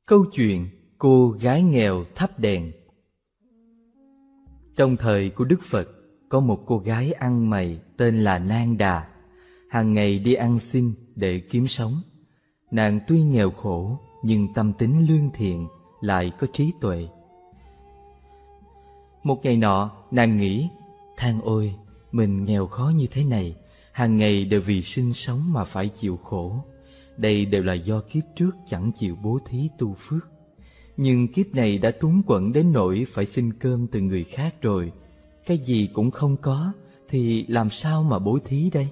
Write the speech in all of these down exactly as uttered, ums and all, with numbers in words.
Câu chuyện cô gái nghèo thắp đèn. Trong thời của Đức Phật, có một cô gái ăn mày tên là Nang Đà, hàng ngày đi ăn xin để kiếm sống. Nàng tuy nghèo khổ nhưng tâm tính lương thiện, lại có trí tuệ. Một ngày nọ, nàng nghĩ, than ôi, mình nghèo khó như thế này, hàng ngày đều vì sinh sống mà phải chịu khổ. Đây đều là do kiếp trước chẳng chịu bố thí tu phước. Nhưng kiếp này đã túng quẫn đến nỗi phải xin cơm từ người khác rồi. Cái gì cũng không có thì làm sao mà bố thí đây?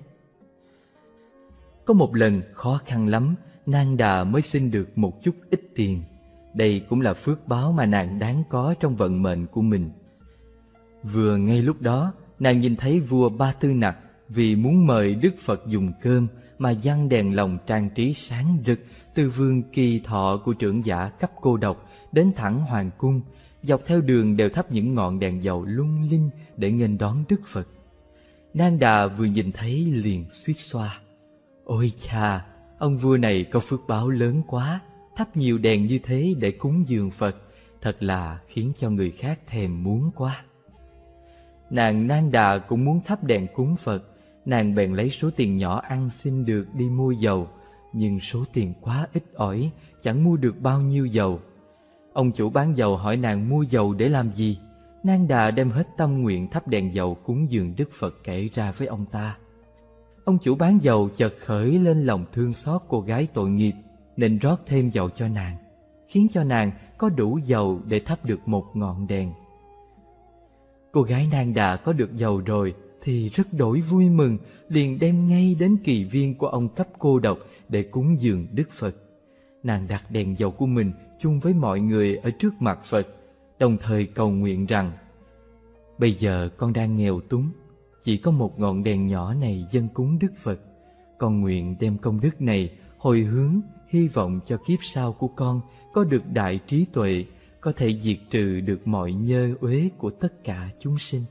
Có một lần khó khăn lắm, Nang Đà mới xin được một chút ít tiền. Đây cũng là phước báo mà nàng đáng có trong vận mệnh của mình. Vừa ngay lúc đó, nàng nhìn thấy vua Ba Tư Nặc vì muốn mời Đức Phật dùng cơm mà giăng đèn lồng trang trí sáng rực từ vườn Kỳ Thọ của trưởng giả cấp cô độc đến thẳng hoàng cung. Dọc theo đường đều thắp những ngọn đèn dầu lung linh để nghênh đón Đức Phật. Nang Đà vừa nhìn thấy liền suýt xoa. Ôi cha, ông vua này có phước báo lớn quá, thắp nhiều đèn như thế để cúng dường Phật, thật là khiến cho người khác thèm muốn quá. Nàng Nang Đà cũng muốn thắp đèn cúng Phật. Nàng bèn lấy số tiền nhỏ ăn xin được đi mua dầu, nhưng số tiền quá ít ỏi, chẳng mua được bao nhiêu dầu. Ông chủ bán dầu hỏi nàng mua dầu để làm gì. Nang Đà đem hết tâm nguyện thắp đèn dầu cúng dường Đức Phật kể ra với ông ta. Ông chủ bán dầu chợt khởi lên lòng thương xót cô gái tội nghiệp, nên rót thêm dầu cho nàng, khiến cho nàng có đủ dầu để thắp được một ngọn đèn. Cô gái Nang Đà có được dầu rồi thì rất đổi vui mừng, liền đem ngay đến kỳ viên của ông cấp cô độc để cúng dường Đức Phật. Nàng đặt đèn dầu của mình chung với mọi người ở trước mặt Phật, đồng thời cầu nguyện rằng: bây giờ con đang nghèo túng, chỉ có một ngọn đèn nhỏ này dâng cúng Đức Phật. Con nguyện đem công đức này hồi hướng, hy vọng cho kiếp sau của con có được đại trí tuệ, có thể diệt trừ được mọi nhơ uế của tất cả chúng sinh.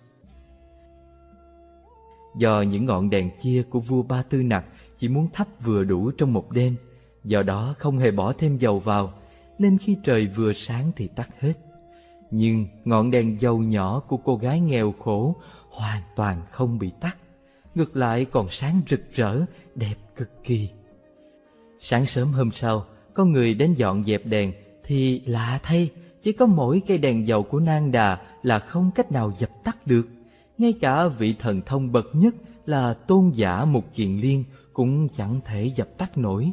Do những ngọn đèn kia của vua Ba Tư Nặc chỉ muốn thắp vừa đủ trong một đêm, do đó không hề bỏ thêm dầu vào, nên khi trời vừa sáng thì tắt hết. Nhưng ngọn đèn dầu nhỏ của cô gái nghèo khổ hoàn toàn không bị tắt, ngược lại còn sáng rực rỡ, đẹp cực kỳ. Sáng sớm hôm sau, có người đến dọn dẹp đèn, thì lạ thay, chỉ có mỗi cây đèn dầu của Nang Đà là không cách nào dập tắt được. Ngay cả vị thần thông bậc nhất là tôn giả Mục Kiền Liên cũng chẳng thể dập tắt nổi.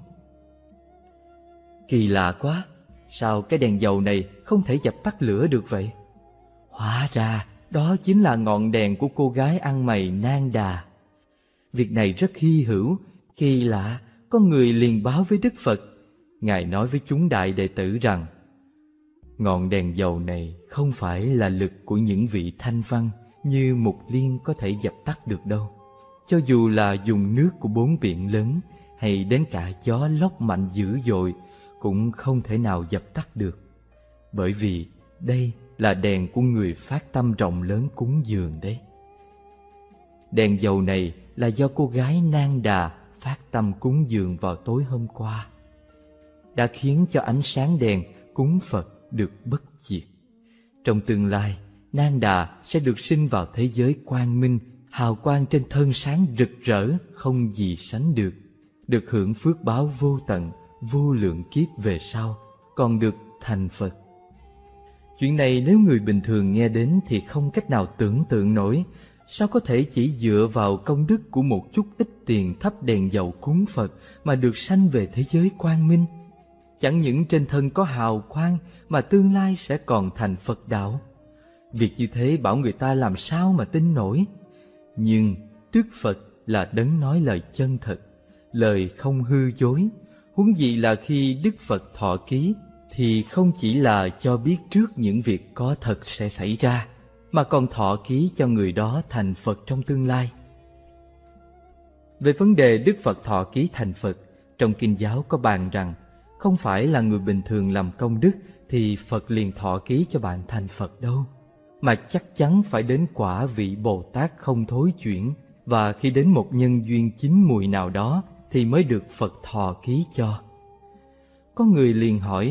Kỳ lạ quá, sao cái đèn dầu này không thể dập tắt lửa được vậy? Hóa ra đó chính là ngọn đèn của cô gái ăn mày Nang Đà. Việc này rất hy hữu, kỳ lạ, có người liền báo với Đức Phật. Ngài nói với chúng đại đệ tử rằng: ngọn đèn dầu này không phải là lực của những vị thanh văn như Mục Liên có thể dập tắt được đâu. Cho dù là dùng nước của bốn biển lớn hay đến cả gió lốc mạnh dữ dội cũng không thể nào dập tắt được. Bởi vì đây là đèn của người phát tâm rộng lớn cúng dường đấy. Đèn dầu này là do cô gái Nang Đà phát tâm cúng dường vào tối hôm qua, đã khiến cho ánh sáng đèn cúng Phật được bất diệt. Trong tương lai, Nang Đà sẽ được sinh vào thế giới quang minh, hào quang trên thân sáng rực rỡ không gì sánh được, được hưởng phước báo vô tận, vô lượng kiếp về sau, còn được thành Phật. Chuyện này nếu người bình thường nghe đến thì không cách nào tưởng tượng nổi. Sao có thể chỉ dựa vào công đức của một chút ít tiền thắp đèn dầu cúng Phật mà được sanh về thế giới quang minh? Chẳng những trên thân có hào quang mà tương lai sẽ còn thành Phật đạo. Việc như thế bảo người ta làm sao mà tin nổi. Nhưng Đức Phật là đấng nói lời chân thật, lời không hư dối. Huống gì là khi Đức Phật thọ ký thì không chỉ là cho biết trước những việc có thật sẽ xảy ra, mà còn thọ ký cho người đó thành Phật trong tương lai. Về vấn đề Đức Phật thọ ký thành Phật, trong Kinh giáo có bàn rằng không phải là người bình thường làm công đức thì Phật liền thọ ký cho bạn thành Phật đâu, mà chắc chắn phải đến quả vị Bồ Tát không thối chuyển, và khi đến một nhân duyên chín mùi nào đó thì mới được Phật thọ ký cho. Có người liền hỏi,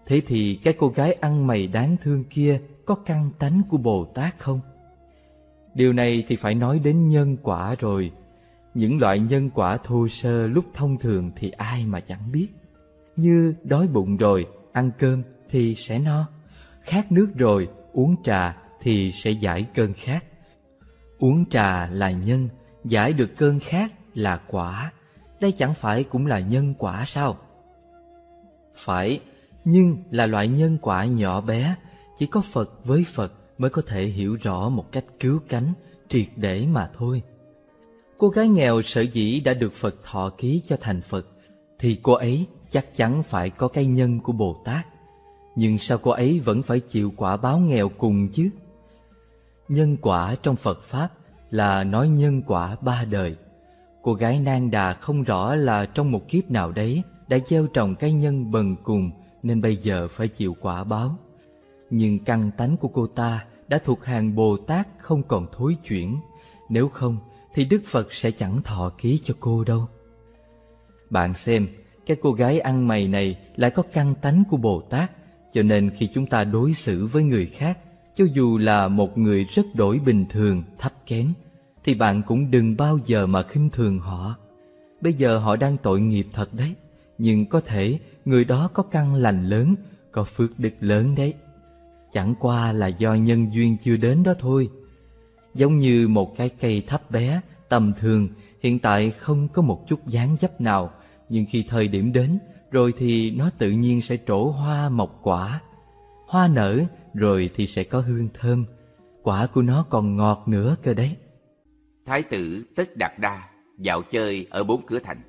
Thế thì cái cô gái ăn mày đáng thương kia có căn tánh của Bồ Tát không? Điều này thì phải nói đến nhân quả rồi. Những loại nhân quả thô sơ lúc thông thường thì ai mà chẳng biết. Như đói bụng rồi, ăn cơm thì sẽ no. Khát nước rồi, uống trà thì sẽ giải cơn khát. Uống trà là nhân, giải được cơn khát là quả. Đây chẳng phải cũng là nhân quả sao? Phải, nhưng là loại nhân quả nhỏ bé. Chỉ có Phật với Phật mới có thể hiểu rõ một cách cứu cánh, triệt để mà thôi. Cô gái nghèo sở dĩ đã được Phật thọ ký cho thành Phật, thì cô ấy chắc chắn phải có cái nhân của Bồ Tát. Nhưng sao cô ấy vẫn phải chịu quả báo nghèo cùng chứ? Nhân quả trong Phật Pháp là nói nhân quả ba đời. Cô gái Nang Đà không rõ là trong một kiếp nào đấy đã gieo trồng cái nhân bần cùng nên bây giờ phải chịu quả báo. Nhưng căn tánh của cô ta đã thuộc hàng Bồ Tát không còn thối chuyển. Nếu không thì Đức Phật sẽ chẳng thọ ký cho cô đâu. Bạn xem, cái cô gái ăn mày này lại có căn tánh của Bồ Tát. Cho nên khi chúng ta đối xử với người khác, cho dù là một người rất đổi bình thường, thấp kém, thì bạn cũng đừng bao giờ mà khinh thường họ. Bây giờ họ đang tội nghiệp thật đấy, nhưng có thể người đó có căn lành lớn, có phước đức lớn đấy. Chẳng qua là do nhân duyên chưa đến đó thôi. Giống như một cái cây thấp bé, tầm thường, hiện tại không có một chút dáng dấp nào, nhưng khi thời điểm đến, rồi thì nó tự nhiên sẽ trổ hoa mọc quả. Hoa nở, rồi thì sẽ có hương thơm. Quả của nó còn ngọt nữa cơ đấy. Thái tử Tất Đạt Đa dạo chơi ở bốn cửa thành.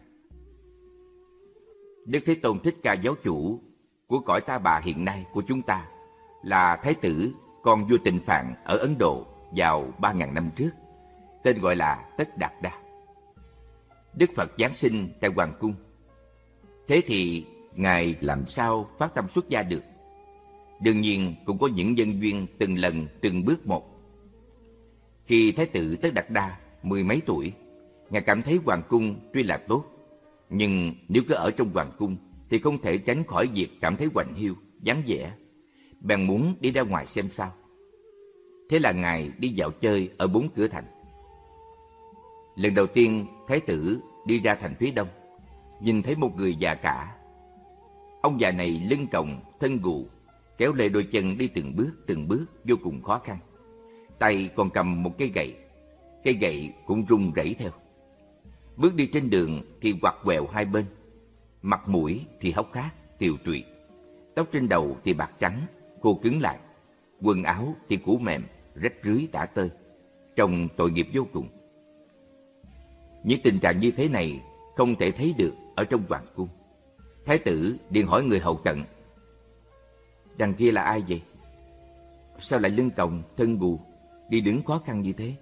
Đức Thế Tôn Thích Ca giáo chủ của cõi Ta Bà hiện nay của chúng ta là Thái tử con vua Tịnh Phạn ở Ấn Độ vào ba ngàn năm trước, tên gọi là Tất Đạt Đa. Đức Phật giáng sinh tại Hoàng cung. Thế thì Ngài làm sao phát tâm xuất gia được? Đương nhiên cũng có những nhân duyên từng lần từng bước một. Khi Thái tử Tất Đạt Đa mười mấy tuổi, Ngài cảm thấy Hoàng cung tuy là tốt, nhưng nếu cứ ở trong Hoàng cung thì không thể tránh khỏi việc cảm thấy quạnh hiu, vắng vẻ. Bèn muốn đi ra ngoài xem sao. Thế là Ngài đi dạo chơi ở bốn cửa thành. Lần đầu tiên Thái tử đi ra thành phía đông, nhìn thấy một người già cả. Ông già này lưng còng, thân gù, kéo lê đôi chân đi từng bước từng bước vô cùng khó khăn. Tay còn cầm một cây gậy, cây gậy cũng rung rẩy theo. Bước đi trên đường thì quặt quẹo hai bên, mặt mũi thì hốc hác, tiều tụy, tóc trên đầu thì bạc trắng, khô cứng lại, quần áo thì cũ mềm, rách rưới tả tơi, trông tội nghiệp vô cùng. Những tình trạng như thế này không thể thấy được ở trong hoàng cung. Thái tử liền hỏi người hầu cận: "Đằng kia là ai vậy? Sao lại lưng còng, thân gù, đi đứng khó khăn như thế?"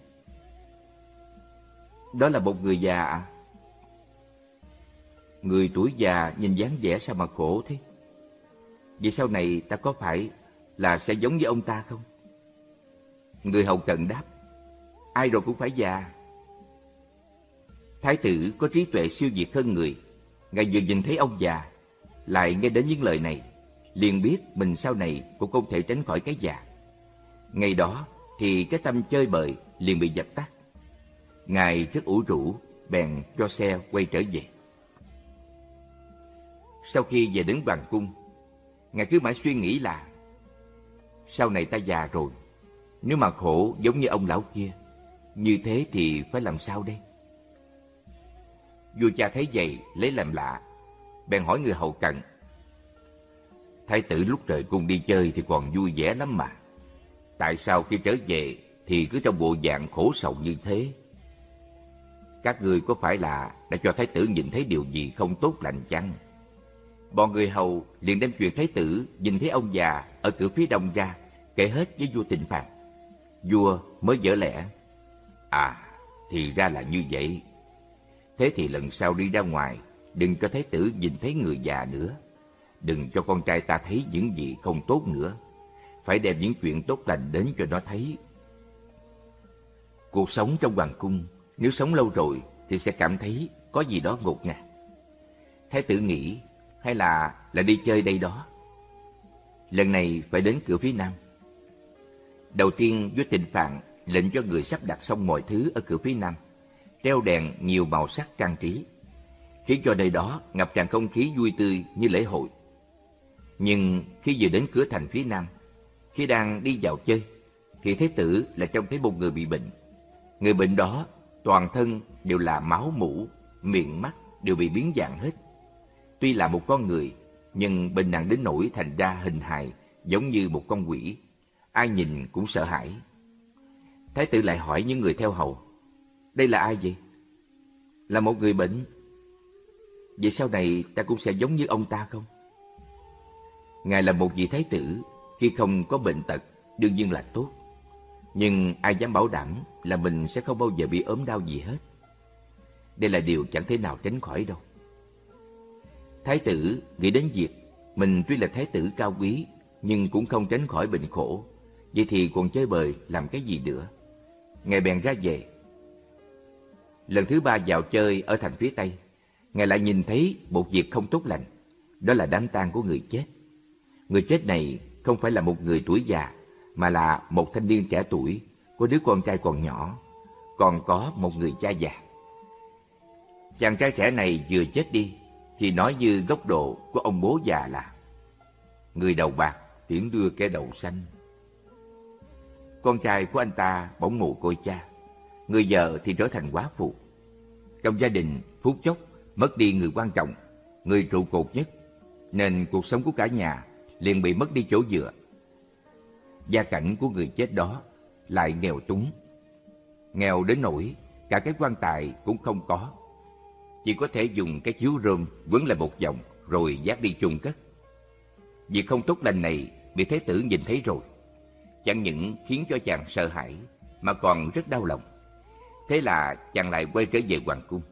"Đó là một người già ạ." "Người tuổi già nhìn dáng vẻ sao mà khổ thế? Vậy sau này ta có phải là sẽ giống như ông ta không?" Người hầu cận đáp: "Ai rồi cũng phải già." Thái tử có trí tuệ siêu việt hơn người. Ngài vừa nhìn thấy ông già, lại nghe đến những lời này, liền biết mình sau này cũng không thể tránh khỏi cái già. Ngày đó thì cái tâm chơi bời liền bị dập tắt. Ngài rất ủ rũ, bèn cho xe quay trở về. Sau khi về đến hoàng cung, Ngài cứ mãi suy nghĩ là sau này ta già rồi, nếu mà khổ giống như ông lão kia, như thế thì phải làm sao đây? Vua cha thấy vậy lấy làm lạ, bèn hỏi người hầu cận: "Thái tử lúc rời cung đi chơi thì còn vui vẻ lắm mà, tại sao khi trở về thì cứ trong bộ dạng khổ sầu như thế? Các ngươi có phải là đã cho thái tử nhìn thấy điều gì không tốt lành chăng?" Bọn người hầu liền đem chuyện thái tử nhìn thấy ông già ở cửa phía đông ra kể hết với vua Tịnh Phạn. Vua mới vỡ lẽ: "À, thì ra là như vậy. Thế thì lần sau đi ra ngoài, đừng cho thái tử nhìn thấy người già nữa. Đừng cho con trai ta thấy những gì không tốt nữa. Phải đem những chuyện tốt lành đến cho nó thấy." Cuộc sống trong hoàng cung, nếu sống lâu rồi thì sẽ cảm thấy có gì đó ngột ngạt. Thái tử nghĩ hay là là đi chơi đây đó. lần này phải đến cửa phía nam. Đầu tiên vua Tịnh Phạn lệnh cho người sắp đặt xong mọi thứ ở cửa phía nam, treo đèn nhiều màu sắc trang trí, khiến cho nơi đó ngập tràn không khí vui tươi như lễ hội. Nhưng khi vừa đến cửa thành phía nam, khi đang đi vào chơi, thì Thái tử lại trông thấy một người bị bệnh. Người bệnh đó toàn thân đều là máu mủ, miệng mắt đều bị biến dạng hết. Tuy là một con người, nhưng bệnh nặng đến nỗi thành ra hình hài giống như một con quỷ, ai nhìn cũng sợ hãi. Thái tử lại hỏi những người theo hầu: đây là ai vậy? Là một người bệnh. Vậy sau này ta cũng sẽ giống như ông ta không? Ngài là một vị thái tử, khi không có bệnh tật đương nhiên là tốt, nhưng ai dám bảo đảm là mình sẽ không bao giờ bị ốm đau gì hết. Đây là điều chẳng thể nào tránh khỏi đâu. Thái tử nghĩ đến việc mình tuy là thái tử cao quý, nhưng cũng không tránh khỏi bệnh khổ. Vậy thì còn chơi bời làm cái gì nữa? Ngài bèn ra về. Lần thứ ba vào chơi ở thành phía Tây, Ngài lại nhìn thấy một việc không tốt lành. Đó là đám tang của người chết. Người chết này không phải là một người tuổi già, mà là một thanh niên trẻ tuổi, có đứa con trai còn nhỏ, còn có một người cha già. Chàng trai trẻ này vừa chết đi thì nói như góc độ của ông bố già là: người đầu bạc tiễn đưa kẻ đầu xanh. Con trai của anh ta bỗng mồ côi cha, người vợ thì trở thành quá phụ. Trong gia đình phút chốc mất đi người quan trọng, người trụ cột nhất, nên cuộc sống của cả nhà liền bị mất đi chỗ dựa. Gia cảnh của người chết đó lại nghèo túng, nghèo đến nỗi cả cái quan tài cũng không có, chỉ có thể dùng cái chiếu rơm quấn lại một vòng rồi vác đi chôn cất. Việc không tốt lành này bị thái tử nhìn thấy rồi, chẳng những khiến cho chàng sợ hãi mà còn rất đau lòng. Thế là chàng lại quay trở về hoàng cung.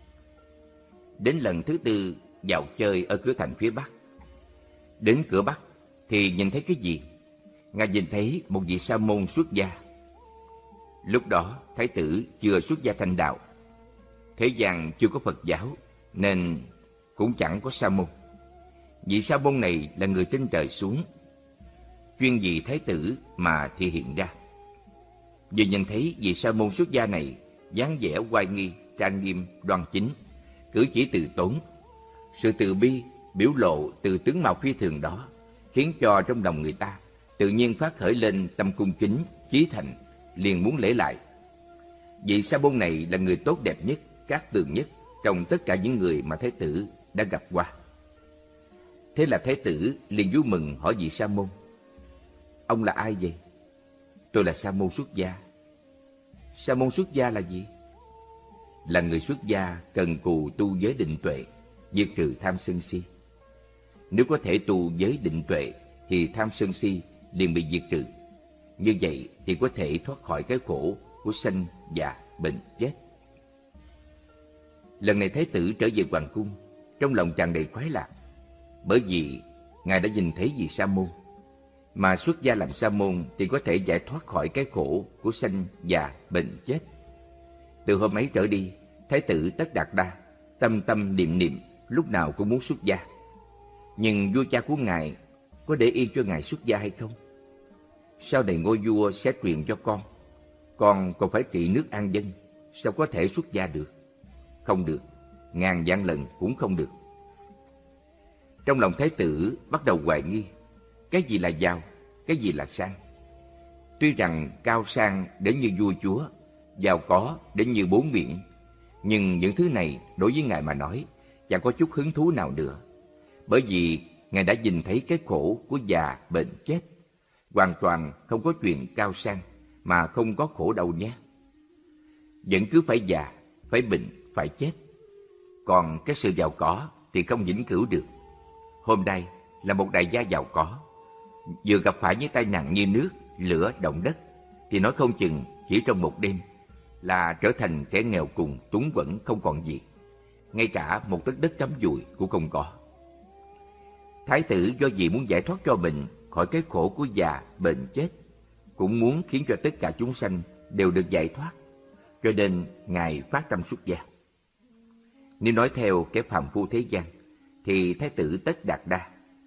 Đến lần thứ tư vào chơi ở cửa thành phía bắc. Đến cửa bắc thì nhìn thấy cái gì? Ngài nhìn thấy một vị sa môn xuất gia. Lúc đó thái tử chưa xuất gia thành đạo. Thế gian chưa có Phật giáo, nên cũng chẳng có sa môn. Vị sa môn này là người trên trời xuống, chuyên vì thái tử mà thi hiện ra. Vừa nhìn thấy vị sa môn xuất gia này, dáng vẻ oai nghi, trang nghiêm, đoan chính, cử chỉ từ tốn, sự từ bi biểu lộ từ tướng mạo phi thường đó, khiến cho trong lòng người ta tự nhiên phát khởi lên tâm cung kính, chí thành, liền muốn lễ lại. Vị sa môn này là người tốt đẹp nhất, cát tường nhất trong tất cả những người mà thái tử đã gặp qua. Thế là thái tử liền vui mừng hỏi vị sa môn: ông là ai vậy? Tôi là sa môn xuất gia. Sa môn xuất gia là gì? Là người xuất gia cần cù tu giới định tuệ, diệt trừ tham sân si. Nếu có thể tu giới định tuệ thì tham sân si liền bị diệt trừ. Như vậy thì có thể thoát khỏi cái khổ của sanh, già, bệnh, chết. Lần này thái tử trở về hoàng cung, trong lòng tràn đầy khoái lạc, bởi vì ngài đã nhìn thấy vị sa môn. Mà xuất gia làm sa môn thì có thể giải thoát khỏi cái khổ của sanh, già, bệnh, chết. Từ hôm ấy trở đi, thái tử Tất Đạt Đa tâm tâm niệm niệm lúc nào cũng muốn xuất gia. Nhưng vua cha của ngài có để yên cho ngài xuất gia hay không? Sau này ngôi vua sẽ truyền cho con, con còn phải trị nước an dân, sao có thể xuất gia được? Không được, ngàn vạn lần cũng không được. Trong lòng thái tử bắt đầu hoài nghi, cái gì là giàu, cái gì là sang. Tuy rằng cao sang đến như vua chúa, giàu có đến như bốn biển, nhưng những thứ này đối với ngài mà nói chẳng có chút hứng thú nào nữa, bởi vì ngài đã nhìn thấy cái khổ của già, bệnh, chết. Hoàn toàn không có chuyện cao sang mà không có khổ đâu nhé. Vẫn cứ phải già, phải bệnh, phải chết. Còn cái sự giàu có thì không vĩnh cửu được. Hôm nay là một đại gia giàu có, vừa gặp phải những tai nạn như nước, lửa, động đất, thì nói không chừng chỉ trong một đêm là trở thành kẻ nghèo cùng, túng quẫn không còn gì. Ngay cả một tấc đất cắm dùi cũng không có. Thái tử do vì muốn giải thoát cho mình khỏi cái khổ của già, bệnh, chết, cũng muốn khiến cho tất cả chúng sanh đều được giải thoát, cho nên ngài phát tâm xuất gia. Nếu nói theo cái phàm phu thế gian, thì thái tử Tất Đạt Đa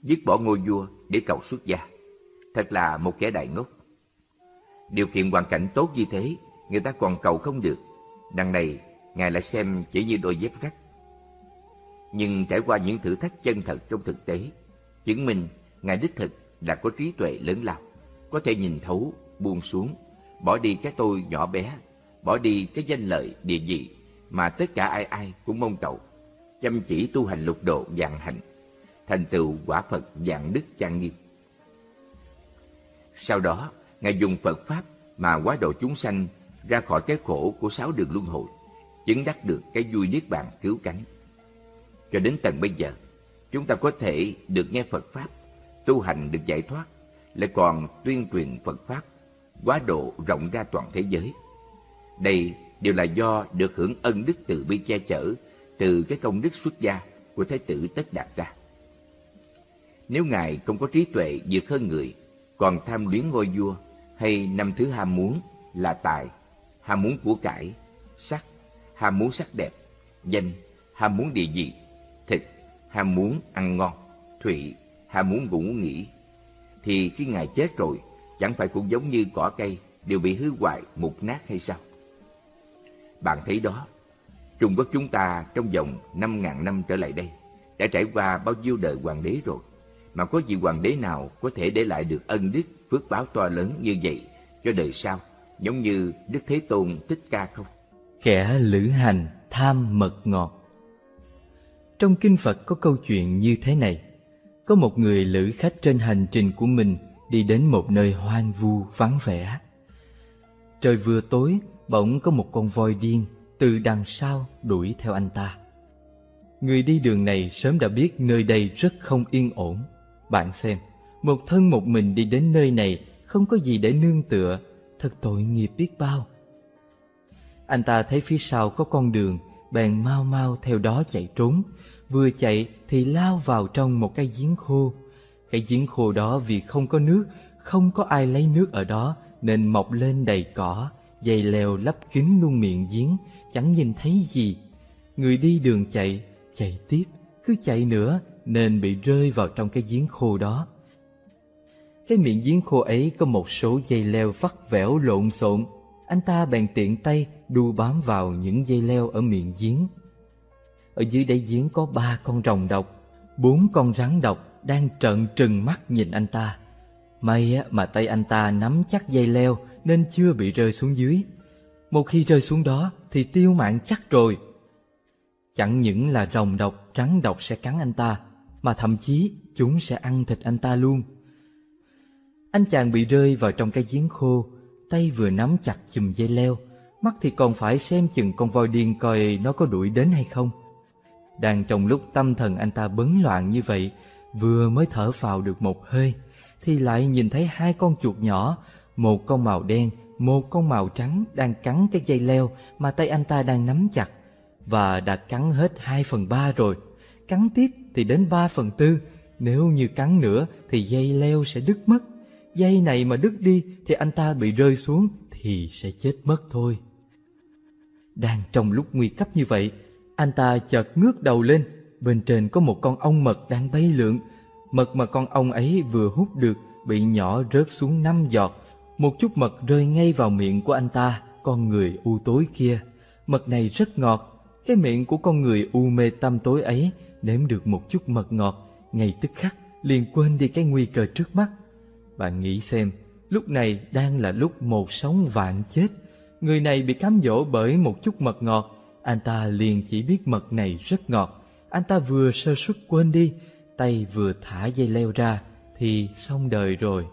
dứt bỏ ngôi vua để cầu xuất gia. Thật là một kẻ đại ngốc. Điều kiện hoàn cảnh tốt như thế, người ta còn cầu không được. Đằng này, Ngài lại xem chỉ như đôi dép rách. Nhưng trải qua những thử thách chân thật trong thực tế, chứng minh Ngài đích thực là có trí tuệ lớn lao, có thể nhìn thấu, buông xuống, bỏ đi cái tôi nhỏ bé, bỏ đi cái danh lợi địa vị mà tất cả ai ai cũng mong cầu, chăm chỉ tu hành lục độ vạn hạnh, thành tựu quả Phật vạn đức trang nghiêm. Sau đó, Ngài dùng Phật Pháp mà hóa độ chúng sanh ra khỏi cái khổ của sáu đường luân hồi, chứng đắc được cái vui niết bàn cứu cánh. Cho đến tận bây giờ, chúng ta có thể được nghe Phật Pháp, tu hành được giải thoát, lại còn tuyên truyền Phật Pháp, hóa độ rộng ra toàn thế giới. Đây đều là do được hưởng ân đức từ bi che chở từ cái công đức xuất gia của Thái tử Tất Đạt Đa. Nếu Ngài không có trí tuệ vượt hơn người, còn tham luyến ngôi vua hay năm thứ ham muốn là tài, ham muốn của cải, sắc, ham muốn sắc đẹp, danh, ham muốn địa vị, thịt, ham muốn ăn ngon, thụy, ham muốn ngủ nghỉ, thì khi Ngài chết rồi, chẳng phải cũng giống như cỏ cây đều bị hư hoại, mục nát hay sao? Bạn thấy đó, Trung Quốc chúng ta trong vòng năm ngàn năm trở lại đây đã trải qua bao nhiêu đời hoàng đế rồi, mà có vị hoàng đế nào có thể để lại được ân đức phước báo to lớn như vậy cho đời sau, giống như Đức Thế Tôn Thích Ca không? Kẻ lữ hành tham mật ngọt. Trong kinh Phật có câu chuyện như thế này. Có một người lữ khách trên hành trình của mình đi đến một nơi hoang vu vắng vẻ. Trời vừa tối, bỗng có một con voi điên từ đằng sau đuổi theo anh ta. Người đi đường này sớm đã biết nơi đây rất không yên ổn. Bạn xem, một thân một mình đi đến nơi này, không có gì để nương tựa, thật tội nghiệp biết bao. Anh ta thấy phía sau có con đường, bèn mau mau theo đó chạy trốn. Vừa chạy thì lao vào trong một cái giếng khô. Cái giếng khô đó vì không có nước, không có ai lấy nước ở đó, nên mọc lên đầy cỏ, dây leo lấp kín luôn miệng giếng, chẳng nhìn thấy gì. Người đi đường chạy, chạy tiếp, cứ chạy nữa, nên bị rơi vào trong cái giếng khô đó. Cái miệng giếng khô ấy có một số dây leo vắt vẻo lộn xộn. Anh ta bèn tiện tay đu bám vào những dây leo ở miệng giếng. Ở dưới đáy giếng có ba con rồng độc, bốn con rắn độc đang trợn trừng mắt nhìn anh ta. May mà tay anh ta nắm chắc dây leo nên chưa bị rơi xuống dưới. Một khi rơi xuống đó thì tiêu mạng chắc rồi. Chẳng những là rồng độc, rắn độc sẽ cắn anh ta, mà thậm chí chúng sẽ ăn thịt anh ta luôn. Anh chàng bị rơi vào trong cái giếng khô, tay vừa nắm chặt chùm dây leo, mắt thì còn phải xem chừng con voi điên coi nó có đuổi đến hay không. Đang trong lúc tâm thần anh ta bấn loạn như vậy, vừa mới thở phào được một hơi, thì lại nhìn thấy hai con chuột nhỏ, một con màu đen, một con màu trắng đang cắn cái dây leo mà tay anh ta đang nắm chặt, và đã cắn hết hai phần ba rồi. Cắn tiếp thì đến ba phần tư, nếu như cắn nữa thì dây leo sẽ đứt mất. Dây này mà đứt đi thì anh ta bị rơi xuống thì sẽ chết mất thôi. Đang trong lúc nguy cấp như vậy, anh ta chợt ngước đầu lên. Bên trên có một con ong mật đang bay lượn. Mật mà con ong ấy vừa hút được bị nhỏ rớt xuống năm giọt. Một chút mật rơi ngay vào miệng của anh ta, con người u tối kia. Mật này rất ngọt. Cái miệng của con người u mê tăm tối ấy nếm được một chút mật ngọt, ngay tức khắc liền quên đi cái nguy cơ trước mắt. Bạn nghĩ xem, lúc này đang là lúc một sống vạn chết. Người này bị cám dỗ bởi một chút mật ngọt, anh ta liền chỉ biết mật này rất ngọt. Anh ta vừa sơ suất quên đi, tay vừa thả dây leo ra thì xong đời rồi.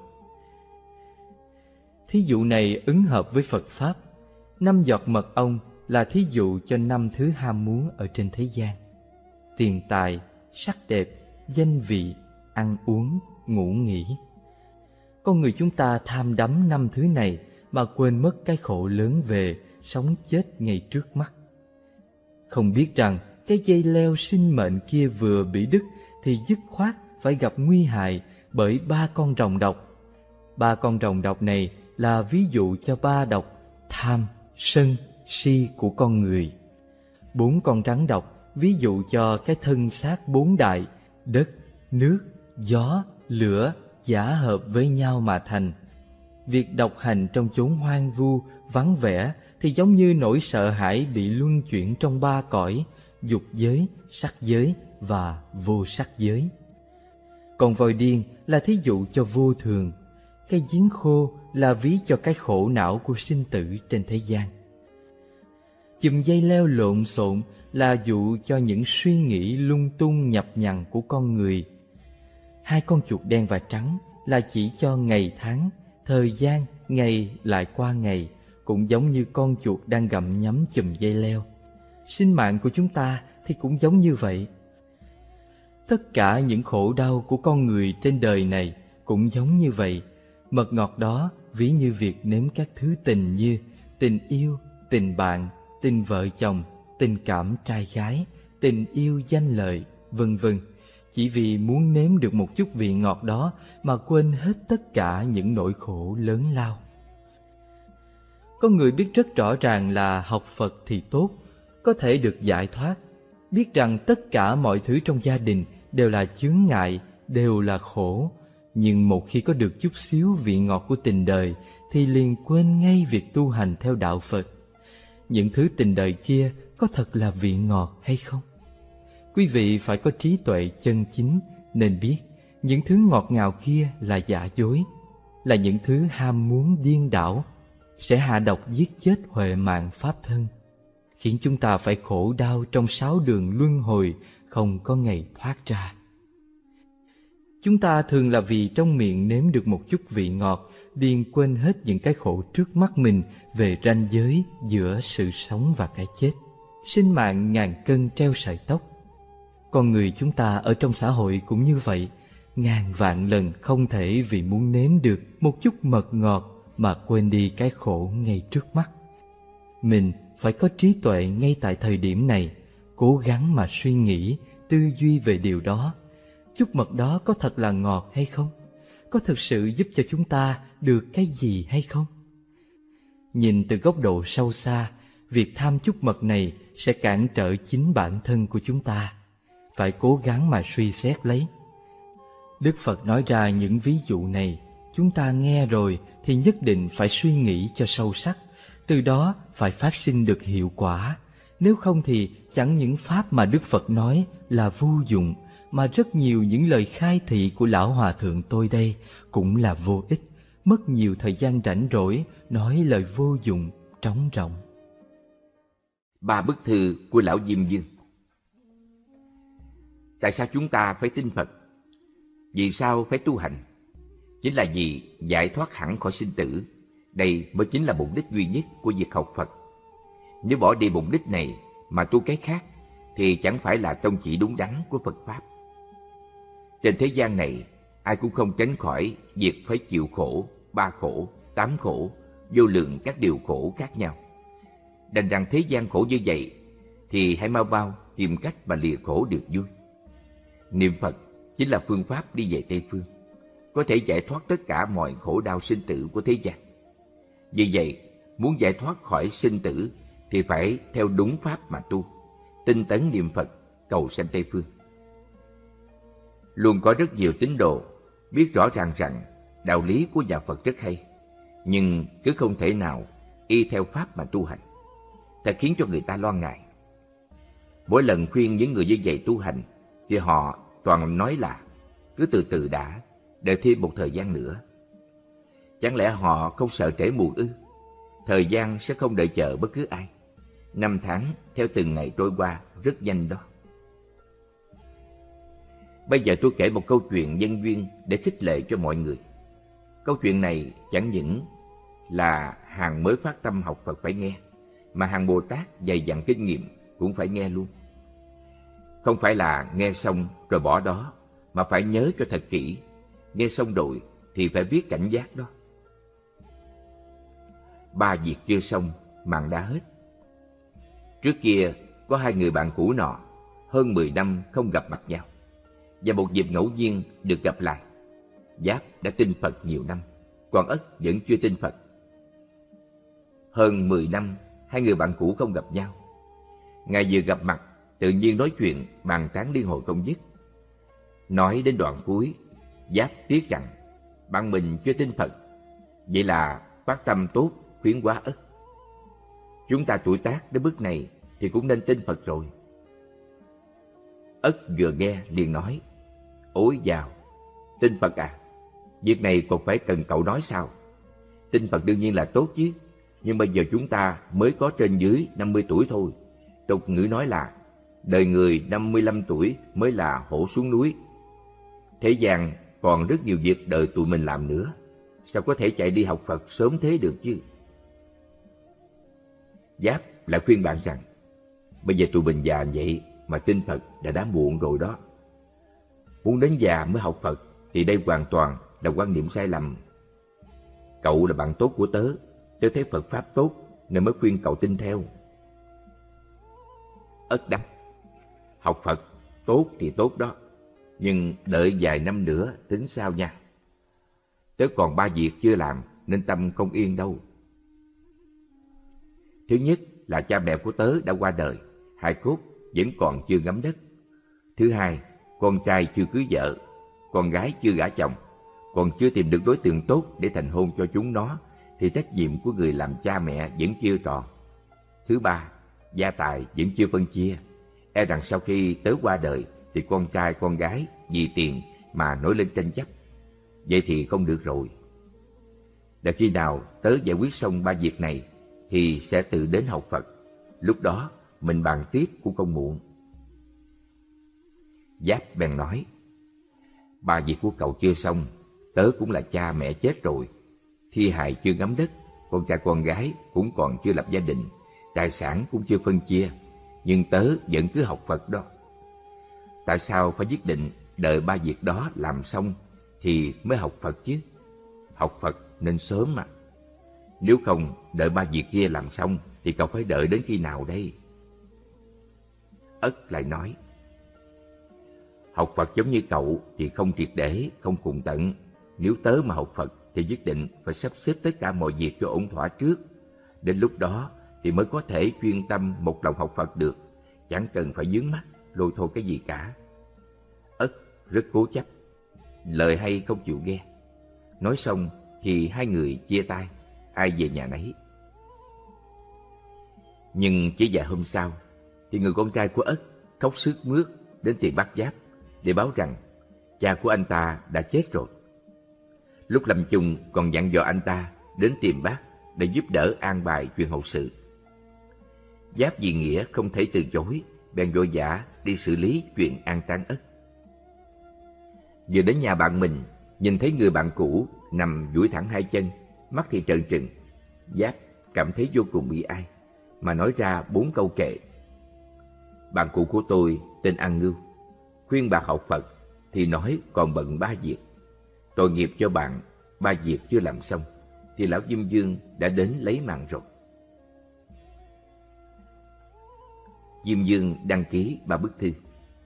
Thí dụ này ứng hợp với Phật Pháp. Năm giọt mật ong là thí dụ cho năm thứ ham muốn ở trên thế gian: tiền tài, sắc đẹp, danh vị, ăn uống, ngủ nghỉ. Con người chúng ta tham đắm năm thứ này mà quên mất cái khổ lớn về sống chết ngay trước mắt. Không biết rằng cái dây leo sinh mệnh kia vừa bị đứt thì dứt khoát phải gặp nguy hại bởi ba con rồng độc. Ba con rồng độc này là ví dụ cho ba độc tham, sân, si của con người. Bốn con rắn độc ví dụ cho cái thân xác bốn đại: đất, nước, gió, lửa giả hợp với nhau mà thành. Việc độc hành trong chốn hoang vu, vắng vẻ thì giống như nỗi sợ hãi bị luân chuyển trong ba cõi, dục giới, sắc giới và vô sắc giới. Còn vòi điên là thí dụ cho vô thường, cây giếng khô là ví cho cái khổ não của sinh tử trên thế gian. Chùm dây leo lộn xộn là dụ cho những suy nghĩ lung tung nhập nhằng của con người. Hai con chuột đen và trắng là chỉ cho ngày tháng, thời gian, ngày lại qua ngày, cũng giống như con chuột đang gặm nhấm chùm dây leo. Sinh mạng của chúng ta thì cũng giống như vậy. Tất cả những khổ đau của con người trên đời này cũng giống như vậy. Mật ngọt đó ví như việc nếm các thứ tình như tình yêu, tình bạn, tình vợ chồng, tình cảm trai gái, tình yêu danh lợi, vân vân. Chỉ vì muốn nếm được một chút vị ngọt đó mà quên hết tất cả những nỗi khổ lớn lao. Có người biết rất rõ ràng là học Phật thì tốt, có thể được giải thoát, biết rằng tất cả mọi thứ trong gia đình đều là chướng ngại, đều là khổ. Nhưng một khi có được chút xíu vị ngọt của tình đời thì liền quên ngay việc tu hành theo đạo Phật. Những thứ tình đời kia có thật là vị ngọt hay không? Quý vị phải có trí tuệ chân chính nên biết những thứ ngọt ngào kia là giả dối, là những thứ ham muốn điên đảo, sẽ hạ độc giết chết huệ mạng pháp thân, khiến chúng ta phải khổ đau trong sáu đường luân hồi không có ngày thoát ra. Chúng ta thường là vì trong miệng nếm được một chút vị ngọt, liền quên hết những cái khổ trước mắt mình về ranh giới giữa sự sống và cái chết. Sinh mạng ngàn cân treo sợi tóc. Con người chúng ta ở trong xã hội cũng như vậy, ngàn vạn lần không thể vì muốn nếm được một chút mật ngọt mà quên đi cái khổ ngay trước mắt. Mình phải có trí tuệ ngay tại thời điểm này, cố gắng mà suy nghĩ, tư duy về điều đó. Chút mật đó có thật là ngọt hay không? Có thực sự giúp cho chúng ta được cái gì hay không? Nhìn từ góc độ sâu xa, việc tham chút mật này sẽ cản trở chính bản thân của chúng ta. Phải cố gắng mà suy xét lấy. Đức Phật nói ra những ví dụ này, chúng ta nghe rồi thì nhất định phải suy nghĩ cho sâu sắc, từ đó phải phát sinh được hiệu quả. Nếu không thì chẳng những pháp mà Đức Phật nói là vô dụng, mà rất nhiều những lời khai thị của Lão Hòa Thượng tôi đây cũng là vô ích, mất nhiều thời gian rảnh rỗi nói lời vô dụng, trống rỗng. Ba bức thư của Lão Diêm Dương. Tại sao chúng ta phải tin Phật? Vì sao phải tu hành? Chính là vì giải thoát hẳn khỏi sinh tử. Đây mới chính là mục đích duy nhất của việc học Phật. Nếu bỏ đi mục đích này mà tu cái khác thì chẳng phải là tông chỉ đúng đắn của Phật Pháp. Trên thế gian này, ai cũng không tránh khỏi việc phải chịu khổ, ba khổ, tám khổ, vô lượng các điều khổ khác nhau. Đành rằng thế gian khổ như vậy thì hãy mau mau tìm cách mà lìa khổ được vui. Niệm Phật chính là phương pháp đi về Tây Phương, có thể giải thoát tất cả mọi khổ đau sinh tử của thế gian. Vì vậy, muốn giải thoát khỏi sinh tử thì phải theo đúng pháp mà tu, tinh tấn niệm Phật, cầu sanh Tây Phương. Luôn có rất nhiều tín đồ biết rõ ràng rằng đạo lý của nhà Phật rất hay, nhưng cứ không thể nào y theo pháp mà tu hành, thật khiến cho người ta lo ngại. Mỗi lần khuyên những người như vậy tu hành thì họ toàn nói là cứ từ từ đã, đợi thêm một thời gian nữa. Chẳng lẽ họ không sợ trễ muộn ư? Thời gian sẽ không đợi chờ bất cứ ai. Năm tháng theo từng ngày trôi qua rất nhanh đó. Bây giờ tôi kể một câu chuyện nhân duyên để khích lệ cho mọi người. Câu chuyện này chẳng những là hàng mới phát tâm học Phật phải nghe, mà hàng Bồ Tát dày dặn kinh nghiệm cũng phải nghe luôn. Không phải là nghe xong rồi bỏ đó, mà phải nhớ cho thật kỹ. Nghe xong rồi thì phải biết cảnh giác đó. Ba việc chưa xong, màn đã hết. Trước kia có hai người bạn cũ nọ, hơn mười năm không gặp mặt nhau, và một dịp ngẫu nhiên được gặp lại. Giáp đã tin Phật nhiều năm, còn Ất vẫn chưa tin Phật. Hơn mười năm, hai người bạn cũ không gặp nhau. Ngày vừa gặp mặt, tự nhiên nói chuyện, bàn tán liên hồi không dứt. Nói đến đoạn cuối Giáp tiếc rằng bạn mình chưa tin Phật, vậy là phát tâm tốt khuyến hóa Ất. Chúng ta tuổi tác đến bước này thì cũng nên tin Phật rồi. Ất vừa nghe liền nói: Ôi dào, tin Phật à? Việc này còn phải cần cậu nói sao? Tin Phật đương nhiên là tốt chứ, nhưng bây giờ chúng ta mới có trên dưới năm mươi tuổi thôi. Tục ngữ nói là đời người năm mươi lăm tuổi mới là hổ xuống núi. Thế gian còn rất nhiều việc đời tụi mình làm nữa, sao có thể chạy đi học Phật sớm thế được chứ? Giáp lại khuyên bạn rằng bây giờ tụi mình già vậy mà tin Phật đã đã muộn rồi đó. Muốn đến già mới học Phật thì đây hoàn toàn là quan niệm sai lầm. Cậu là bạn tốt của tớ, tớ thấy Phật Pháp tốt nên mới khuyên cậu tin theo. Ất đáp: Học Phật tốt thì tốt đó, nhưng đợi vài năm nữa tính sao nha. Tớ còn ba việc chưa làm nên tâm không yên đâu. Thứ nhất là cha mẹ của tớ đã qua đời, hài cốt vẫn còn chưa ngắm đất. Thứ hai, con trai chưa cưới vợ, con gái chưa gả chồng, còn chưa tìm được đối tượng tốt để thành hôn cho chúng nó, thì trách nhiệm của người làm cha mẹ vẫn chưa tròn. Thứ ba, gia tài vẫn chưa phân chia, e rằng sau khi tớ qua đời thì con trai con gái vì tiền mà nổi lên tranh chấp. Vậy thì không được rồi. Để khi nào tớ giải quyết xong ba việc này thì sẽ tự đến học Phật. Lúc đó mình bàn tiếp cũng không muộn. Giáp bèn nói: Ba việc của cậu chưa xong, tớ cũng là cha mẹ chết rồi, thi hài chưa ngắm đất, con trai con gái cũng còn chưa lập gia đình, tài sản cũng chưa phân chia, nhưng tớ vẫn cứ học Phật đó. Tại sao phải quyết định đợi ba việc đó làm xong thì mới học Phật chứ? Học Phật nên sớm mà. Nếu không đợi ba việc kia làm xong thì cậu phải đợi đến khi nào đây? Ất lại nói: Học Phật giống như cậu thì không triệt để, không cùng tận. Nếu tớ mà học Phật thì nhất định phải sắp xếp tất cả mọi việc cho ổn thỏa trước. Đến lúc đó thì mới có thể chuyên tâm một lòng học Phật được, chẳng cần phải vướng mắc lôi thôi cái gì cả. Ất rất cố chấp, lời hay không chịu nghe. Nói xong thì hai người chia tay, ai về nhà nấy. Nhưng chỉ vài hôm sau thì người con trai của Ất khóc sướt mướt đến tìm bác Giáp để báo rằng cha của anh ta đã chết rồi. Lúc lâm chung còn dặn dò anh ta đến tìm bác để giúp đỡ an bài chuyện hậu sự. Giáp vì nghĩa không thể từ chối, bèn vội vã đi xử lý chuyện an táng Ất. Vừa đến nhà bạn mình, nhìn thấy người bạn cũ nằm duỗi thẳng hai chân, mắt thì trợn trừng, Giáp cảm thấy vô cùng bi ai, mà nói ra bốn câu kệ. Bạn cũ của tôi tên An Ngưu, khuyên bạn học Phật thì nói còn bận ba việc. Tội nghiệp cho bạn, ba việc chưa làm xong thì lão Diêm Dương đã đến lấy mạng rồi. Diêm Dương đăng ký ba bức thư.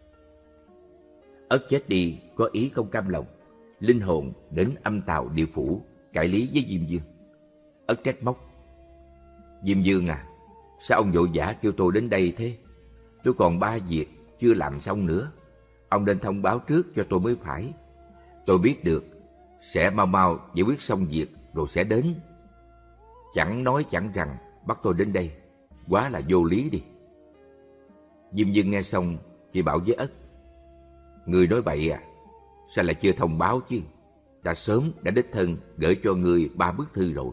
Ất chết đi có ý không cam lòng, linh hồn đến âm tào địa phủ cãi lý với Diêm Dương. Ất trách móc: Diêm Dương à, sao ông vội vã kêu tôi đến đây thế? Tôi còn ba việc chưa làm xong nữa. Ông nên thông báo trước cho tôi mới phải. Tôi biết được sẽ mau mau giải quyết xong việc rồi sẽ đến. Chẳng nói chẳng rằng bắt tôi đến đây, quá là vô lý đi. Diêm Dương nghe xong thì bảo với Ất: Người nói bậy à, sao lại chưa thông báo chứ? Ta sớm đã đích thân gửi cho người ba bức thư rồi.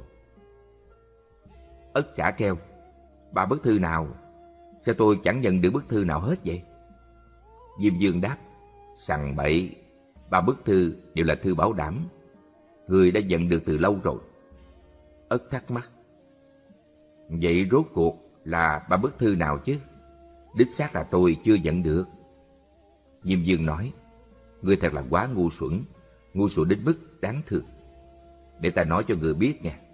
Ất trả treo: Ba bức thư nào? Sao tôi chẳng nhận được bức thư nào hết vậy? Diêm Dương đáp: Sằng bậy, ba bức thư đều là thư bảo đảm, người đã nhận được từ lâu rồi. Ất thắc mắc: Vậy rốt cuộc là ba bức thư nào chứ? Đích xác là tôi chưa nhận được. Diêm Dương nói: Ngươi thật là quá ngu xuẩn, ngu xuẩn đến mức đáng thương. Để ta nói cho người biết nha.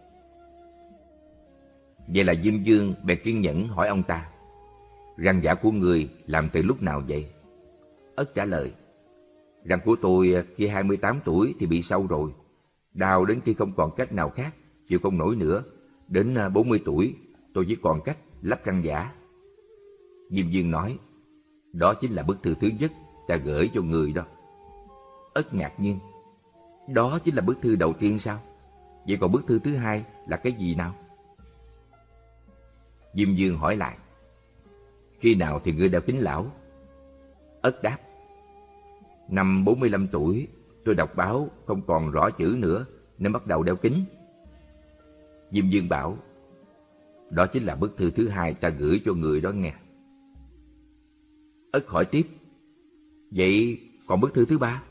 Vậy là Diêm Dương bèn kiên nhẫn hỏi ông ta: Răng giả của người làm từ lúc nào vậy? Ất trả lời: Răng của tôi khi hai mươi tám tuổi thì bị sâu rồi, đau đến khi không còn cách nào khác, chịu không nổi nữa. Đến bốn mươi tuổi tôi chỉ còn cách lắp răng giả. Diêm Dương nói: Đó chính là bức thư thứ nhất ta gửi cho người đó. Ất ngạc nhiên: Đó chính là bức thư đầu tiên sao? Vậy còn bức thư thứ hai là cái gì nào? Diêm Dương hỏi lại. Khi nào thì ngươi đeo kính lão? Ất đáp. Năm bốn mươi lăm tuổi, tôi đọc báo không còn rõ chữ nữa nên bắt đầu đeo kính. Diêm Dương bảo. Đó chính là bức thư thứ hai ta gửi cho người đó nghe. Ất hỏi tiếp. Vậy còn bức thư thứ ba?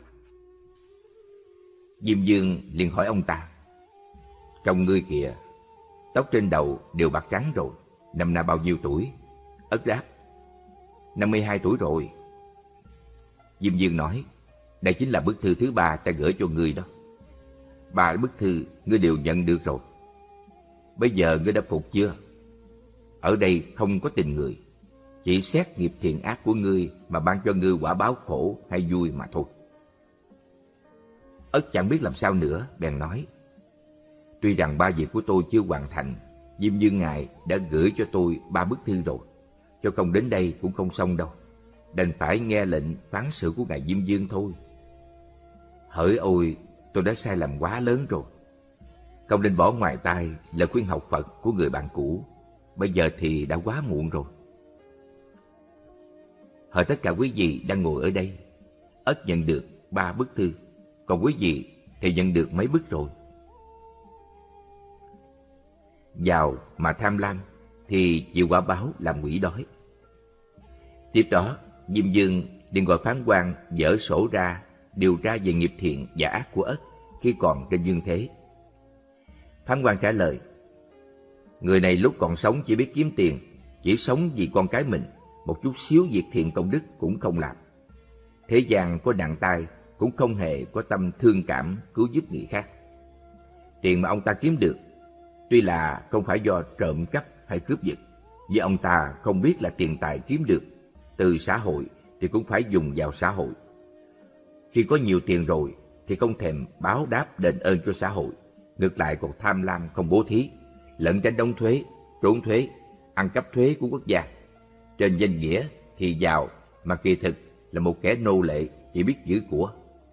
Diêm Dương liền hỏi ông ta. Trông ngươi kìa, tóc trên đầu đều bạc trắng rồi, năm nay bao nhiêu tuổi? Ất đáp. năm mươi hai tuổi rồi. Diêm Dương nói. Đây chính là bức thư thứ ba ta gửi cho ngươi đó. Ba bức thư ngươi đều nhận được rồi. Bây giờ ngươi đã phục chưa? Ở đây không có tình người, chỉ xét nghiệp thiện ác của ngươi mà ban cho ngươi quả báo khổ hay vui mà thôi. Ất chẳng biết làm sao nữa, bèn nói. Tuy rằng ba việc của tôi chưa hoàn thành, Diêm Dương ngài đã gửi cho tôi ba bức thư rồi, cho không đến đây cũng không xong đâu, đành phải nghe lệnh phán xử của ngài Diêm Dương thôi. Hỡi ôi, tôi đã sai lầm quá lớn rồi, không nên bỏ ngoài tai lời khuyên học Phật của người bạn cũ. Bây giờ thì đã quá muộn rồi. Hỡi tất cả quý vị đang ngồi ở đây, Ất nhận được ba bức thư, còn quý vị thì nhận được mấy bức rồi. Giàu mà tham lam thì chịu quả báo làm quỷ đói. Tiếp đó, Diêm Dương liền gọi phán quan dở sổ ra điều tra về nghiệp thiện và ác của Ất khi còn trên dương thế. Phán quan trả lời. Người này lúc còn sống chỉ biết kiếm tiền, chỉ sống vì con cái mình, một chút xíu việc thiện công đức cũng không làm. Thế gian có nặng tai cũng không hề có tâm thương cảm cứu giúp người khác. Tiền mà ông ta kiếm được, tuy là không phải do trộm cắp hay cướp giật, vì ông ta không biết là tiền tài kiếm được từ xã hội thì cũng phải dùng vào xã hội. Khi có nhiều tiền rồi thì không thèm báo đáp đền ơn cho xã hội, ngược lại còn tham lam không bố thí, lẩn tránh đóng thuế, trốn thuế, ăn cắp thuế của quốc gia. Trên danh nghĩa thì giàu mà kỳ thực là một kẻ nô lệ chỉ biết giữ của.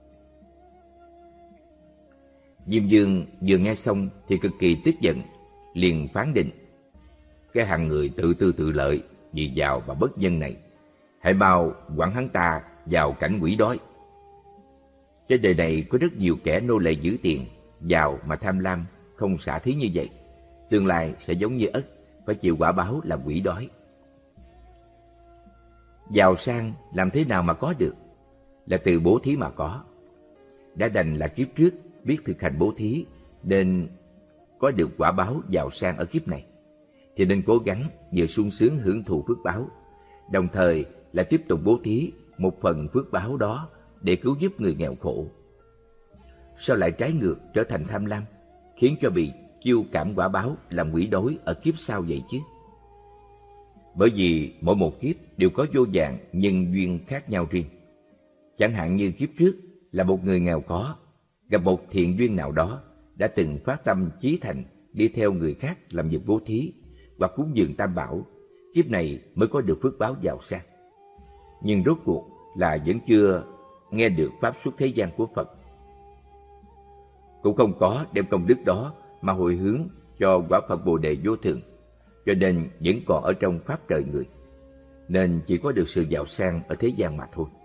Diêm Dương vừa nghe xong thì cực kỳ tức giận, liền phán định. Cái hàng người tự tư tự lợi vì giàu và bất nhân này, hãy mau quẳng hắn ta vào cảnh quỷ đói. Trên đời này có rất nhiều kẻ nô lệ giữ tiền, giàu mà tham lam, không xả thí như vậy, tương lai sẽ giống như Ất, phải chịu quả báo làm quỷ đói. Giàu sang làm thế nào mà có được? Là từ bố thí mà có. Đã đành là kiếp trước biết thực hành bố thí nên có được quả báo giàu sang ở kiếp này, thì nên cố gắng vừa sung sướng hưởng thụ phước báo, đồng thời là tiếp tục bố thí một phần phước báo đó để cứu giúp người nghèo khổ. Sao lại trái ngược trở thành tham lam, khiến cho bị chiêu cảm quả báo làm quỷ đói ở kiếp sau vậy chứ? Bởi vì mỗi một kiếp đều có vô vàn nhân duyên khác nhau riêng. Chẳng hạn như kiếp trước là một người nghèo có, gặp một thiện duyên nào đó, đã từng phát tâm chí thành đi theo người khác làm việc bố thí hoặc cúng dường tam bảo, kiếp này mới có được phước báo giàu sang. Nhưng rốt cuộc là vẫn chưa nghe được pháp xuất thế gian của Phật, cũng không có đem công đức đó mà hồi hướng cho quả Phật Bồ Đề vô thường, cho nên vẫn còn ở trong pháp trời người, nên chỉ có được sự giàu sang ở thế gian mà thôi.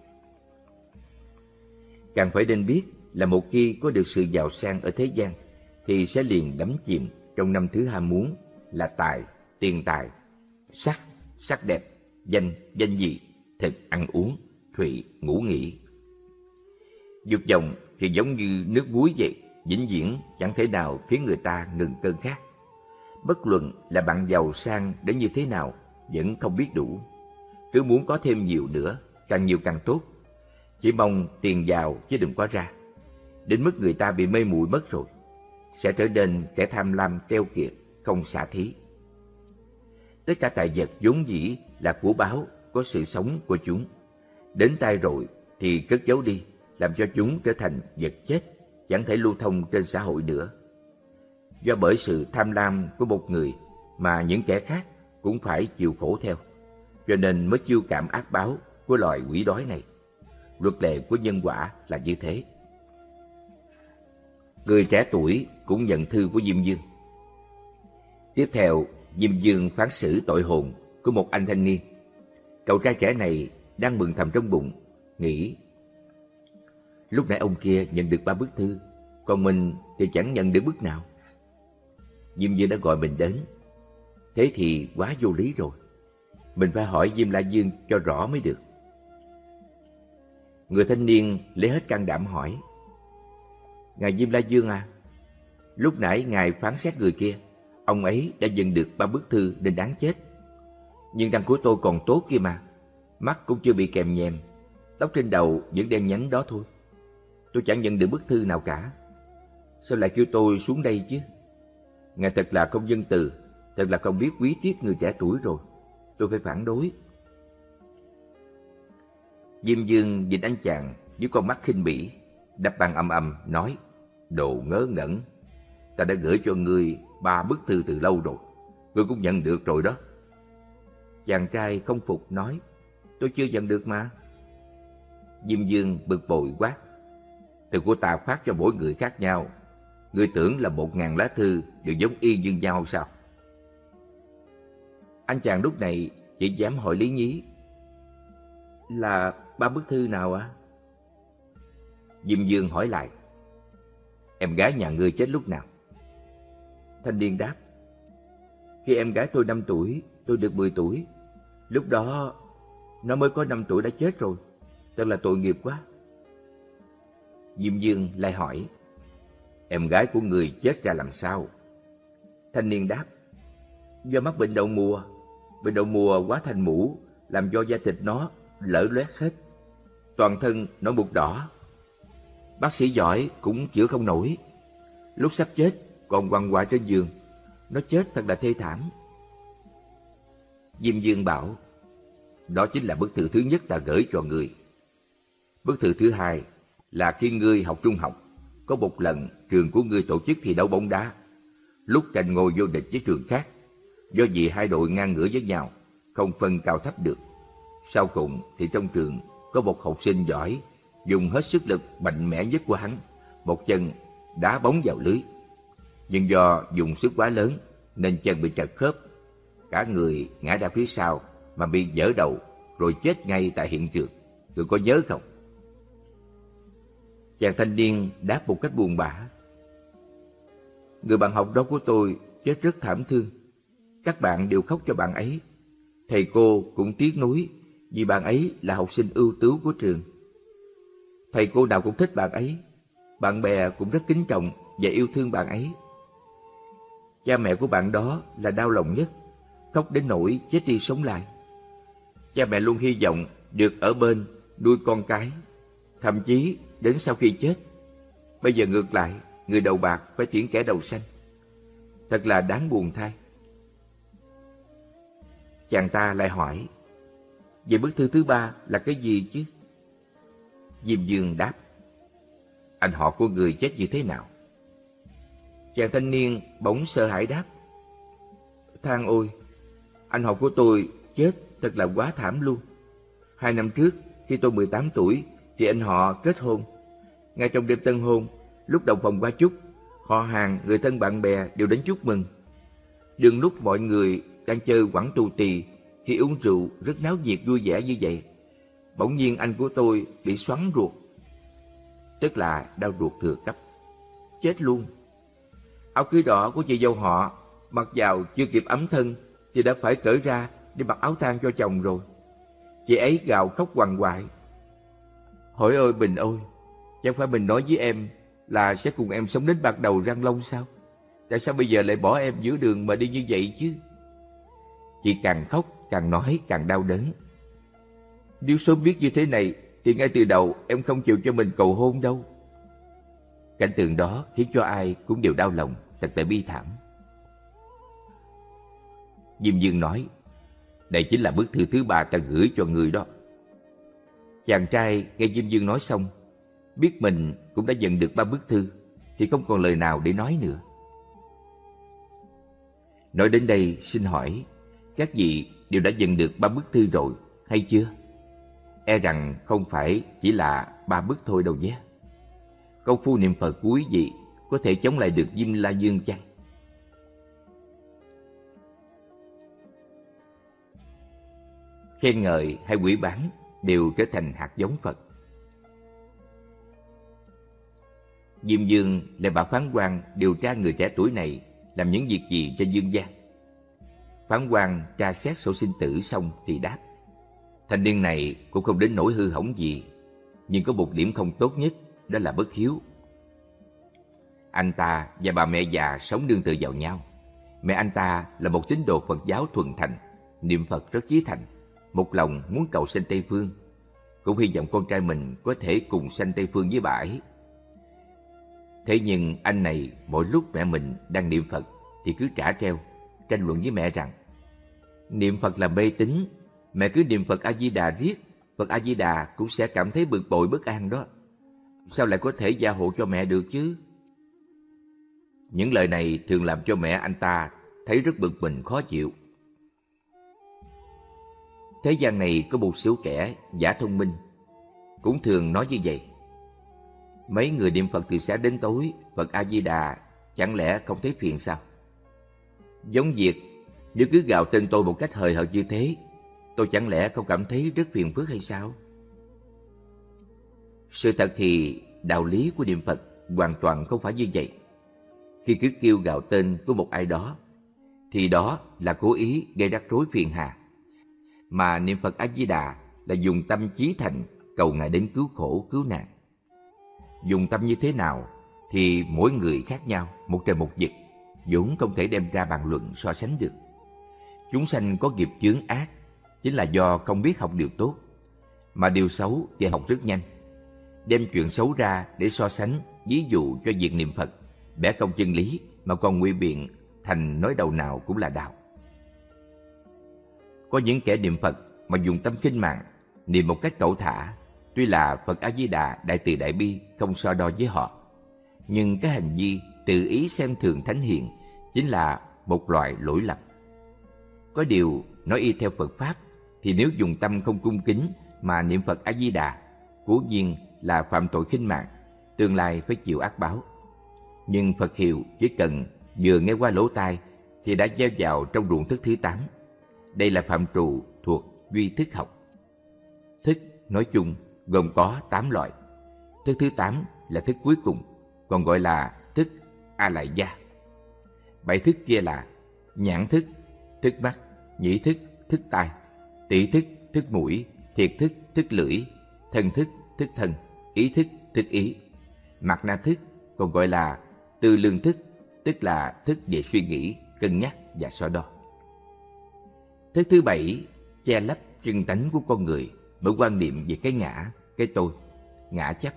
Càng phải nên biết là một khi có được sự giàu sang ở thế gian thì sẽ liền đắm chìm trong năm thứ ham muốn là tài, tiền tài, sắc, sắc đẹp, danh, danh dị, thực, ăn uống, thụy, ngủ nghỉ. Dục vọng thì giống như nước muối vậy, vĩnh viễn chẳng thể nào khiến người ta ngừng cơn khát. Bất luận là bạn giàu sang đến như thế nào vẫn không biết đủ, cứ muốn có thêm nhiều nữa, càng nhiều càng tốt. Chỉ mong tiền giàu chứ đừng có ra, đến mức người ta bị mê muội mất rồi, sẽ trở nên kẻ tham lam keo kiệt, không xả thí. Tất cả tài vật vốn dĩ là của báu, có sự sống của chúng. Đến tay rồi thì cất giấu đi, làm cho chúng trở thành vật chết, chẳng thể lưu thông trên xã hội nữa. Do bởi sự tham lam của một người mà những kẻ khác cũng phải chịu khổ theo, cho nên mới chiêu cảm ác báo của loài quỷ đói này. Luật lệ của nhân quả là như thế. người trẻ tuổi cũng nhận thư của Diêm Dương. Tiếp theo, Diêm Dương phán xử tội hồn của một anh thanh niên. Cậu trai trẻ này đang mừng thầm trong bụng, nghĩ: lúc nãy ông kia nhận được ba bức thư, còn mình thì chẳng nhận được bức nào. Diêm Dương đã gọi mình đến, thế thì quá vô lý rồi. Mình phải hỏi Diêm La Dương cho rõ mới được. Người thanh niên lấy hết can đảm hỏi: ngài Diêm La Dương à, lúc nãy ngài phán xét người kia, ông ấy đã nhận được ba bức thư nên đáng chết. Nhưng răng của tôi còn tốt kia mà, mắt cũng chưa bị kèm nhèm, tóc trên đầu vẫn đen nhánh đó thôi. Tôi chẳng nhận được bức thư nào cả. Sao lại kêu tôi xuống đây chứ? Ngài thật là không nhân từ, thật là không biết quý tiếc người trẻ tuổi rồi. Tôi phải phản đối. Diêm Dương nhìn anh chàng với con mắt khinh bỉ, đập bàn ầm ầm nói: đồ ngớ ngẩn, ta đã gửi cho ngươi ba bức thư từ lâu rồi, ngươi cũng nhận được rồi đó. Chàng trai không phục nói: tôi chưa nhận được mà. Diêm Dương bực bội quát: thư của ta phát cho mỗi người khác nhau, ngươi tưởng là một ngàn lá thư đều giống y như nhau sao? Anh chàng lúc này chỉ dám hỏi lý nhí: là ba bức thư nào ạ? À? Diêm Dương hỏi lại: em gái nhà ngươi chết lúc nào? Thanh niên đáp: khi em gái tôi năm tuổi, tôi được mười tuổi. Lúc đó nó mới có năm tuổi đã chết rồi, thật là tội nghiệp quá. Diêm Dương lại hỏi: em gái của người chết ra làm sao? Thanh niên đáp: do mắc bệnh đậu mùa. Bệnh đậu mùa quá thành mũ, làm cho da thịt nó lở loét hết, toàn thân nó mụn đỏ. Bác sĩ giỏi cũng chữa không nổi. Lúc sắp chết còn quằn quại trên giường. Nó chết thật là thê thảm. Diêm Dương bảo: đó chính là bức thư thứ nhất ta gửi cho ngươi. Bức thư thứ hai là khi ngươi học trung học, có một lần trường của ngươi tổ chức thi đấu bóng đá. Lúc tranh ngôi vô địch với trường khác, do vì hai đội ngang ngửa với nhau, không phân cao thấp được. Sau cùng thì trong trường có một học sinh giỏi dùng hết sức lực mạnh mẽ nhất của hắn, một chân đá bóng vào lưới. Nhưng do dùng sức quá lớn nên chân bị trật khớp, cả người ngã ra phía sau mà bị vỡ đầu, rồi chết ngay tại hiện trường. Ngươi có nhớ không? Chàng thanh niên đáp một cách buồn bã: người bạn học đó của tôi chết rất thảm thương. Các bạn đều khóc cho bạn ấy. Thầy cô cũng tiếc nuối vì bạn ấy là học sinh ưu tú của trường. Thầy cô nào cũng thích bạn ấy, bạn bè cũng rất kính trọng và yêu thương bạn ấy. Cha mẹ của bạn đó là đau lòng nhất, khóc đến nỗi chết đi sống lại. Cha mẹ luôn hy vọng được ở bên nuôi con cái, thậm chí đến sau khi chết. Bây giờ ngược lại, người đầu bạc phải chuyển kẻ đầu xanh. Thật là đáng buồn thay. Chàng ta lại hỏi: vậy bức thư thứ ba là cái gì chứ? Diêm Dương đáp: anh họ của người chết như thế nào? Chàng thanh niên bỗng sợ hãi đáp: than ôi, anh họ của tôi chết thật là quá thảm luôn. Hai năm trước, khi tôi mười tám tuổi, thì anh họ kết hôn. Ngay trong đêm tân hôn, lúc đồng phòng qua chúc, họ hàng, người thân bạn bè đều đến chúc mừng. Đừng lúc mọi người đang chơi quẳng tù tì khi uống rượu rất náo nhiệt vui vẻ như vậy, bỗng nhiên anh của tôi bị xoắn ruột, tức là đau ruột thừa cấp, chết luôn. Áo cưới đỏ của chị dâu họ mặc vào chưa kịp ấm thân thì đã phải cởi ra để mặc áo tang cho chồng rồi. Chị ấy gào khóc quằn quại: hỏi ơi Bình ơi, chẳng phải mình nói với em là sẽ cùng em sống đến bạc đầu răng long sao? Tại sao bây giờ lại bỏ em giữa đường mà đi như vậy chứ? Chị càng khóc càng nói càng đau đớn. Nếu sớm biết như thế này thì ngay từ đầu em không chịu cho mình cầu hôn đâu. Cảnh tượng đó khiến cho ai cũng đều đau lòng, thật là bi thảm. Diêm Dương nói: đây chính là bức thư thứ ba ta gửi cho người đó. Chàng trai nghe Diêm Dương nói xong, biết mình cũng đã nhận được ba bức thư, thì không còn lời nào để nói nữa. Nói đến đây xin hỏi, các vị đều đã nhận được ba bức thư rồi hay chưa? E rằng không phải chỉ là ba bức thôi đâu nhé. Công phu niệm Phật của quý vị có thể chống lại được Diêm La Dương chăng? Khen ngợi hay quỷ báng đều trở thành hạt giống Phật. Diêm Dương lại bảo Phán Quan điều tra người trẻ tuổi này làm những việc gì trên dương gian. Phán Quan tra xét sổ sinh tử xong thì đáp: thanh niên này cũng không đến nỗi hư hỏng gì, nhưng có một điểm không tốt nhất, đó là bất hiếu. Anh ta và bà mẹ già sống nương tựa vào nhau. Mẹ anh ta là một tín đồ Phật giáo thuần thành, niệm Phật rất chí thành, một lòng muốn cầu sanh Tây Phương, cũng hy vọng con trai mình có thể cùng sanh Tây Phương với bà ấy. Thế nhưng anh này mỗi lúc mẹ mình đang niệm Phật thì cứ trả treo, tranh luận với mẹ rằng niệm Phật là mê tín, mẹ cứ niệm Phật A Di Đà riết, Phật A Di Đà cũng sẽ cảm thấy bực bội bất an đó. Sao lại có thể gia hộ cho mẹ được chứ? Những lời này thường làm cho mẹ anh ta thấy rất bực mình khó chịu. Thế gian này có một số kẻ giả thông minh cũng thường nói như vậy: mấy người niệm Phật từ sáng đến tối, Phật A Di Đà chẳng lẽ không thấy phiền sao? Giống việc nếu cứ gào tên tôi một cách hời hợt như thế, tôi chẳng lẽ không cảm thấy rất phiền phức hay sao? Sự thật thì đạo lý của niệm Phật hoàn toàn không phải như vậy. Khi cứ kêu gào tên của một ai đó thì đó là cố ý gây rắc rối phiền hà, mà niệm Phật A Di Đà là dùng tâm chí thành cầu Ngài đến cứu khổ cứu nạn. Dùng tâm như thế nào thì mỗi người khác nhau, một trời một vực, vốn không thể đem ra bàn luận so sánh được. Chúng sanh có nghiệp chướng ác chính là do không biết học điều tốt, mà điều xấu thì học rất nhanh, đem chuyện xấu ra để so sánh, ví dụ cho việc niệm Phật, bẻ cong chân lý mà còn ngụy biện thành nói đầu nào cũng là đạo. Có những kẻ niệm Phật mà dùng tâm khinh mạng, niệm một cách cẩu thả, tuy là Phật A Di Đà đại từ đại bi không so đo với họ, nhưng cái hành vi tự ý xem thường thánh hiền chính là một loại lỗi lầm. Có điều nói y theo Phật pháp thì nếu dùng tâm không cung kính mà niệm Phật A Di Đà, cố nhiên là phạm tội khinh mạng, tương lai phải chịu ác báo. Nhưng Phật hiệu chỉ cần vừa nghe qua lỗ tai thì đã gieo vào trong ruộng thức thứ tám. Đây là phạm trù thuộc duy thức học. Thức nói chung gồm có tám loại. Thức thứ tám là thức cuối cùng, còn gọi là thức A Lại Gia. Bảy thức kia là nhãn thức, thức mắt, nhĩ thức, thức tai, tỷ thức, thức mũi, thiệt thức, thức lưỡi, thân thức, thức thân, ý thức, thức ý. Mạt na thức còn gọi là tư lương thức, tức là thức về suy nghĩ, cân nhắc và so đo. Thức thứ bảy che lấp chân tánh của con người bởi quan niệm về cái ngã, cái tôi, ngã chấp.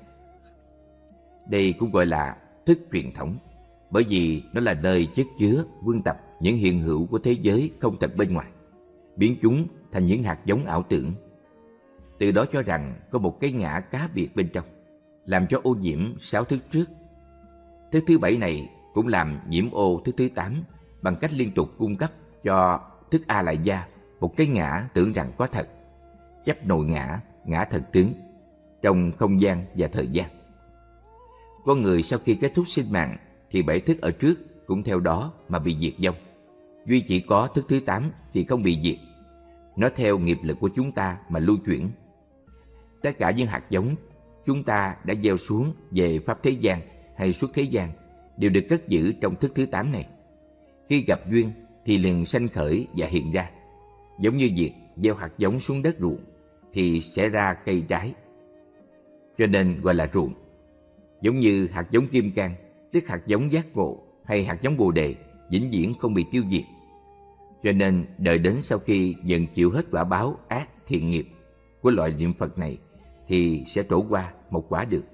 Đây cũng gọi là thức truyền thống, bởi vì nó là nơi chất chứa, quân tập những hiện hữu của thế giới không thật bên ngoài, biến chúng thành những hạt giống ảo tưởng. Từ đó cho rằng có một cái ngã cá biệt bên trong, làm cho ô nhiễm sáu thức trước. Thức thứ bảy này cũng làm nhiễm ô thức thứ tám bằng cách liên tục cung cấp cho thức A Lại Gia một cái ngã tưởng rằng có thật, chấp nội ngã, ngã thật tướng trong không gian và thời gian. Con người sau khi kết thúc sinh mạng thì bảy thức ở trước cũng theo đó mà bị diệt vong. Duy chỉ có thức thứ tám thì không bị diệt. Nó theo nghiệp lực của chúng ta mà lưu chuyển. Tất cả những hạt giống chúng ta đã gieo xuống về pháp thế gian hay xuất thế gian đều được cất giữ trong thức thứ tám này. Khi gặp duyên thì liền sanh khởi và hiện ra. Giống như việc gieo hạt giống xuống đất ruộng thì sẽ ra cây trái, cho nên gọi là ruộng. Giống như hạt giống kim cang, tức hạt giống giác ngộ, hay hạt giống bồ đề vĩnh viễn không bị tiêu diệt, cho nên đợi đến sau khi nhận chịu hết quả báo ác thiện nghiệp của loại niệm Phật này thì sẽ trổ qua một quả được.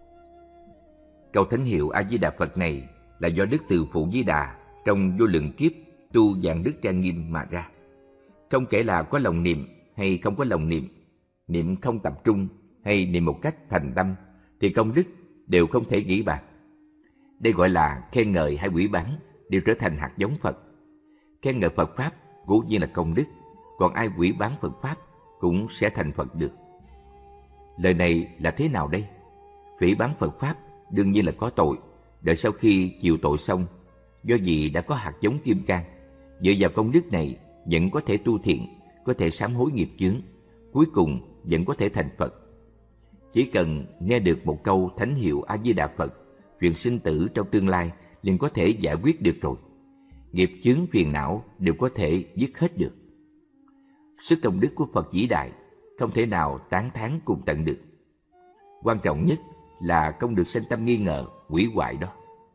Câu thánh hiệu A Di Đà Phật này là do Đức Từ Phụ Di Đà trong vô lượng kiếp tu dạng đức trang nghiêm mà ra. Không kể là có lòng niệm hay không có lòng niệm, niệm không tập trung hay niệm một cách thành tâm thì công đức đều không thể nghĩ bàn. Đây gọi là khen ngợi hay quỷ báng đều trở thành hạt giống Phật. Khen ngợi Phật pháp cố nhiên là công đức, còn ai quỷ báng Phật pháp cũng sẽ thành Phật được. Lời này là thế nào đây? Phỉ báng Phật pháp đương nhiên là có tội, đợi sau khi chịu tội xong, do vì đã có hạt giống kim cang, dựa vào công đức này vẫn có thể tu thiện, có thể sám hối nghiệp chướng, cuối cùng vẫn có thể thành Phật. Chỉ cần nghe được một câu thánh hiệu A Di Đà Phật, chuyện sinh tử trong tương lai liền có thể giải quyết được rồi. Nghiệp chướng phiền não đều có thể dứt hết được. Sức công đức của Phật vĩ đại không thể nào tán thán cùng tận được. Quan trọng nhất là không được sanh tâm nghi ngờ, hủy hoại đó.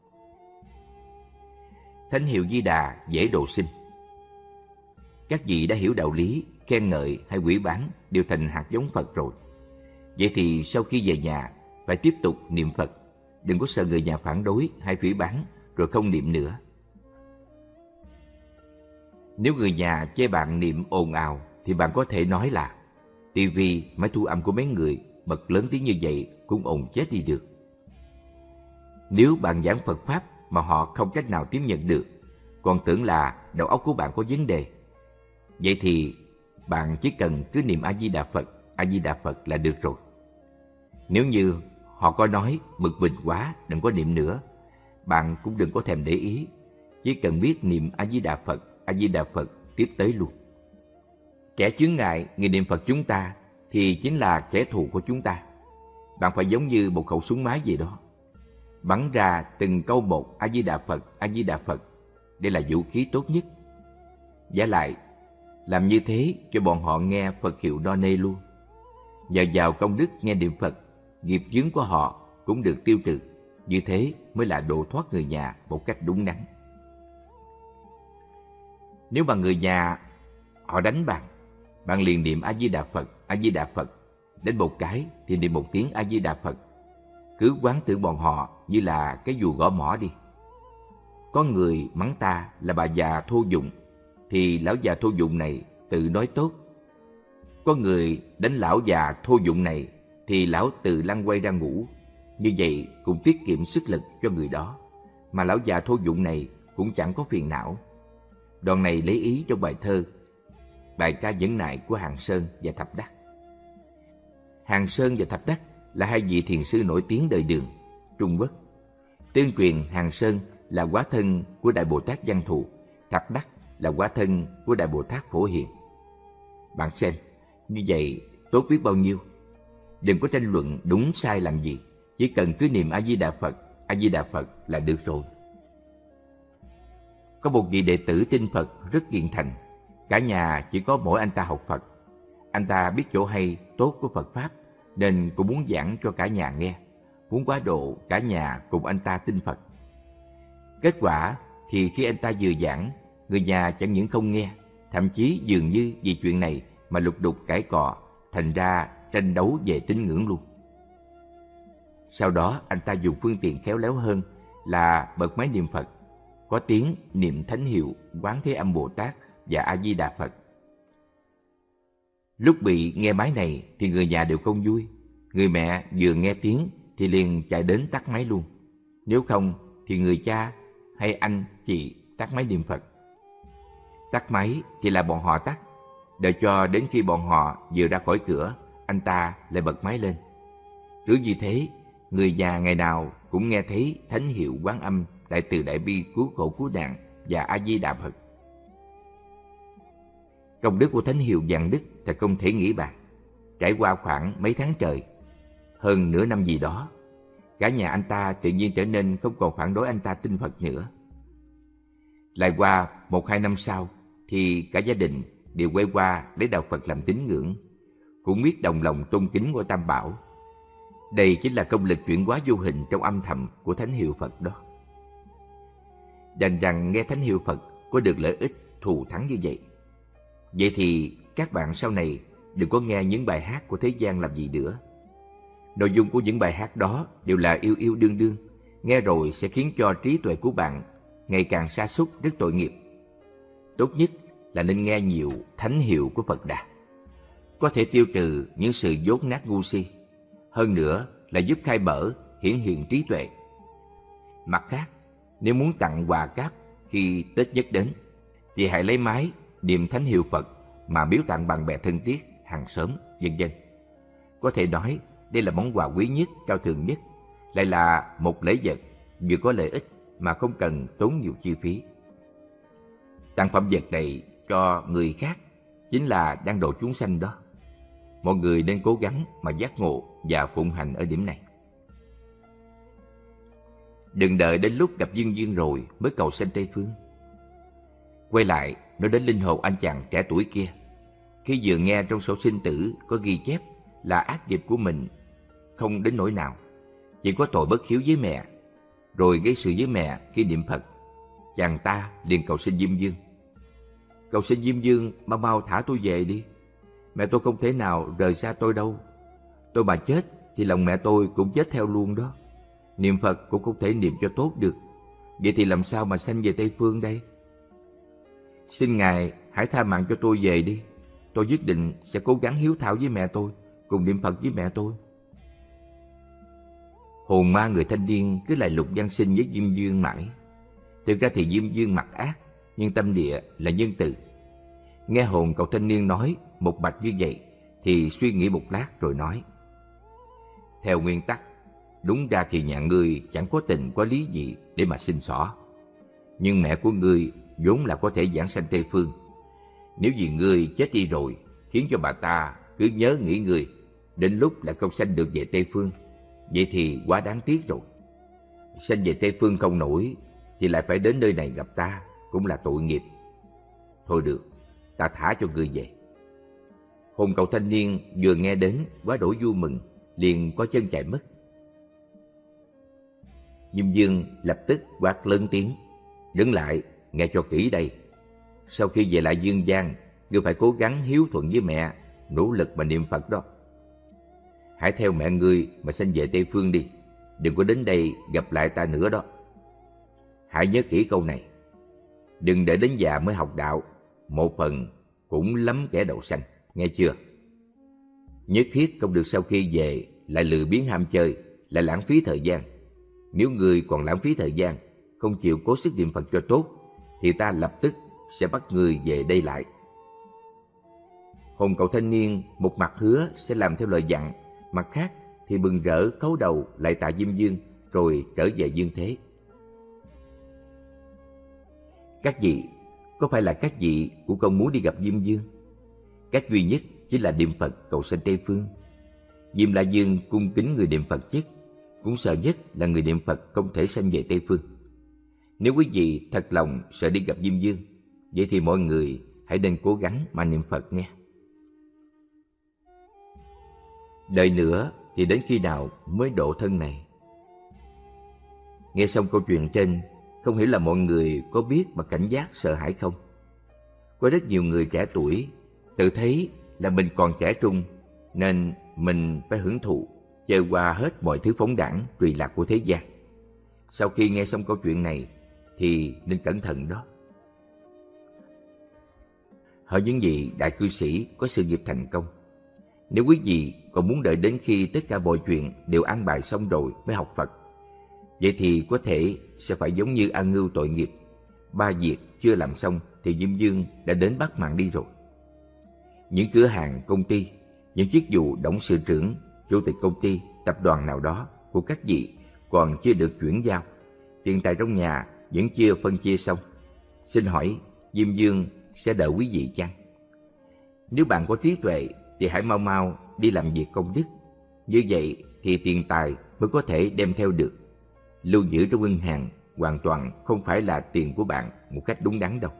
Thánh hiệu Di Đà dễ độ sinh. Các vị đã hiểu đạo lý, khen ngợi hay hủy báng đều thành hạt giống Phật rồi. Vậy thì sau khi về nhà phải tiếp tục niệm Phật, đừng có sợ người nhà phản đối hay phỉ báng rồi không niệm nữa. Nếu người nhà chê bạn niệm ồn ào thì bạn có thể nói là tivi, máy thu âm của mấy người bật lớn tiếng như vậy cũng ồn chết đi được. Nếu bạn giảng Phật Pháp mà họ không cách nào tiếp nhận được, còn tưởng là đầu óc của bạn có vấn đề, vậy thì bạn chỉ cần cứ niệm A-di-đà Phật, A-di-đà Phật là được rồi. Nếu như họ có nói bực mình quá, đừng có niệm nữa, bạn cũng đừng có thèm để ý, chỉ cần biết niệm A-di-đà Phật, A-di-đà Phật tiếp tới luôn. Kẻ chướng ngại người niệm Phật chúng ta thì chính là kẻ thù của chúng ta. Bạn phải giống như một khẩu súng máy vậy đó, bắn ra từng câu một A-di-đà Phật, A-di-đà Phật. Đây là vũ khí tốt nhất. Giả lại, làm như thế cho bọn họ nghe Phật hiệu no nê luôn. Nhờ vào công đức nghe niệm Phật, nghiệp chướng của họ cũng được tiêu trừ. Như thế mới là độ thoát người nhà một cách đúng đắn. Nếu mà người nhà họ đánh bạn, bạn liền niệm A-di-đà Phật, A-di-đà Phật. Đến một cái thì niệm một tiếng A-di-đà Phật. Cứ quán tưởng bọn họ như là cái dù gõ mỏ đi. Có người mắng ta là bà già thô dụng, thì lão già thô dụng này tự nói tốt. Có người đánh lão già thô dụng này, thì lão tự lăn quay ra ngủ. Như vậy cũng tiết kiệm sức lực cho người đó, mà lão già thô dụng này cũng chẳng có phiền não. Đoạn này lấy ý trong bài thơ bài ca nhẫn nại của Hàng Sơn và Thập Đắc. Hàng Sơn và Thập Đắc là hai vị thiền sư nổi tiếng đời Đường, Trung Quốc. Tương truyền Hàng Sơn là hóa thân của Đại Bồ Tát Văn Thù, Thập Đắc là hóa thân của Đại Bồ Tát Phổ Hiền. Bạn xem, như vậy tốt biết bao nhiêu. Đừng có tranh luận đúng sai làm gì, chỉ cần cứ niệm A-di-đà Phật, A-di-đà Phật là được rồi. Có một vị đệ tử tin Phật rất hiền thành, cả nhà chỉ có mỗi anh ta học Phật. Anh ta biết chỗ hay, tốt của Phật Pháp, nên cũng muốn giảng cho cả nhà nghe, muốn quá độ cả nhà cùng anh ta tin Phật. Kết quả thì khi anh ta vừa giảng, người nhà chẳng những không nghe, thậm chí dường như vì chuyện này mà lục đục cãi cọ, thành ra tranh đấu về tín ngưỡng luôn. Sau đó anh ta dùng phương tiện khéo léo hơn là bật máy niệm Phật, có tiếng niệm thánh hiệu Quán Thế Âm Bồ Tát và A-di-đà Phật. Lúc bị nghe máy này thì người nhà đều không vui. Người mẹ vừa nghe tiếng thì liền chạy đến tắt máy luôn. Nếu không thì người cha hay anh chị tắt máy niệm Phật. Tắt máy thì là bọn họ tắt, đợi cho đến khi bọn họ vừa ra khỏi cửa, anh ta lại bật máy lên. Cứ như thế, người nhà ngày nào cũng nghe thấy thánh hiệu Quán Âm, Đại Từ Đại Bi, Cứu Khổ Cứu Nạn và A-di-đà Phật. Công đức của thánh hiệu Vạn Đức thật không thể nghĩ bàn. Trải qua khoảng mấy tháng trời, hơn nửa năm gì đó, cả nhà anh ta tự nhiên trở nên không còn phản đối anh ta tin Phật nữa. Lại qua một hai năm sau thì cả gia đình đều quay qua lấy đạo Phật làm tín ngưỡng, cũng biết đồng lòng tôn kính ngôi Tam Bảo. Đây chính là công lực chuyển hóa vô hình trong âm thầm của thánh hiệu Phật đó. Đành rằng nghe thánh hiệu Phật có được lợi ích thù thắng như vậy. Vậy thì các bạn sau này đừng có nghe những bài hát của thế gian làm gì nữa. Nội dung của những bài hát đó đều là yêu yêu đương đương, nghe rồi sẽ khiến cho trí tuệ của bạn ngày càng sa sút, rất tội nghiệp. Tốt nhất là nên nghe nhiều thánh hiệu của Phật Đà, có thể tiêu trừ những sự dốt nát ngu si, hơn nữa là giúp khai mở hiển hiện trí tuệ. Mặt khác, nếu muốn tặng quà cáp khi Tết Nhất đến thì hãy lấy máy niệm thánh hiệu Phật mà biếu tặng bạn bè thân thiết, hàng xóm, vân vân. Có thể nói đây là món quà quý nhất, cao thượng nhất, lại là một lễ vật vừa có lợi ích mà không cần tốn nhiều chi phí. Tặng phẩm vật này cho người khác chính là đang độ chúng sanh đó. Mọi người nên cố gắng mà giác ngộ và phụng hành ở điểm này. Đừng đợi đến lúc gặp duyên duyên rồi mới cầu sanh Tây Phương. Quay lại nói đến linh hồn anh chàng trẻ tuổi kia. Khi vừa nghe trong sổ sinh tử có ghi chép là ác nghiệp của mình không đến nỗi nào, chỉ có tội bất hiếu với mẹ, rồi gây sự với mẹ khi niệm Phật, chàng ta liền cầu xin Diêm Vương. Cầu xin Diêm Vương mau mau thả tôi về đi. Mẹ tôi không thể nào rời xa tôi đâu. Tôi mà chết thì lòng mẹ tôi cũng chết theo luôn đó. Niệm Phật cũng không thể niệm cho tốt được. Vậy thì làm sao mà sanh về Tây Phương đây? Xin Ngài hãy tha mạng cho tôi về đi. Tôi quyết định sẽ cố gắng hiếu thảo với mẹ tôi, cùng niệm Phật với mẹ tôi. Hồn ma người thanh niên cứ lại lục văn sinh với Diêm Vương mãi. Thực ra thì Diêm Vương mặt ác, nhưng tâm địa là nhân từ. Nghe hồn cậu thanh niên nói một mạch như vậy thì suy nghĩ một lát rồi nói: theo nguyên tắc, đúng ra thì nhà ngươi chẳng có tình có lý gì để mà xin xỏ. Nhưng mẹ của ngươi vốn là có thể giảng sanh Tây Phương. Nếu vì ngươi chết đi rồi, khiến cho bà ta cứ nhớ nghĩ ngươi, đến lúc lại không sanh được về Tây Phương, vậy thì quá đáng tiếc rồi. Sanh về Tây Phương không nổi thì lại phải đến nơi này gặp ta, cũng là tội nghiệp. Thôi được, ta thả cho ngươi về. Hồn cậu thanh niên vừa nghe đến quá đổi vui mừng, liền có chân chạy mất. Diêm Vương lập tức quát lớn tiếng: đứng lại, nghe cho kỹ đây. Sau khi về lại dương gian, ngươi phải cố gắng hiếu thuận với mẹ, nỗ lực mà niệm Phật đó. Hãy theo mẹ ngươi mà sanh về Tây Phương đi, đừng có đến đây gặp lại ta nữa đó. Hãy nhớ kỹ câu này, đừng để đến già mới học đạo, một phần cũng lắm kẻ đậu sanh, nghe chưa? Nhất thiết không được sau khi về lại lười biếng ham chơi, lại lãng phí thời gian. Nếu ngươi còn lãng phí thời gian, không chịu cố sức niệm Phật cho tốt, thì ta lập tức sẽ bắt ngươi về đây lại. Hồn cậu thanh niên một mặt hứa sẽ làm theo lời dặn, mặt khác thì mừng rỡ cấu đầu lại tạ Diêm Vương, rồi trở về dương thế. Các vị, có phải là các vị cũng không muốn đi gặp Diêm Vương? Cách duy nhất chỉ là niệm Phật cầu sanh Tây Phương. Diêm La Vương cung kính người niệm Phật nhất, cũng sợ nhất là người niệm Phật không thể sanh về Tây Phương. Nếu quý vị thật lòng sợ đi gặp Diêm Vương, vậy thì mọi người hãy nên cố gắng mà niệm Phật nghe. Đợi nữa thì đến khi nào mới độ thân này? Nghe xong câu chuyện trên, không hiểu là mọi người có biết mà cảnh giác sợ hãi không? Có rất nhiều người trẻ tuổi tự thấy là mình còn trẻ trung, nên mình phải hưởng thụ, chơi qua hết mọi thứ phóng đãng tùy lạc của thế gian. Sau khi nghe xong câu chuyện này thì nên cẩn thận đó. Hỏi những vị đại cư sĩ có sự nghiệp thành công, nếu quý vị còn muốn đợi đến khi tất cả mọi chuyện đều an bài xong rồi mới học Phật, vậy thì có thể sẽ phải giống như A Ngưu tội nghiệp. Ba việc chưa làm xong thì Diêm Vương đã đến bắt mạng đi rồi. Những cửa hàng, công ty, những chức vụ董sự trưởng, chủ tịch công ty, tập đoàn nào đó của các vị còn chưa được chuyển giao, tiền tài trong nhà vẫn chưa phân chia xong. Xin hỏi Diêm Vương sẽ đợi quý vị chăng? Nếu bạn có trí tuệ thì hãy mau mau đi làm việc công đức. Như vậy thì tiền tài mới có thể đem theo được. Lưu giữ trong ngân hàng hoàn toàn không phải là tiền của bạn một cách đúng đắn đâu.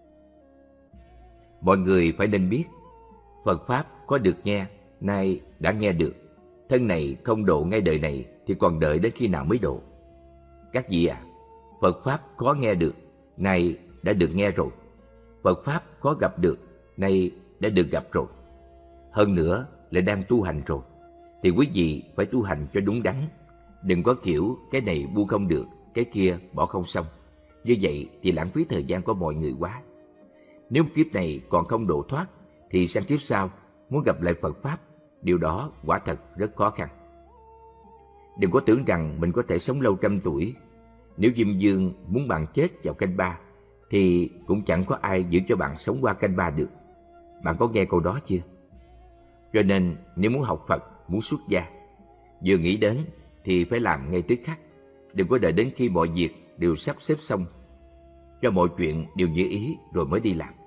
Mọi người phải nên biết, Phật Pháp có được nghe, nay đã nghe được. Thân này không độ ngay đời này thì còn đợi đến khi nào mới độ? Các vị à, Phật Pháp có nghe được, nay đã được nghe rồi. Phật Pháp có gặp được, nay đã được gặp rồi. Hơn nữa lại đang tu hành rồi, thì quý vị phải tu hành cho đúng đắn. Đừng có kiểu cái này buông không được, cái kia bỏ không xong. Như vậy thì lãng phí thời gian của mọi người quá. Nếu kiếp này còn không độ thoát, thì sang kiếp sau muốn gặp lại Phật Pháp, điều đó quả thật rất khó khăn. Đừng có tưởng rằng mình có thể sống lâu trăm tuổi. Nếu Diêm Vương muốn bạn chết vào canh ba, thì cũng chẳng có ai giữ cho bạn sống qua canh ba được. Bạn có nghe câu đó chưa? Cho nên nếu muốn học Phật, muốn xuất gia, vừa nghĩ đến thì phải làm ngay tức khắc. đừng có đợi đến khi mọi việc đều sắp xếp xong, cho mọi chuyện đều như ý rồi mới đi làm.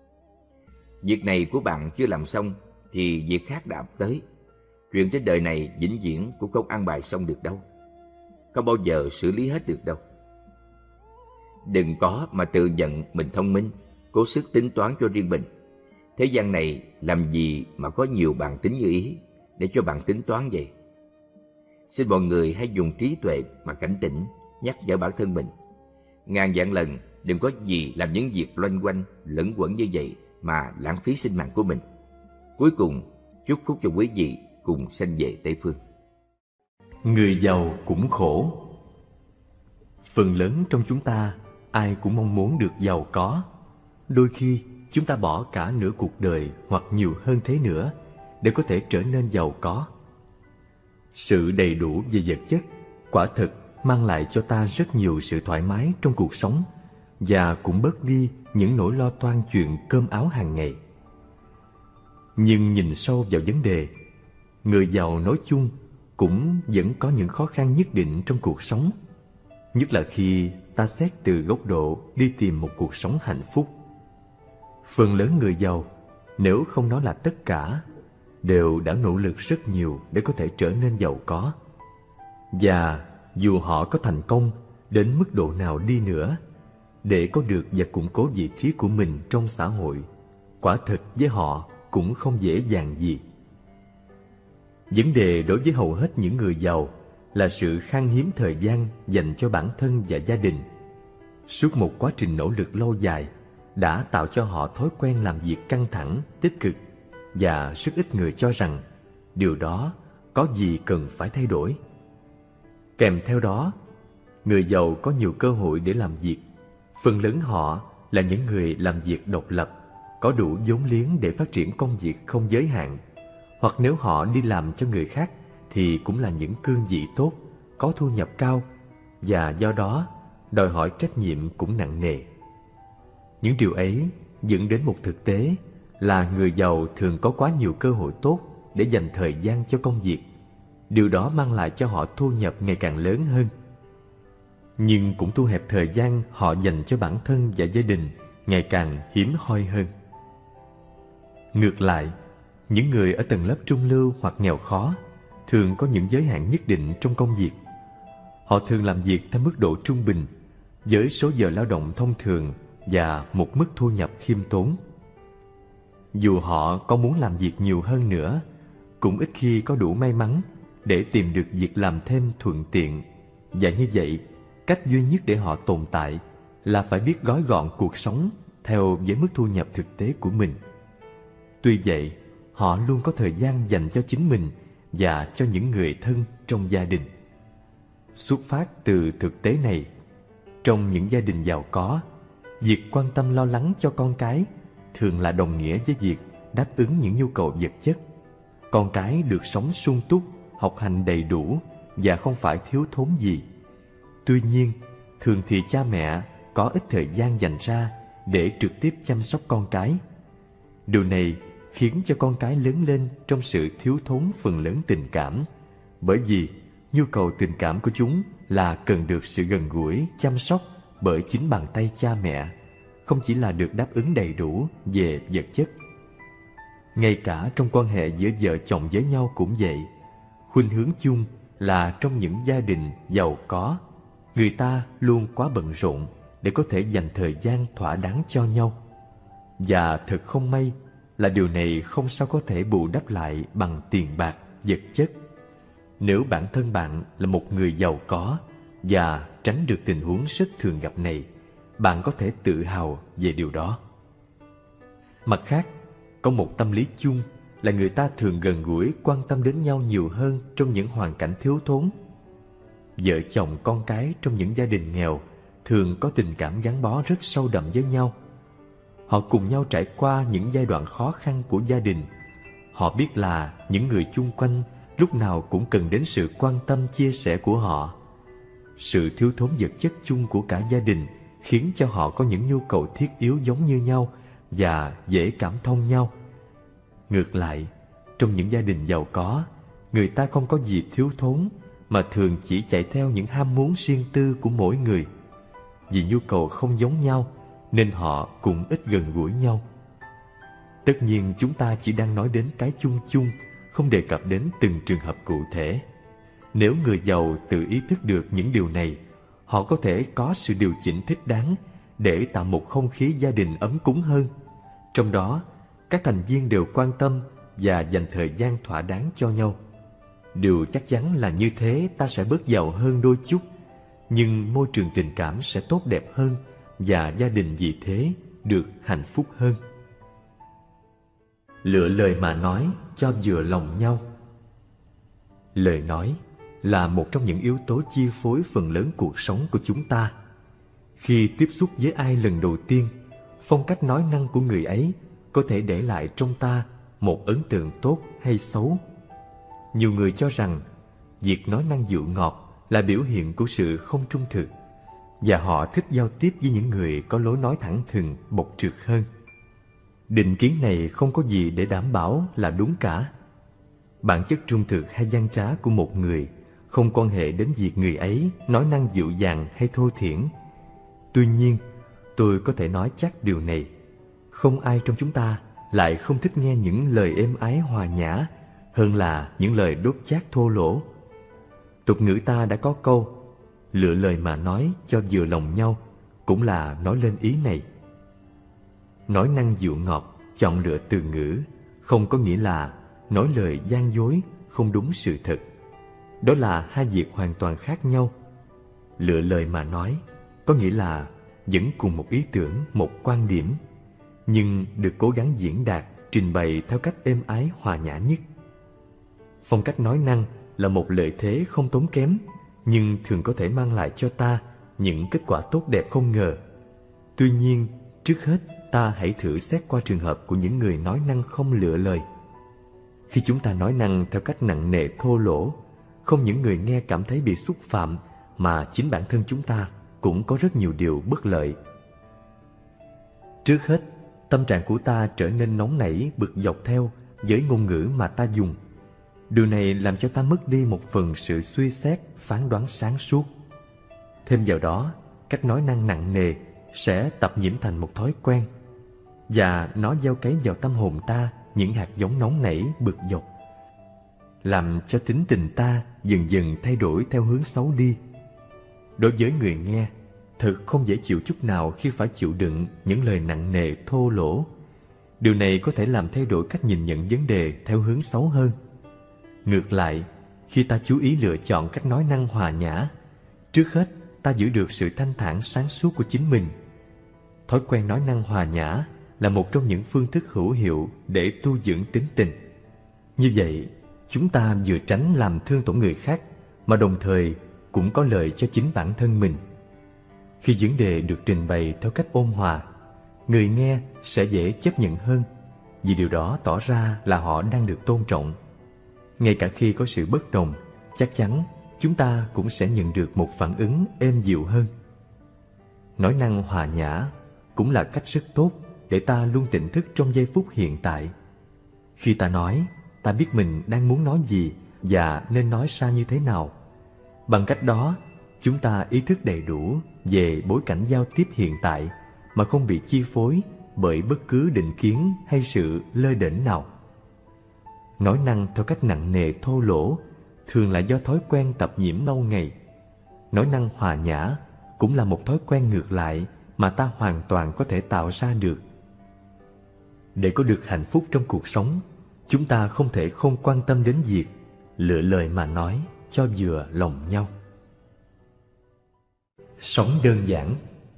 Việc này của bạn chưa làm xong thì việc khác đã ập tới. Chuyện trên đời này vĩnh viễn cũng không an bài xong được đâu, không bao giờ xử lý hết được đâu. Đừng có mà tự nhận mình thông minh, cố sức tính toán cho riêng mình. Thế gian này làm gì mà có nhiều bàn tính như ý để cho bạn tính toán vậy? Xin mọi người hãy dùng trí tuệ mà cảnh tỉnh, nhắc nhở bản thân mình. Ngàn vạn lần đừng có gì làm những việc loanh quanh, lẫn quẩn như vậy mà lãng phí sinh mạng của mình. Cuối cùng, chúc phúc cho quý vị cùng sanh về Tây Phương. Người giàu cũng khổ. Phần lớn trong chúng ta, ai cũng mong muốn được giàu có. Đôi khi, chúng ta bỏ cả nửa cuộc đời hoặc nhiều hơn thế nữa để có thể trở nên giàu có. Sự đầy đủ về vật chất quả thực mang lại cho ta rất nhiều sự thoải mái trong cuộc sống và cũng bớt đi những nỗi lo toan chuyện cơm áo hàng ngày. Nhưng nhìn sâu vào vấn đề, người giàu nói chung cũng vẫn có những khó khăn nhất định trong cuộc sống, nhất là khi ta xét từ góc độ đi tìm một cuộc sống hạnh phúc. Phần lớn người giàu, nếu không nói là tất cả, đều đã nỗ lực rất nhiều để có thể trở nên giàu có. Và dù họ có thành công đến mức độ nào đi nữa, để có được và củng cố vị trí của mình trong xã hội, quả thực với họ cũng không dễ dàng gì. Vấn đề đối với hầu hết những người giàu là sự khan hiếm thời gian dành cho bản thân và gia đình. Suốt một quá trình nỗ lực lâu dài đã tạo cho họ thói quen làm việc căng thẳng, tích cực, và rất ít người cho rằng điều đó có gì cần phải thay đổi. Kèm theo đó, người giàu có nhiều cơ hội để làm việc. Phần lớn họ là những người làm việc độc lập, có đủ vốn liếng để phát triển công việc không giới hạn. Hoặc nếu họ đi làm cho người khác thì cũng là những cương vị tốt, có thu nhập cao, và do đó đòi hỏi trách nhiệm cũng nặng nề. Những điều ấy dẫn đến một thực tế là người giàu thường có quá nhiều cơ hội tốt để dành thời gian cho công việc. Điều đó mang lại cho họ thu nhập ngày càng lớn hơn, nhưng cũng thu hẹp thời gian họ dành cho bản thân và gia đình ngày càng hiếm hoi hơn. Ngược lại, những người ở tầng lớp trung lưu hoặc nghèo khó thường có những giới hạn nhất định trong công việc. Họ thường làm việc theo mức độ trung bình, với số giờ lao động thông thường và một mức thu nhập khiêm tốn. Dù họ có muốn làm việc nhiều hơn nữa, cũng ít khi có đủ may mắn để tìm được việc làm thêm thuận tiện. Và như vậy, cách duy nhất để họ tồn tại là phải biết gói gọn cuộc sống theo với mức thu nhập thực tế của mình. Tuy vậy, họ luôn có thời gian dành cho chính mình và cho những người thân trong gia đình. Xuất phát từ thực tế này, trong những gia đình giàu có, việc quan tâm lo lắng cho con cái thường là đồng nghĩa với việc đáp ứng những nhu cầu vật chất. Con cái được sống sung túc, học hành đầy đủ và không phải thiếu thốn gì. Tuy nhiên, thường thì cha mẹ có ít thời gian dành ra để trực tiếp chăm sóc con cái. Điều này khiến cho con cái lớn lên trong sự thiếu thốn phần lớn tình cảm, bởi vì nhu cầu tình cảm của chúng là cần được sự gần gũi, chăm sóc bởi chính bàn tay cha mẹ, không chỉ là được đáp ứng đầy đủ về vật chất. Ngay cả trong quan hệ giữa vợ chồng với nhau cũng vậy. Khuynh hướng chung là trong những gia đình giàu có, người ta luôn quá bận rộn để có thể dành thời gian thỏa đáng cho nhau. Và thật không may là điều này không sao có thể bù đắp lại bằng tiền bạc, vật chất. Nếu bản thân bạn là một người giàu có và tránh được tình huống rất thường gặp này, bạn có thể tự hào về điều đó. Mặt khác, có một tâm lý chung là người ta thường gần gũi, quan tâm đến nhau nhiều hơn trong những hoàn cảnh thiếu thốn. Vợ chồng con cái trong những gia đình nghèo thường có tình cảm gắn bó rất sâu đậm với nhau. Họ cùng nhau trải qua những giai đoạn khó khăn của gia đình. Họ biết là những người chung quanh lúc nào cũng cần đến sự quan tâm chia sẻ của họ. Sự thiếu thốn vật chất chung của cả gia đình khiến cho họ có những nhu cầu thiết yếu giống như nhau và dễ cảm thông nhau. Ngược lại, trong những gia đình giàu có, người ta không có gì thiếu thốn mà thường chỉ chạy theo những ham muốn riêng tư của mỗi người. Vì nhu cầu không giống nhau nên họ cũng ít gần gũi nhau. Tất nhiên chúng ta chỉ đang nói đến cái chung chung, không đề cập đến từng trường hợp cụ thể. Nếu người giàu tự ý thức được những điều này, họ có thể có sự điều chỉnh thích đáng để tạo một không khí gia đình ấm cúng hơn. Trong đó, các thành viên đều quan tâm và dành thời gian thỏa đáng cho nhau. Điều chắc chắn là như thế ta sẽ bớt giàu hơn đôi chút, nhưng môi trường tình cảm sẽ tốt đẹp hơn và gia đình vì thế được hạnh phúc hơn. Lựa lời mà nói cho vừa lòng nhau. Lời nói là một trong những yếu tố chi phối phần lớn cuộc sống của chúng ta. Khi tiếp xúc với ai lần đầu tiên, phong cách nói năng của người ấy có thể để lại trong ta một ấn tượng tốt hay xấu. Nhiều người cho rằng việc nói năng dịu ngọt là biểu hiện của sự không trung thực, và họ thích giao tiếp với những người có lối nói thẳng thừng, bộc trực hơn. Định kiến này không có gì để đảm bảo là đúng cả. Bản chất trung thực hay gian trá của một người không quan hệ đến việc người ấy nói năng dịu dàng hay thô thiển. Tuy nhiên, tôi có thể nói chắc điều này: không ai trong chúng ta lại không thích nghe những lời êm ái hòa nhã hơn là những lời đốt chát thô lỗ. Tục ngữ ta đã có câu lựa lời mà nói cho vừa lòng nhau, cũng là nói lên ý này. Nói năng dịu ngọt, chọn lựa từ ngữ không có nghĩa là nói lời gian dối, không đúng sự thật. Đó là hai việc hoàn toàn khác nhau. Lựa lời mà nói có nghĩa là vẫn cùng một ý tưởng, một quan điểm, nhưng được cố gắng diễn đạt, trình bày theo cách êm ái hòa nhã nhất. Phong cách nói năng là một lợi thế không tốn kém, nhưng thường có thể mang lại cho ta những kết quả tốt đẹp không ngờ. Tuy nhiên, trước hết ta hãy thử xét qua trường hợp của những người nói năng không lựa lời. Khi chúng ta nói năng theo cách nặng nề thô lỗ, không những người nghe cảm thấy bị xúc phạm, mà chính bản thân chúng ta cũng có rất nhiều điều bất lợi. Trước hết, tâm trạng của ta trở nên nóng nảy, bực dọc theo với ngôn ngữ mà ta dùng. Điều này làm cho ta mất đi một phần sự suy xét, phán đoán sáng suốt. Thêm vào đó, cách nói năng nặng nề sẽ tập nhiễm thành một thói quen, và nó gieo cấy vào tâm hồn ta những hạt giống nóng nảy, bực dọc, làm cho tính tình ta dần dần thay đổi theo hướng xấu đi. Đối với người nghe, thật không dễ chịu chút nào khi phải chịu đựng những lời nặng nề thô lỗ. Điều này có thể làm thay đổi cách nhìn nhận vấn đề theo hướng xấu hơn. Ngược lại, khi ta chú ý lựa chọn cách nói năng hòa nhã, trước hết ta giữ được sự thanh thản sáng suốt của chính mình. Thói quen nói năng hòa nhã là một trong những phương thức hữu hiệu để tu dưỡng tính tình. Như vậy, chúng ta vừa tránh làm thương tổn người khác, mà đồng thời cũng có lợi cho chính bản thân mình. Khi vấn đề được trình bày theo cách ôn hòa, người nghe sẽ dễ chấp nhận hơn, vì điều đó tỏ ra là họ đang được tôn trọng. Ngay cả khi có sự bất đồng, chắc chắn chúng ta cũng sẽ nhận được một phản ứng êm dịu hơn. Nói năng hòa nhã cũng là cách rất tốt để ta luôn tỉnh thức trong giây phút hiện tại. Khi ta nói, ta biết mình đang muốn nói gì và nên nói ra như thế nào. Bằng cách đó, chúng ta ý thức đầy đủ về bối cảnh giao tiếp hiện tại mà không bị chi phối bởi bất cứ định kiến hay sự lơ đễnh nào. Nói năng theo cách nặng nề thô lỗ thường là do thói quen tập nhiễm lâu ngày. Nói năng hòa nhã cũng là một thói quen ngược lại mà ta hoàn toàn có thể tạo ra được. Để có được hạnh phúc trong cuộc sống, chúng ta không thể không quan tâm đến việc lựa lời mà nói cho vừa lòng nhau. Sống đơn giản.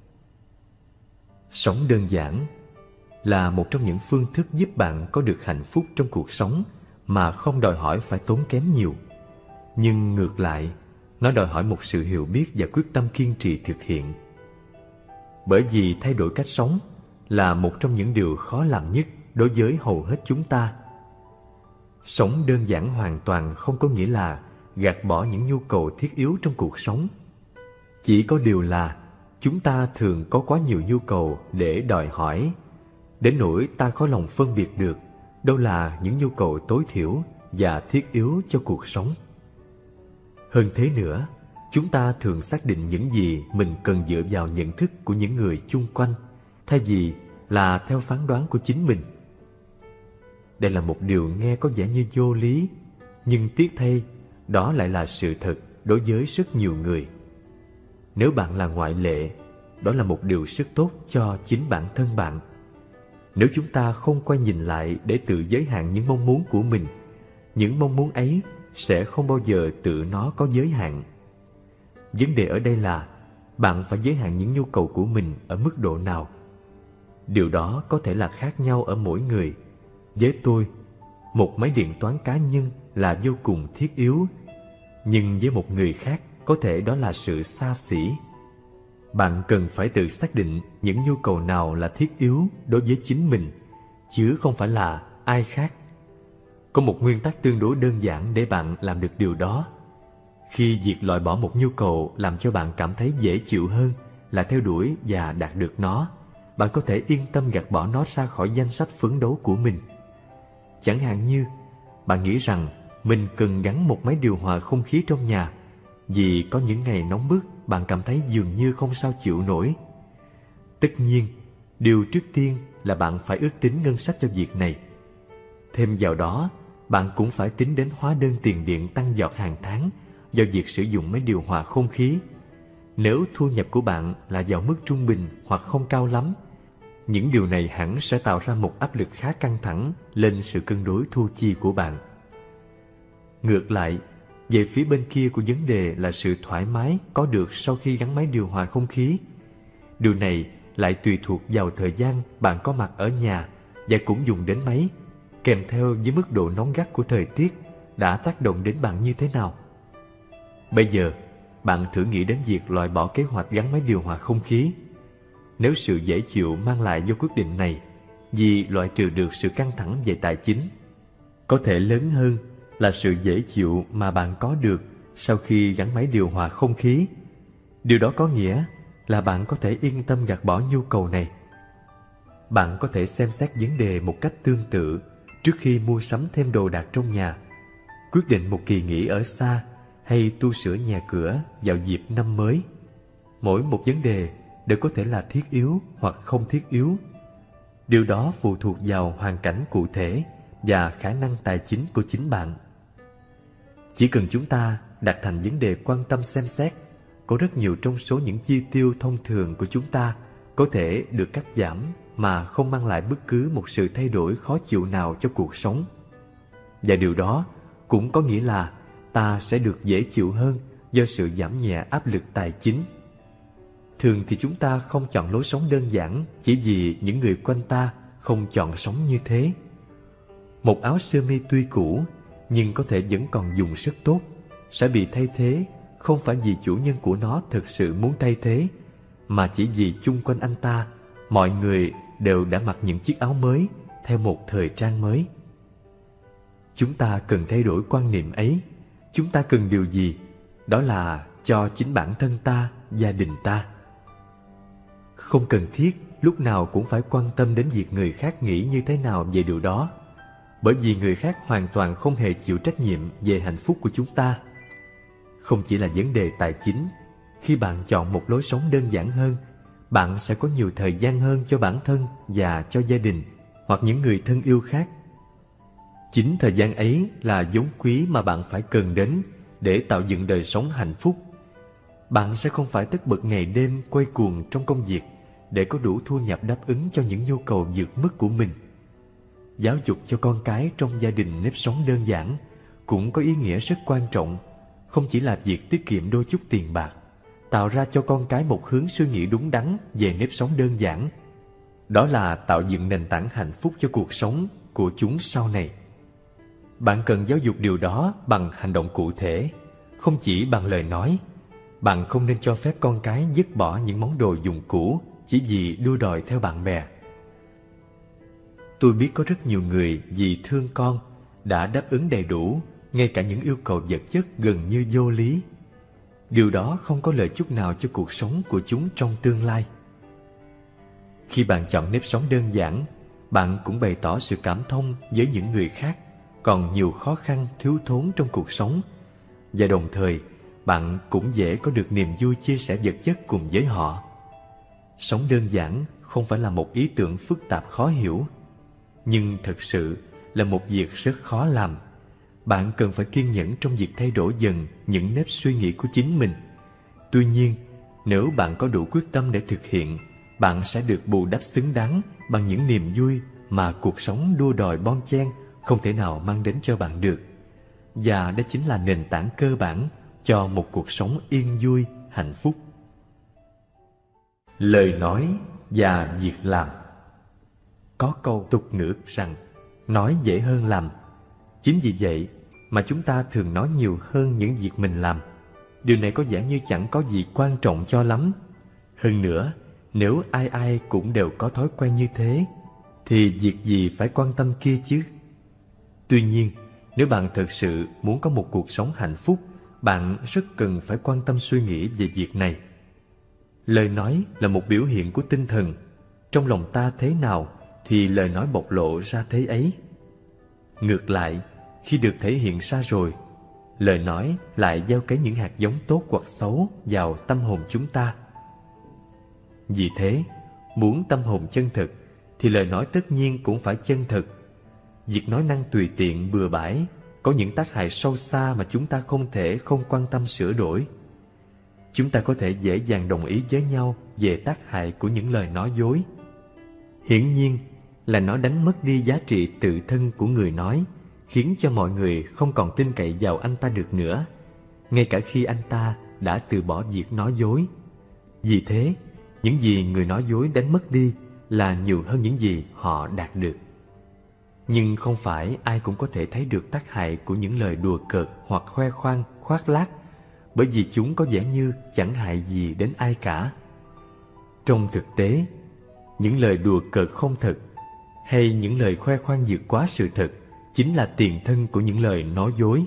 Sống đơn giản là một trong những phương thức giúp bạn có được hạnh phúc trong cuộc sống mà không đòi hỏi phải tốn kém nhiều. Nhưng ngược lại, nó đòi hỏi một sự hiểu biết và quyết tâm kiên trì thực hiện. Bởi vì thay đổi cách sống là một trong những điều khó làm nhất đối với hầu hết chúng ta. Sống đơn giản hoàn toàn không có nghĩa là gạt bỏ những nhu cầu thiết yếu trong cuộc sống. Chỉ có điều là chúng ta thường có quá nhiều nhu cầu để đòi hỏi, đến nỗi ta khó lòng phân biệt được đâu là những nhu cầu tối thiểu và thiết yếu cho cuộc sống. Hơn thế nữa, chúng ta thường xác định những gì mình cần dựa vào nhận thức của những người chung quanh, thay vì là theo phán đoán của chính mình. Đây là một điều nghe có vẻ như vô lý, nhưng tiếc thay, đó lại là sự thật đối với rất nhiều người. Nếu bạn là ngoại lệ, đó là một điều rất tốt cho chính bản thân bạn. Nếu chúng ta không quay nhìn lại để tự giới hạn những mong muốn của mình, những mong muốn ấy sẽ không bao giờ tự nó có giới hạn. Vấn đề ở đây là bạn phải giới hạn những nhu cầu của mình ở mức độ nào. Điều đó có thể là khác nhau ở mỗi người. Với tôi, một máy điện toán cá nhân là vô cùng thiết yếu, nhưng với một người khác có thể đó là sự xa xỉ. Bạn cần phải tự xác định những nhu cầu nào là thiết yếu đối với chính mình, chứ không phải là ai khác. Có một nguyên tắc tương đối đơn giản để bạn làm được điều đó. Khi việc loại bỏ một nhu cầu làm cho bạn cảm thấy dễ chịu hơn là theo đuổi và đạt được nó, bạn có thể yên tâm gạt bỏ nó ra khỏi danh sách phấn đấu của mình. Chẳng hạn như, bạn nghĩ rằng mình cần gắn một máy điều hòa không khí trong nhà, vì có những ngày nóng bức bạn cảm thấy dường như không sao chịu nổi. Tất nhiên, điều trước tiên là bạn phải ước tính ngân sách cho việc này. Thêm vào đó, bạn cũng phải tính đến hóa đơn tiền điện tăng vọt hàng tháng do việc sử dụng máy điều hòa không khí. Nếu thu nhập của bạn là vào mức trung bình hoặc không cao lắm, những điều này hẳn sẽ tạo ra một áp lực khá căng thẳng lên sự cân đối thu chi của bạn. Ngược lại, về phía bên kia của vấn đề là sự thoải mái có được sau khi gắn máy điều hòa không khí. Điều này lại tùy thuộc vào thời gian bạn có mặt ở nhà và cũng dùng đến máy, kèm theo với mức độ nóng gắt của thời tiết đã tác động đến bạn như thế nào. Bây giờ, bạn thử nghĩ đến việc loại bỏ kế hoạch gắn máy điều hòa không khí. Nếu sự dễ chịu mang lại vô quyết định này vì loại trừ được sự căng thẳng về tài chính, có thể lớn hơn là sự dễ chịu mà bạn có được sau khi gắn máy điều hòa không khí. Điều đó có nghĩa là bạn có thể yên tâm gạt bỏ nhu cầu này. Bạn có thể xem xét vấn đề một cách tương tự trước khi mua sắm thêm đồ đạc trong nhà, quyết định một kỳ nghỉ ở xa hay tu sửa nhà cửa vào dịp năm mới. Mỗi một vấn đề đều có thể là thiết yếu hoặc không thiết yếu. Điều đó phụ thuộc vào hoàn cảnh cụ thể và khả năng tài chính của chính bạn. Chỉ cần chúng ta đặt thành vấn đề quan tâm xem xét, có rất nhiều trong số những chi tiêu thông thường của chúng ta có thể được cắt giảm mà không mang lại bất cứ một sự thay đổi khó chịu nào cho cuộc sống. Và điều đó cũng có nghĩa là ta sẽ được dễ chịu hơn do sự giảm nhẹ áp lực tài chính. Thường thì chúng ta không chọn lối sống đơn giản chỉ vì những người quanh ta không chọn sống như thế. Một áo sơ mi tuy cũ nhưng có thể vẫn còn dùng rất tốt sẽ bị thay thế không phải vì chủ nhân của nó thực sự muốn thay thế, mà chỉ vì chung quanh anh ta mọi người đều đã mặc những chiếc áo mới theo một thời trang mới. Chúng ta cần thay đổi quan niệm ấy. Chúng ta cần điều gì? Đó là cho chính bản thân ta, gia đình ta. Không cần thiết lúc nào cũng phải quan tâm đến việc người khác nghĩ như thế nào về điều đó, bởi vì người khác hoàn toàn không hề chịu trách nhiệm về hạnh phúc của chúng ta. Không chỉ là vấn đề tài chính, khi bạn chọn một lối sống đơn giản hơn, bạn sẽ có nhiều thời gian hơn cho bản thân và cho gia đình hoặc những người thân yêu khác. Chính thời gian ấy là vốn quý mà bạn phải cần đến để tạo dựng đời sống hạnh phúc. Bạn sẽ không phải tất bật ngày đêm quay cuồng trong công việc để có đủ thu nhập đáp ứng cho những nhu cầu vượt mức của mình. Giáo dục cho con cái trong gia đình nếp sống đơn giản cũng có ý nghĩa rất quan trọng, không chỉ là việc tiết kiệm đôi chút tiền bạc, tạo ra cho con cái một hướng suy nghĩ đúng đắn về nếp sống đơn giản. Đó là tạo dựng nền tảng hạnh phúc cho cuộc sống của chúng sau này. Bạn cần giáo dục điều đó bằng hành động cụ thể, không chỉ bằng lời nói. Bạn không nên cho phép con cái dứt bỏ những món đồ dùng cũ chỉ vì đua đòi theo bạn bè. Tôi biết có rất nhiều người vì thương con đã đáp ứng đầy đủ ngay cả những yêu cầu vật chất gần như vô lý. Điều đó không có lợi chút nào cho cuộc sống của chúng trong tương lai. Khi bạn chọn nếp sống đơn giản, bạn cũng bày tỏ sự cảm thông với những người khác còn nhiều khó khăn thiếu thốn trong cuộc sống, và đồng thời bạn cũng dễ có được niềm vui chia sẻ vật chất cùng với họ. Sống đơn giản không phải là một ý tưởng phức tạp khó hiểu, nhưng thực sự là một việc rất khó làm. Bạn cần phải kiên nhẫn trong việc thay đổi dần những nếp suy nghĩ của chính mình. Tuy nhiên, nếu bạn có đủ quyết tâm để thực hiện, bạn sẽ được bù đắp xứng đáng bằng những niềm vui mà cuộc sống đua đòi bon chen không thể nào mang đến cho bạn được. Và đó chính là nền tảng cơ bản cho một cuộc sống yên vui, hạnh phúc. Lời nói và việc làm. Có câu tục ngữ rằng nói dễ hơn làm. Chính vì vậy mà chúng ta thường nói nhiều hơn những việc mình làm. Điều này có vẻ như chẳng có gì quan trọng cho lắm. Hơn nữa, nếu ai ai cũng đều có thói quen như thế, thì việc gì phải quan tâm kia chứ? Tuy nhiên, nếu bạn thực sự muốn có một cuộc sống hạnh phúc, bạn rất cần phải quan tâm suy nghĩ về việc này. Lời nói là một biểu hiện của tinh thần. Trong lòng ta thế nào thì lời nói bộc lộ ra thế ấy. Ngược lại, khi được thể hiện ra rồi, lời nói lại gieo cấy những hạt giống tốt hoặc xấu vào tâm hồn chúng ta. Vì thế, muốn tâm hồn chân thực thì lời nói tất nhiên cũng phải chân thực. Việc nói năng tùy tiện bừa bãi có những tác hại sâu xa mà chúng ta không thể không quan tâm sửa đổi. Chúng ta có thể dễ dàng đồng ý với nhau về tác hại của những lời nói dối. Hiển nhiên là nó đánh mất đi giá trị tự thân của người nói, khiến cho mọi người không còn tin cậy vào anh ta được nữa, ngay cả khi anh ta đã từ bỏ việc nói dối. Vì thế, những gì người nói dối đánh mất đi là nhiều hơn những gì họ đạt được. Nhưng không phải ai cũng có thể thấy được tác hại của những lời đùa cợt hoặc khoe khoang, khoác lác, bởi vì chúng có vẻ như chẳng hại gì đến ai cả. Trong thực tế, những lời đùa cợt không thật hay những lời khoe khoang vượt quá sự thật chính là tiền thân của những lời nói dối.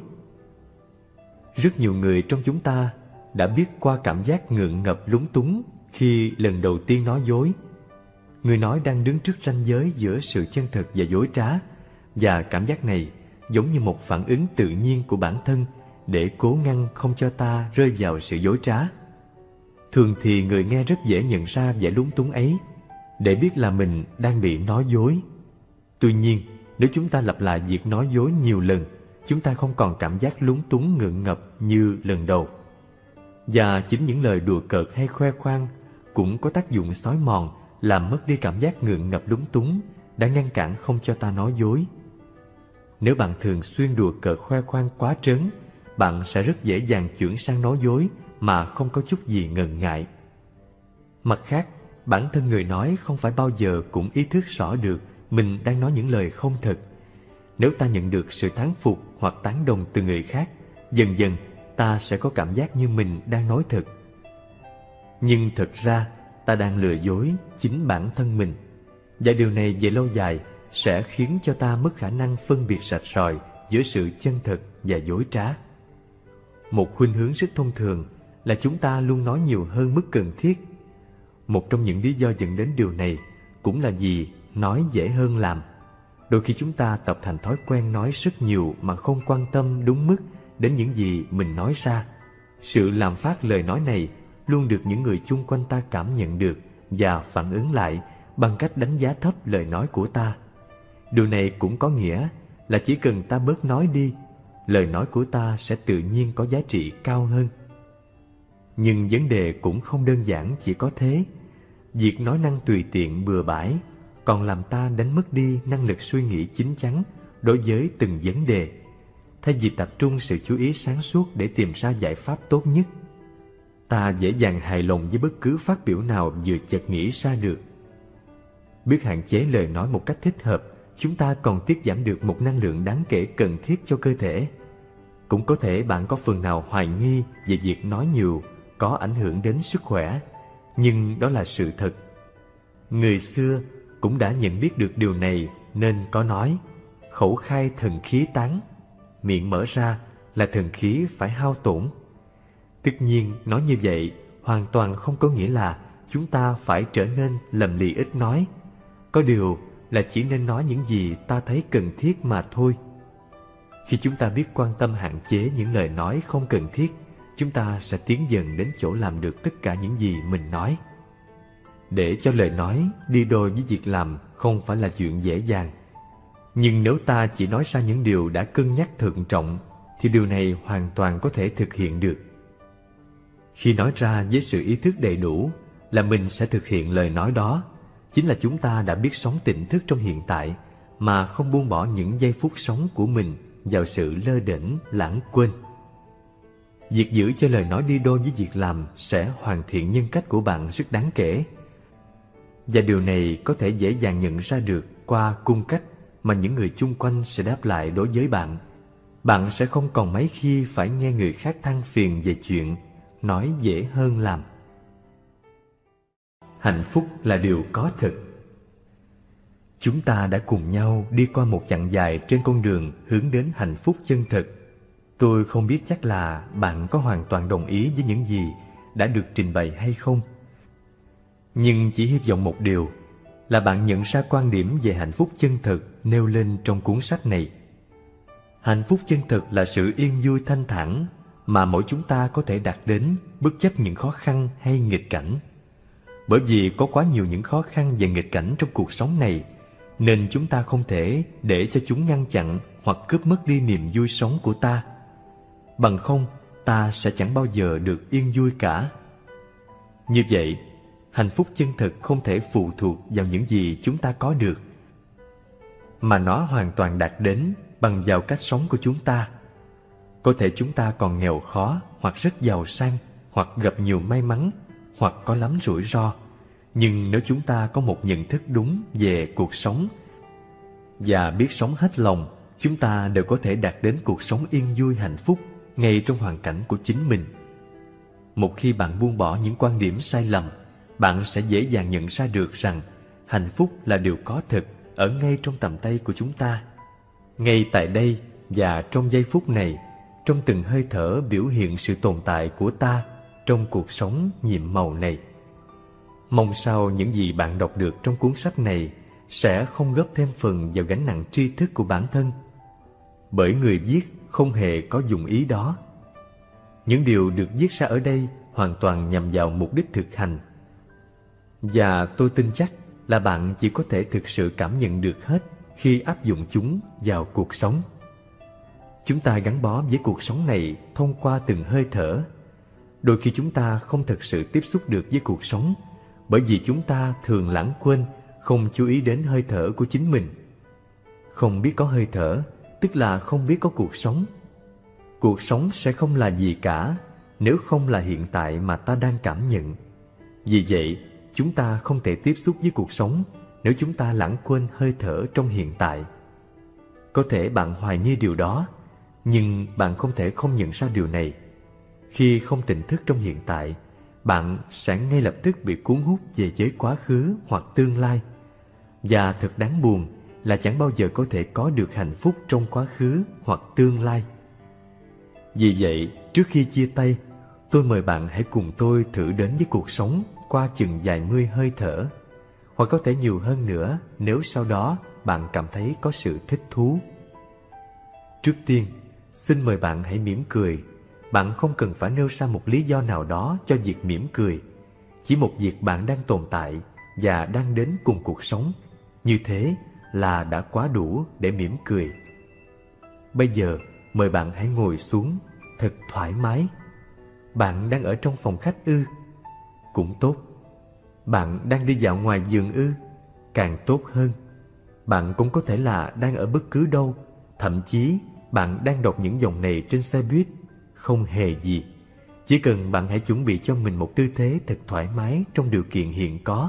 Rất nhiều người trong chúng ta đã biết qua cảm giác ngượng ngập lúng túng khi lần đầu tiên nói dối. Người nói đang đứng trước ranh giới giữa sự chân thật và dối trá, và cảm giác này giống như một phản ứng tự nhiên của bản thân để cố ngăn không cho ta rơi vào sự dối trá. Thường thì người nghe rất dễ nhận ra vẻ lúng túng ấy, để biết là mình đang bị nói dối. Tuy nhiên, nếu chúng ta lặp lại việc nói dối nhiều lần, chúng ta không còn cảm giác lúng túng ngượng ngập như lần đầu. Và chính những lời đùa cợt hay khoe khoang cũng có tác dụng xói mòn, làm mất đi cảm giác ngượng ngập lúng túng, đã ngăn cản không cho ta nói dối. Nếu bạn thường xuyên đùa cợt khoe khoang quá trớn, bạn sẽ rất dễ dàng chuyển sang nói dối mà không có chút gì ngần ngại. Mặt khác, bản thân người nói không phải bao giờ cũng ý thức rõ được mình đang nói những lời không thật. Nếu ta nhận được sự thán phục hoặc tán đồng từ người khác, dần dần ta sẽ có cảm giác như mình đang nói thật. Nhưng thực ra, ta đang lừa dối chính bản thân mình. Và điều này về lâu dài sẽ khiến cho ta mất khả năng phân biệt rạch ròi giữa sự chân thật và dối trá. Một khuynh hướng rất thông thường là chúng ta luôn nói nhiều hơn mức cần thiết. Một trong những lý do dẫn đến điều này cũng là vì nói dễ hơn làm. Đôi khi chúng ta tập thành thói quen nói rất nhiều mà không quan tâm đúng mức đến những gì mình nói ra. Sự làm phát lời nói này luôn được những người chung quanh ta cảm nhận được và phản ứng lại bằng cách đánh giá thấp lời nói của ta. Điều này cũng có nghĩa là chỉ cần ta bớt nói đi, lời nói của ta sẽ tự nhiên có giá trị cao hơn. Nhưng vấn đề cũng không đơn giản chỉ có thế. Việc nói năng tùy tiện bừa bãi còn làm ta đánh mất đi năng lực suy nghĩ chín chắn đối với từng vấn đề, thay vì tập trung sự chú ý sáng suốt để tìm ra giải pháp tốt nhất. Ta dễ dàng hài lòng với bất cứ phát biểu nào vừa chợt nghĩ ra được. Biết hạn chế lời nói một cách thích hợp, chúng ta còn tiết giảm được một năng lượng đáng kể cần thiết cho cơ thể. Cũng có thể bạn có phần nào hoài nghi về việc nói nhiều có ảnh hưởng đến sức khỏe, nhưng đó là sự thật. Người xưa cũng đã nhận biết được điều này nên có nói: khẩu khai thần khí tán, miệng mở ra là thần khí phải hao tổn. Tất nhiên, nói như vậy hoàn toàn không có nghĩa là chúng ta phải trở nên lầm lì ít nói. Có điều là chỉ nên nói những gì ta thấy cần thiết mà thôi. Khi chúng ta biết quan tâm hạn chế những lời nói không cần thiết, chúng ta sẽ tiến dần đến chỗ làm được tất cả những gì mình nói. Để cho lời nói đi đôi với việc làm không phải là chuyện dễ dàng. Nhưng nếu ta chỉ nói ra những điều đã cân nhắc thận trọng, thì điều này hoàn toàn có thể thực hiện được. Khi nói ra với sự ý thức đầy đủ là mình sẽ thực hiện lời nói đó, chính là chúng ta đã biết sống tỉnh thức trong hiện tại, mà không buông bỏ những giây phút sống của mình vào sự lơ đễnh, lãng quên. Việc giữ cho lời nói đi đôi với việc làm sẽ hoàn thiện nhân cách của bạn rất đáng kể. Và điều này có thể dễ dàng nhận ra được qua cung cách mà những người chung quanh sẽ đáp lại đối với bạn. Bạn sẽ không còn mấy khi phải nghe người khác than phiền về chuyện nói dễ hơn làm. Hạnh phúc là điều có thực. Chúng ta đã cùng nhau đi qua một chặng dài trên con đường hướng đến hạnh phúc chân thực. Tôi không biết chắc là bạn có hoàn toàn đồng ý với những gì đã được trình bày hay không. Nhưng chỉ hy vọng một điều là bạn nhận ra quan điểm về hạnh phúc chân thực nêu lên trong cuốn sách này. Hạnh phúc chân thực là sự yên vui thanh thản mà mỗi chúng ta có thể đạt đến bất chấp những khó khăn hay nghịch cảnh. Bởi vì có quá nhiều những khó khăn và nghịch cảnh trong cuộc sống này, nên chúng ta không thể để cho chúng ngăn chặn hoặc cướp mất đi niềm vui sống của ta. Bằng không, ta sẽ chẳng bao giờ được yên vui cả. Như vậy, hạnh phúc chân thực không thể phụ thuộc vào những gì chúng ta có được, mà nó hoàn toàn đạt đến bằng vào cách sống của chúng ta. Có thể chúng ta còn nghèo khó, hoặc rất giàu sang, hoặc gặp nhiều may mắn, hoặc có lắm rủi ro. Nhưng nếu chúng ta có một nhận thức đúng về cuộc sống và biết sống hết lòng, chúng ta đều có thể đạt đến cuộc sống yên vui hạnh phúc ngay trong hoàn cảnh của chính mình. Một khi bạn buông bỏ những quan điểm sai lầm, bạn sẽ dễ dàng nhận ra được rằng hạnh phúc là điều có thực ở ngay trong tầm tay của chúng ta. Ngay tại đây và trong giây phút này, trong từng hơi thở biểu hiện sự tồn tại của ta trong cuộc sống nhiệm màu này. Mong sao những gì bạn đọc được trong cuốn sách này sẽ không góp thêm phần vào gánh nặng tri thức của bản thân, bởi người viết không hề có dụng ý đó. Những điều được viết ra ở đây hoàn toàn nhằm vào mục đích thực hành, và tôi tin chắc là bạn chỉ có thể thực sự cảm nhận được hết khi áp dụng chúng vào cuộc sống. Chúng ta gắn bó với cuộc sống này thông qua từng hơi thở. Đôi khi chúng ta không thực sự tiếp xúc được với cuộc sống, bởi vì chúng ta thường lãng quên, không chú ý đến hơi thở của chính mình. Không biết có hơi thở, tức là không biết có cuộc sống. Cuộc sống sẽ không là gì cả nếu không là hiện tại mà ta đang cảm nhận. Vì vậy, chúng ta không thể tiếp xúc với cuộc sống nếu chúng ta lãng quên hơi thở trong hiện tại. Có thể bạn hoài nghi điều đó, nhưng bạn không thể không nhận ra điều này. Khi không tỉnh thức trong hiện tại, bạn sẽ ngay lập tức bị cuốn hút về giới quá khứ hoặc tương lai. Và thật đáng buồn là chẳng bao giờ có thể có được hạnh phúc trong quá khứ hoặc tương lai. Vì vậy, trước khi chia tay, tôi mời bạn hãy cùng tôi thử đến với cuộc sống qua chừng vài mươi hơi thở, hoặc có thể nhiều hơn nữa nếu sau đó bạn cảm thấy có sự thích thú. Trước tiên, xin mời bạn hãy mỉm cười. Bạn không cần phải nêu ra một lý do nào đó cho việc mỉm cười. Chỉ một việc bạn đang tồn tại và đang đến cùng cuộc sống, như thế là đã quá đủ để mỉm cười. Bây giờ, mời bạn hãy ngồi xuống thật thoải mái. Bạn đang ở trong phòng khách ư? Cũng tốt. Bạn đang đi dạo ngoài vườn ư? Càng tốt hơn. Bạn cũng có thể là đang ở bất cứ đâu, thậm chí bạn đang đọc những dòng này trên xe buýt. Không hề gì. Chỉ cần bạn hãy chuẩn bị cho mình một tư thế thật thoải mái trong điều kiện hiện có.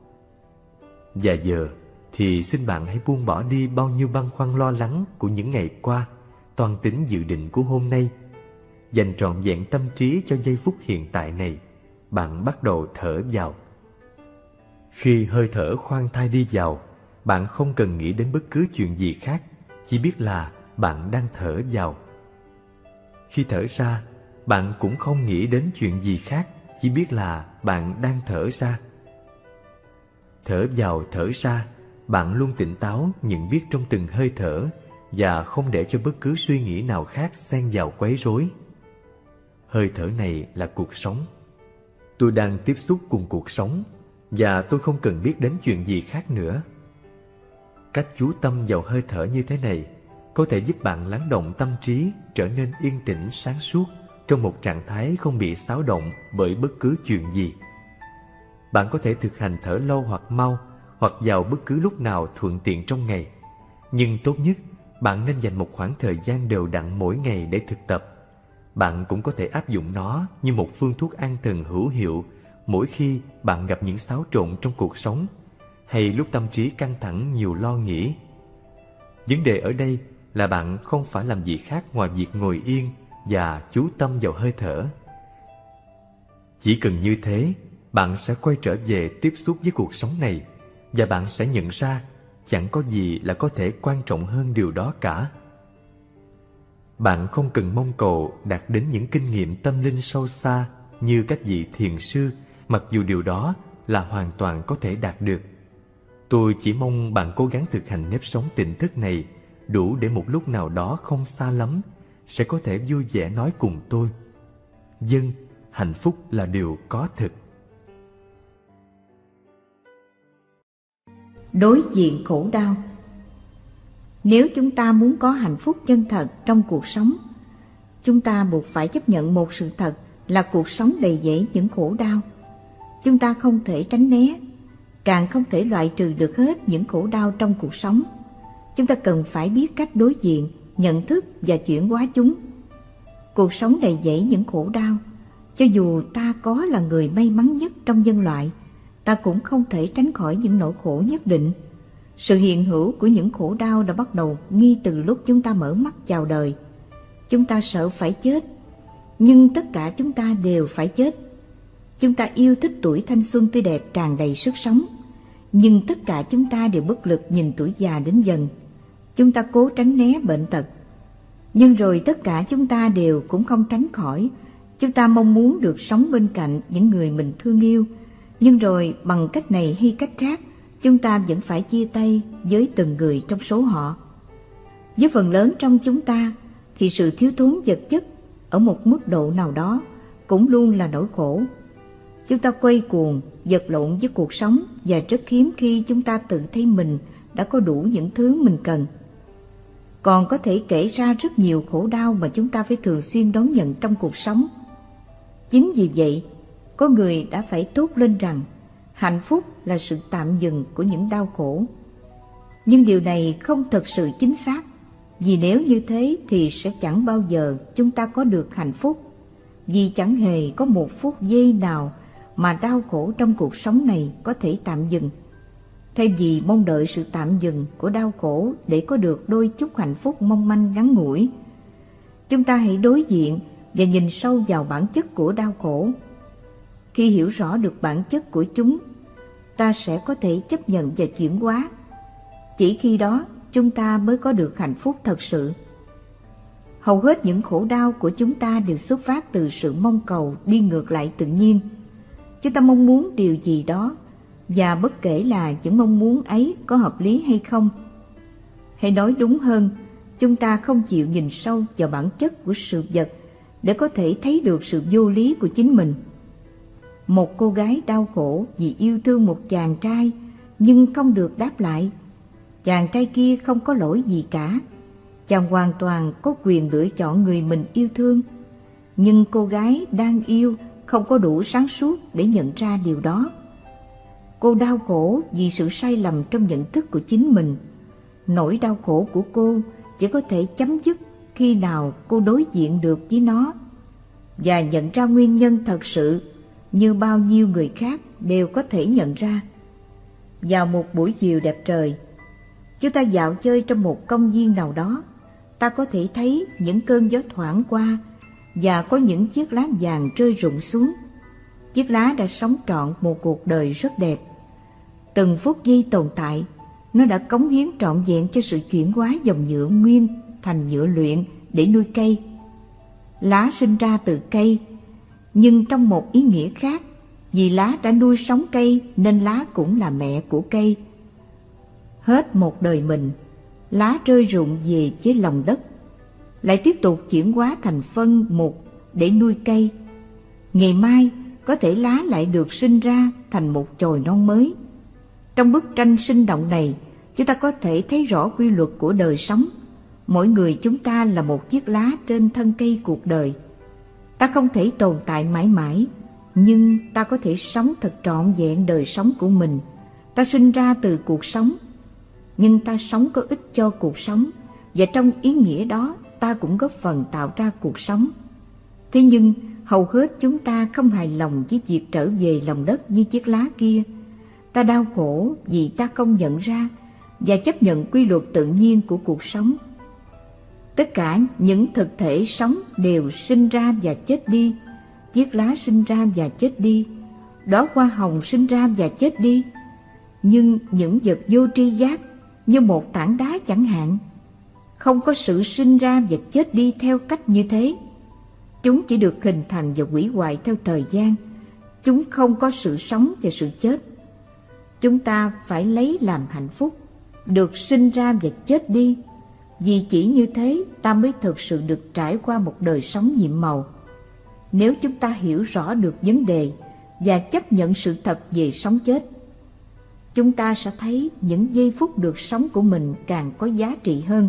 Và giờ thì xin bạn hãy buông bỏ đi bao nhiêu băn khoăn lo lắng của những ngày qua, toan tính dự định của hôm nay. Dành trọn vẹn tâm trí cho giây phút hiện tại này. Bạn bắt đầu thở vào. Khi hơi thở khoan thai đi vào, bạn không cần nghĩ đến bất cứ chuyện gì khác, chỉ biết là bạn đang thở vào. Khi thở ra, bạn cũng không nghĩ đến chuyện gì khác, chỉ biết là bạn đang thở ra. Thở vào thở ra, bạn luôn tỉnh táo nhận biết trong từng hơi thở và không để cho bất cứ suy nghĩ nào khác xen vào quấy rối. Hơi thở này là cuộc sống. Tôi đang tiếp xúc cùng cuộc sống, và tôi không cần biết đến chuyện gì khác nữa. Cách chú tâm vào hơi thở như thế này có thể giúp bạn lắng động tâm trí, trở nên yên tĩnh sáng suốt trong một trạng thái không bị xáo động bởi bất cứ chuyện gì. Bạn có thể thực hành thở lâu hoặc mau, hoặc vào bất cứ lúc nào thuận tiện trong ngày. Nhưng tốt nhất, bạn nên dành một khoảng thời gian đều đặn mỗi ngày để thực tập. Bạn cũng có thể áp dụng nó như một phương thuốc an thần hữu hiệu mỗi khi bạn gặp những xáo trộn trong cuộc sống, hay lúc tâm trí căng thẳng nhiều lo nghĩ. Vấn đề ở đây là bạn không phải làm gì khác ngoài việc ngồi yên và chú tâm vào hơi thở. Chỉ cần như thế, bạn sẽ quay trở về tiếp xúc với cuộc sống này, và bạn sẽ nhận ra chẳng có gì là có thể quan trọng hơn điều đó cả. Bạn không cần mong cầu đạt đến những kinh nghiệm tâm linh sâu xa như các vị thiền sư, mặc dù điều đó là hoàn toàn có thể đạt được. Tôi chỉ mong bạn cố gắng thực hành nếp sống tỉnh thức này đủ để một lúc nào đó không xa lắm sẽ có thể vui vẻ nói cùng tôi: "Vâng, hạnh phúc là điều có thực." Đối diện khổ đau. Nếu chúng ta muốn có hạnh phúc chân thật trong cuộc sống, chúng ta buộc phải chấp nhận một sự thật là cuộc sống đầy dẫy những khổ đau. Chúng ta không thể tránh né, càng không thể loại trừ được hết những khổ đau trong cuộc sống. Chúng ta cần phải biết cách đối diện, nhận thức và chuyển hóa chúng. Cuộc sống đầy dẫy những khổ đau. Cho dù ta có là người may mắn nhất trong nhân loại, ta cũng không thể tránh khỏi những nỗi khổ nhất định. Sự hiện hữu của những khổ đau đã bắt đầu ngay từ lúc chúng ta mở mắt chào đời. Chúng ta sợ phải chết, nhưng tất cả chúng ta đều phải chết. Chúng ta yêu thích tuổi thanh xuân tươi đẹp tràn đầy sức sống, nhưng tất cả chúng ta đều bất lực nhìn tuổi già đến dần. Chúng ta cố tránh né bệnh tật, nhưng rồi tất cả chúng ta đều cũng không tránh khỏi. Chúng ta mong muốn được sống bên cạnh những người mình thương yêu, nhưng rồi bằng cách này hay cách khác, chúng ta vẫn phải chia tay với từng người trong số họ. Với phần lớn trong chúng ta thì sự thiếu thốn vật chất ở một mức độ nào đó cũng luôn là nỗi khổ. Chúng ta quay cuồng, vật lộn với cuộc sống, và rất hiếm khi chúng ta tự thấy mình đã có đủ những thứ mình cần. Còn có thể kể ra rất nhiều khổ đau mà chúng ta phải thường xuyên đón nhận trong cuộc sống. Chính vì vậy, có người đã phải thốt lên rằng hạnh phúc là sự tạm dừng của những đau khổ. Nhưng điều này không thật sự chính xác, vì nếu như thế thì sẽ chẳng bao giờ chúng ta có được hạnh phúc. Vì chẳng hề có một phút giây nào mà đau khổ trong cuộc sống này có thể tạm dừng. Thay vì mong đợi sự tạm dừng của đau khổ để có được đôi chút hạnh phúc mong manh ngắn ngủi, chúng ta hãy đối diện và nhìn sâu vào bản chất của đau khổ. Khi hiểu rõ được bản chất của chúng, ta sẽ có thể chấp nhận và chuyển hóa. Chỉ khi đó chúng ta mới có được hạnh phúc thật sự. Hầu hết những khổ đau của chúng ta đều xuất phát từ sự mong cầu đi ngược lại tự nhiên. Chúng ta mong muốn điều gì đó, và bất kể là những mong muốn ấy có hợp lý hay không. Hay nói đúng hơn, chúng ta không chịu nhìn sâu vào bản chất của sự vật để có thể thấy được sự vô lý của chính mình. Một cô gái đau khổ vì yêu thương một chàng trai nhưng không được đáp lại. Chàng trai kia không có lỗi gì cả. Chàng hoàn toàn có quyền lựa chọn người mình yêu thương. Nhưng cô gái đang yêu không có đủ sáng suốt để nhận ra điều đó. Cô đau khổ vì sự sai lầm trong nhận thức của chính mình. Nỗi đau khổ của cô chỉ có thể chấm dứt khi nào cô đối diện được với nó và nhận ra nguyên nhân thật sự như bao nhiêu người khác đều có thể nhận ra. Vào một buổi chiều đẹp trời, chúng ta dạo chơi trong một công viên nào đó, ta có thể thấy những cơn gió thoảng qua và có những chiếc lá vàng rơi rụng xuống. Chiếc lá đã sống trọn một cuộc đời rất đẹp. Từng phút giây tồn tại, nó đã cống hiến trọn vẹn cho sự chuyển hóa dòng nhựa nguyên thành nhựa luyện để nuôi cây. Lá sinh ra từ cây, nhưng trong một ý nghĩa khác, vì lá đã nuôi sống cây nên lá cũng là mẹ của cây. Hết một đời mình, lá rơi rụng về với lòng đất, lại tiếp tục chuyển hóa thành phân mục để nuôi cây. Ngày mai có thể lá lại được sinh ra thành một chồi non mới. Trong bức tranh sinh động này, chúng ta có thể thấy rõ quy luật của đời sống. Mỗi người chúng ta là một chiếc lá trên thân cây cuộc đời. Ta không thể tồn tại mãi mãi, nhưng ta có thể sống thật trọn vẹn đời sống của mình. Ta sinh ra từ cuộc sống, nhưng ta sống có ích cho cuộc sống, và trong ý nghĩa đó ta cũng góp phần tạo ra cuộc sống. Thế nhưng hầu hết chúng ta không hài lòng với việc trở về lòng đất như chiếc lá kia. Ta đau khổ vì ta không nhận ra và chấp nhận quy luật tự nhiên của cuộc sống. Tất cả những thực thể sống đều sinh ra và chết đi. Chiếc lá sinh ra và chết đi, đóa hoa hồng sinh ra và chết đi. Nhưng những vật vô tri giác như một tảng đá chẳng hạn, không có sự sinh ra và chết đi theo cách như thế. Chúng chỉ được hình thành và hủy hoại theo thời gian. Chúng không có sự sống và sự chết. Chúng ta phải lấy làm hạnh phúc, được sinh ra và chết đi, vì chỉ như thế ta mới thực sự được trải qua một đời sống nhiệm màu. Nếu chúng ta hiểu rõ được vấn đề và chấp nhận sự thật về sống chết, chúng ta sẽ thấy những giây phút được sống của mình càng có giá trị hơn.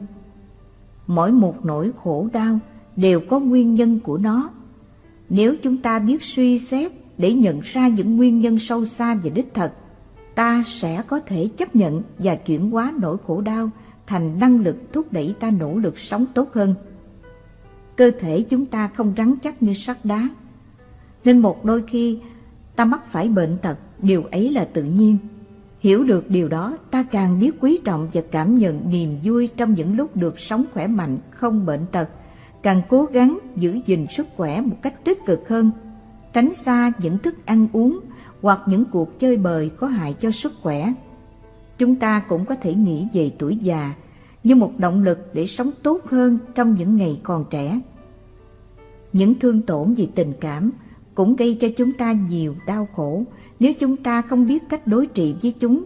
Mỗi một nỗi khổ đau đều có nguyên nhân của nó. Nếu chúng ta biết suy xét để nhận ra những nguyên nhân sâu xa và đích thực, ta sẽ có thể chấp nhận và chuyển hóa nỗi khổ đau thành năng lực thúc đẩy ta nỗ lực sống tốt hơn. Cơ thể chúng ta không rắn chắc như sắt đá, nên một đôi khi ta mắc phải bệnh tật, điều ấy là tự nhiên. Hiểu được điều đó, ta càng biết quý trọng và cảm nhận niềm vui trong những lúc được sống khỏe mạnh, không bệnh tật, càng cố gắng giữ gìn sức khỏe một cách tích cực hơn, tránh xa những thức ăn uống hoặc những cuộc chơi bời có hại cho sức khỏe. Chúng ta cũng có thể nghĩ về tuổi già như một động lực để sống tốt hơn trong những ngày còn trẻ. Những thương tổn về tình cảm cũng gây cho chúng ta nhiều đau khổ nếu chúng ta không biết cách đối trị với chúng.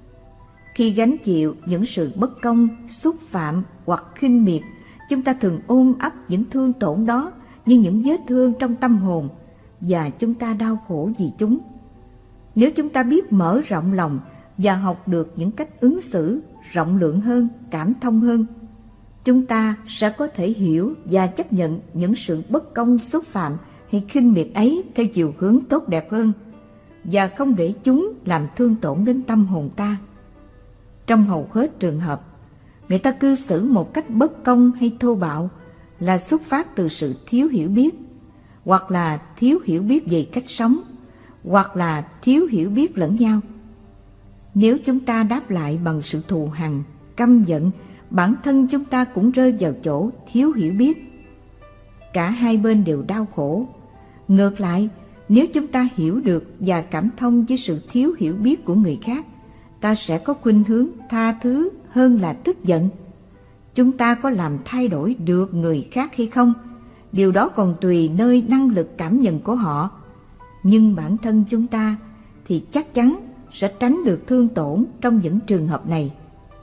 Khi gánh chịu những sự bất công, xúc phạm hoặc khinh miệt, chúng ta thường ôm ấp những thương tổn đó như những vết thương trong tâm hồn, và chúng ta đau khổ vì chúng. Nếu chúng ta biết mở rộng lòng và học được những cách ứng xử rộng lượng hơn, cảm thông hơn, chúng ta sẽ có thể hiểu và chấp nhận những sự bất công, xúc phạm hay khinh miệt ấy theo chiều hướng tốt đẹp hơn, và không để chúng làm thương tổn đến tâm hồn ta. Trong hầu hết trường hợp, người ta cư xử một cách bất công hay thô bạo là xuất phát từ sự thiếu hiểu biết, hoặc là thiếu hiểu biết về cách sống, hoặc là thiếu hiểu biết lẫn nhau. Nếu chúng ta đáp lại bằng sự thù hằn, căm giận, bản thân chúng ta cũng rơi vào chỗ thiếu hiểu biết. Cả hai bên đều đau khổ. Ngược lại, nếu chúng ta hiểu được và cảm thông với sự thiếu hiểu biết của người khác, ta sẽ có khuynh hướng tha thứ hơn là tức giận. Chúng ta có làm thay đổi được người khác hay không? Điều đó còn tùy nơi năng lực cảm nhận của họ. Nhưng bản thân chúng ta thì chắc chắn sẽ tránh được thương tổn trong những trường hợp này.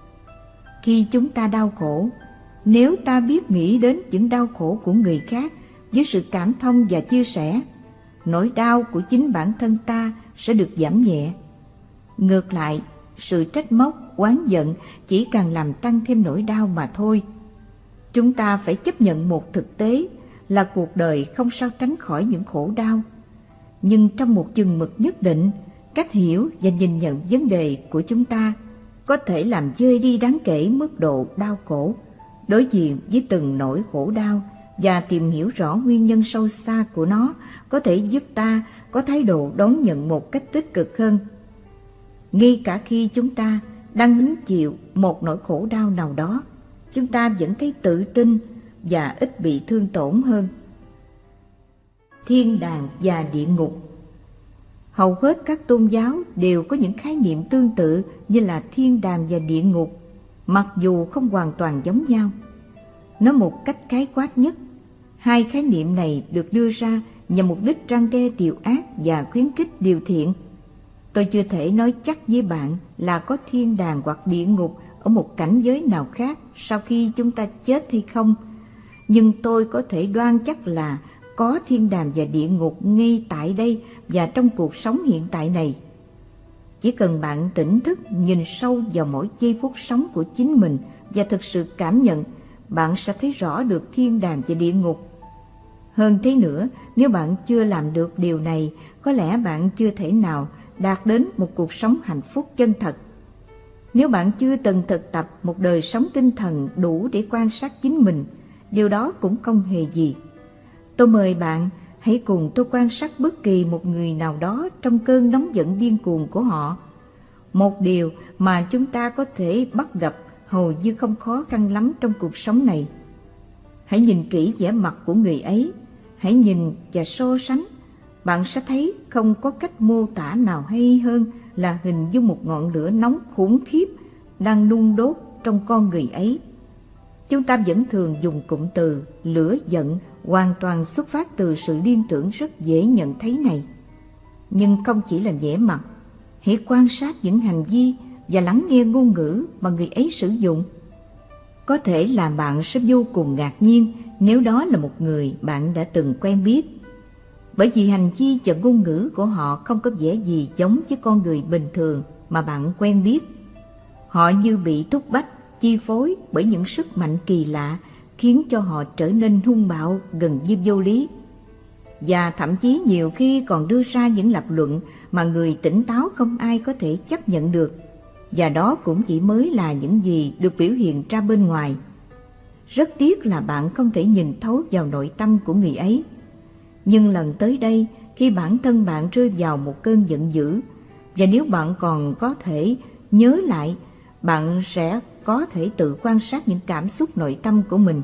Khi chúng ta đau khổ, nếu ta biết nghĩ đến những đau khổ của người khác với sự cảm thông và chia sẻ, nỗi đau của chính bản thân ta sẽ được giảm nhẹ. Ngược lại, sự trách móc, oán giận chỉ càng làm tăng thêm nỗi đau mà thôi. Chúng ta phải chấp nhận một thực tế là cuộc đời không sao tránh khỏi những khổ đau. Nhưng trong một chừng mực nhất định, cách hiểu và nhìn nhận vấn đề của chúng ta có thể làm vơi đi đáng kể mức độ đau khổ. Đối diện với từng nỗi khổ đau và tìm hiểu rõ nguyên nhân sâu xa của nó có thể giúp ta có thái độ đón nhận một cách tích cực hơn. Ngay cả khi chúng ta đang hứng chịu một nỗi khổ đau nào đó, chúng ta vẫn thấy tự tin và ít bị thương tổn hơn. Thiên đàng và địa ngục. Hầu hết các tôn giáo đều có những khái niệm tương tự như là thiên đàng và địa ngục, mặc dù không hoàn toàn giống nhau. Nói một cách khái quát nhất, hai khái niệm này được đưa ra nhằm mục đích răn đe điều ác và khuyến khích điều thiện. Tôi chưa thể nói chắc với bạn là có thiên đàng hoặc địa ngục ở một cảnh giới nào khác sau khi chúng ta chết hay không, nhưng tôi có thể đoan chắc là có thiên đàng và địa ngục ngay tại đây và trong cuộc sống hiện tại này. Chỉ cần bạn tỉnh thức nhìn sâu vào mỗi giây phút sống của chính mình và thực sự cảm nhận, bạn sẽ thấy rõ được thiên đàng và địa ngục. Hơn thế nữa, nếu bạn chưa làm được điều này, có lẽ bạn chưa thể nào đạt đến một cuộc sống hạnh phúc chân thật. Nếu bạn chưa từng thực tập một đời sống tinh thần đủ để quan sát chính mình, điều đó cũng không hề gì. Tôi mời bạn hãy cùng tôi quan sát bất kỳ một người nào đó trong cơn nóng giận điên cuồng của họ. Một điều mà chúng ta có thể bắt gặp hầu như không khó khăn lắm trong cuộc sống này. Hãy nhìn kỹ vẻ mặt của người ấy, hãy nhìn và so sánh. Bạn sẽ thấy không có cách mô tả nào hay hơn là hình dung một ngọn lửa nóng khủng khiếp đang nung đốt trong con người ấy. Chúng ta vẫn thường dùng cụm từ lửa giận hoàn toàn xuất phát từ sự liên tưởng rất dễ nhận thấy này. Nhưng không chỉ là vẻ mặt, hãy quan sát những hành vi và lắng nghe ngôn ngữ mà người ấy sử dụng. Có thể là bạn sẽ vô cùng ngạc nhiên nếu đó là một người bạn đã từng quen biết, bởi vì hành vi và ngôn ngữ của họ không có vẻ gì giống với con người bình thường mà bạn quen biết. Họ như bị thúc bách, chi phối bởi những sức mạnh kỳ lạ khiến cho họ trở nên hung bạo, gần như vô lý. Và thậm chí nhiều khi còn đưa ra những lập luận mà người tỉnh táo không ai có thể chấp nhận được. Và đó cũng chỉ mới là những gì được biểu hiện ra bên ngoài. Rất tiếc là bạn không thể nhìn thấu vào nội tâm của người ấy. Nhưng lần tới đây, khi bản thân bạn rơi vào một cơn giận dữ, và nếu bạn còn có thể nhớ lại, bạn sẽ có thể tự quan sát những cảm xúc nội tâm của mình.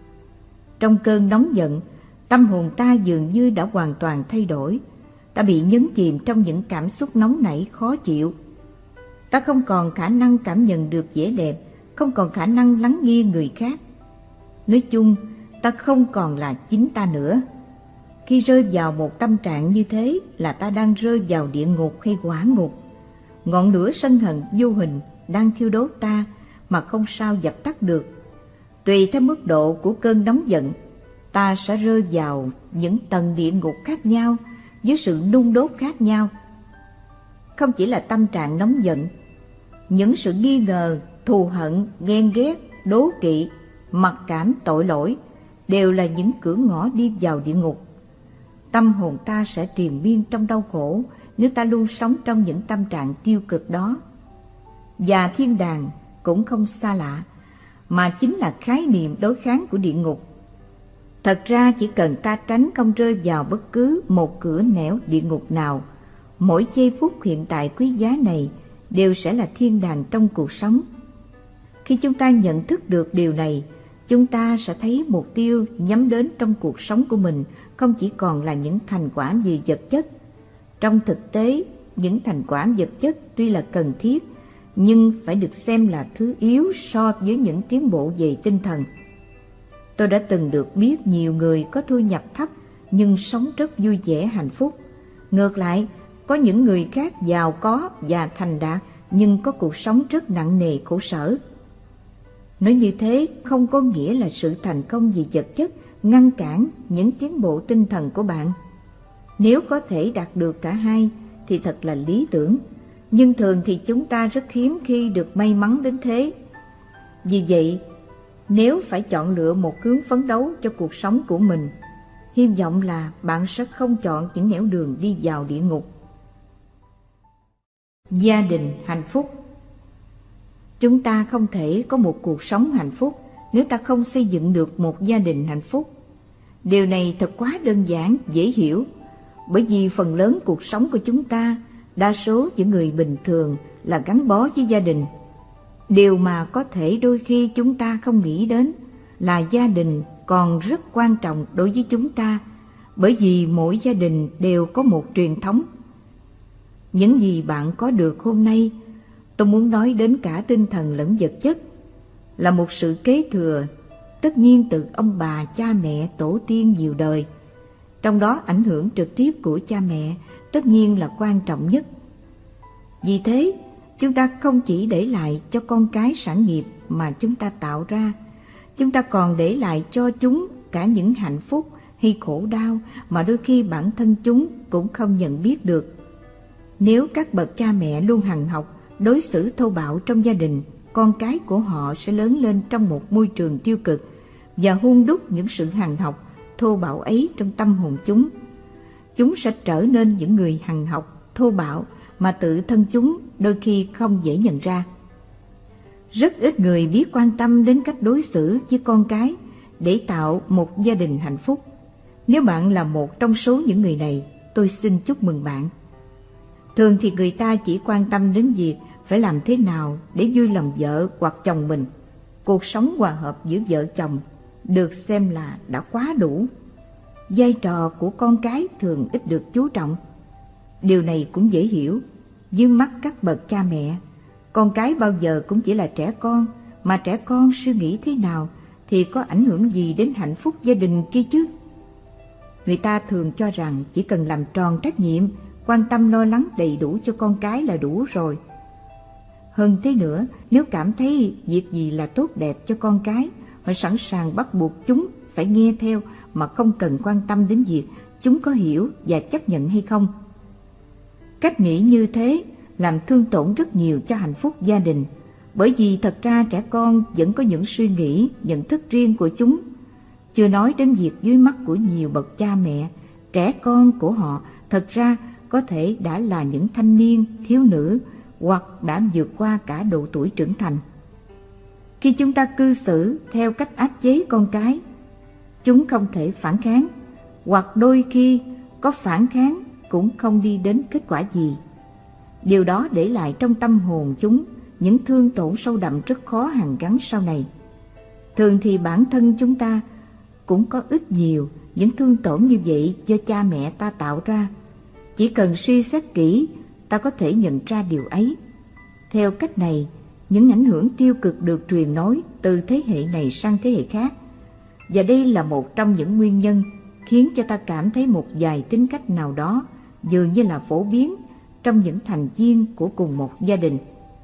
Trong cơn nóng giận, tâm hồn ta dường như đã hoàn toàn thay đổi. Ta bị nhấn chìm trong những cảm xúc nóng nảy khó chịu. Ta không còn khả năng cảm nhận được vẻ đẹp, không còn khả năng lắng nghe người khác. Nói chung, ta không còn là chính ta nữa. Khi rơi vào một tâm trạng như thế là ta đang rơi vào địa ngục hay hỏa ngục. Ngọn lửa sân hận vô hình đang thiêu đốt ta mà không sao dập tắt được. Tùy theo mức độ của cơn nóng giận, ta sẽ rơi vào những tầng địa ngục khác nhau với sự nung đốt khác nhau. Không chỉ là tâm trạng nóng giận, những sự nghi ngờ, thù hận, ghen ghét, đố kỵ, mặc cảm, tội lỗi đều là những cửa ngõ đi vào địa ngục. Tâm hồn ta sẽ triền miên trong đau khổ nếu ta luôn sống trong những tâm trạng tiêu cực đó. Và thiên đàng cũng không xa lạ, mà chính là khái niệm đối kháng của địa ngục. Thật ra chỉ cần ta tránh không rơi vào bất cứ một cửa nẻo địa ngục nào, mỗi giây phút hiện tại quý giá này đều sẽ là thiên đàng trong cuộc sống. Khi chúng ta nhận thức được điều này, chúng ta sẽ thấy mục tiêu nhắm đến trong cuộc sống của mình không chỉ còn là những thành quả về vật chất. Trong thực tế, những thành quả vật chất tuy là cần thiết, nhưng phải được xem là thứ yếu so với những tiến bộ về tinh thần. Tôi đã từng được biết nhiều người có thu nhập thấp nhưng sống rất vui vẻ hạnh phúc. Ngược lại, có những người khác giàu có và thành đạt nhưng có cuộc sống rất nặng nề khổ sở. Nói như thế không có nghĩa là sự thành công về vật chất ngăn cản những tiến bộ tinh thần của bạn. Nếu có thể đạt được cả hai thì thật là lý tưởng, nhưng thường thì chúng ta rất hiếm khi được may mắn đến thế. Vì vậy, nếu phải chọn lựa một hướng phấn đấu cho cuộc sống của mình, hy vọng là bạn sẽ không chọn những nẻo đường đi vào địa ngục. Gia đình hạnh phúc. Chúng ta không thể có một cuộc sống hạnh phúc nếu ta không xây dựng được một gia đình hạnh phúc. Điều này thật quá đơn giản, dễ hiểu, bởi vì phần lớn cuộc sống của chúng ta, đa số những người bình thường là gắn bó với gia đình. Điều mà có thể đôi khi chúng ta không nghĩ đến là gia đình còn rất quan trọng đối với chúng ta, bởi vì mỗi gia đình đều có một truyền thống. Những gì bạn có được hôm nay, tôi muốn nói đến cả tinh thần lẫn vật chất, là một sự kế thừa, tất nhiên từ ông bà, cha mẹ, tổ tiên nhiều đời. Trong đó ảnh hưởng trực tiếp của cha mẹ tất nhiên là quan trọng nhất. Vì thế, chúng ta không chỉ để lại cho con cái sản nghiệp mà chúng ta tạo ra, chúng ta còn để lại cho chúng cả những hạnh phúc hay khổ đau mà đôi khi bản thân chúng cũng không nhận biết được. Nếu các bậc cha mẹ luôn hằn học đối xử thô bạo trong gia đình, con cái của họ sẽ lớn lên trong một môi trường tiêu cực và hun đúc những sự hằn học, thô bạo ấy trong tâm hồn chúng. Chúng sẽ trở nên những người hằn học, thô bạo mà tự thân chúng đôi khi không dễ nhận ra. Rất ít người biết quan tâm đến cách đối xử với con cái để tạo một gia đình hạnh phúc. Nếu bạn là một trong số những người này, tôi xin chúc mừng bạn. Thường thì người ta chỉ quan tâm đến việc phải làm thế nào để vui lòng vợ hoặc chồng mình. Cuộc sống hòa hợp giữa vợ chồng được xem là đã quá đủ. Vai trò của con cái thường ít được chú trọng. Điều này cũng dễ hiểu. Dưới mắt các bậc cha mẹ, con cái bao giờ cũng chỉ là trẻ con, mà trẻ con suy nghĩ thế nào thì có ảnh hưởng gì đến hạnh phúc gia đình kia chứ? Người ta thường cho rằng chỉ cần làm tròn trách nhiệm, quan tâm lo lắng đầy đủ cho con cái là đủ rồi. Hơn thế nữa, nếu cảm thấy việc gì là tốt đẹp cho con cái, họ sẵn sàng bắt buộc chúng phải nghe theo mà không cần quan tâm đến việc chúng có hiểu và chấp nhận hay không. Cách nghĩ như thế làm thương tổn rất nhiều cho hạnh phúc gia đình, bởi vì thật ra trẻ con vẫn có những suy nghĩ, nhận thức riêng của chúng. Chưa nói đến việc dưới mắt của nhiều bậc cha mẹ, trẻ con của họ thật ra có thể đã là những thanh niên, thiếu nữ hoặc đã vượt qua cả độ tuổi trưởng thành. Khi chúng ta cư xử theo cách áp chế con cái, chúng không thể phản kháng, hoặc đôi khi có phản kháng cũng không đi đến kết quả gì. Điều đó để lại trong tâm hồn chúng những thương tổn sâu đậm rất khó hàn gắn sau này. Thường thì bản thân chúng ta cũng có ít nhiều những thương tổn như vậy do cha mẹ ta tạo ra. Chỉ cần suy xét kỹ, ta có thể nhận ra điều ấy. Theo cách này, những ảnh hưởng tiêu cực được truyền nối từ thế hệ này sang thế hệ khác. Và đây là một trong những nguyên nhân khiến cho ta cảm thấy một vài tính cách nào đó dường như là phổ biến trong những thành viên của cùng một gia đình.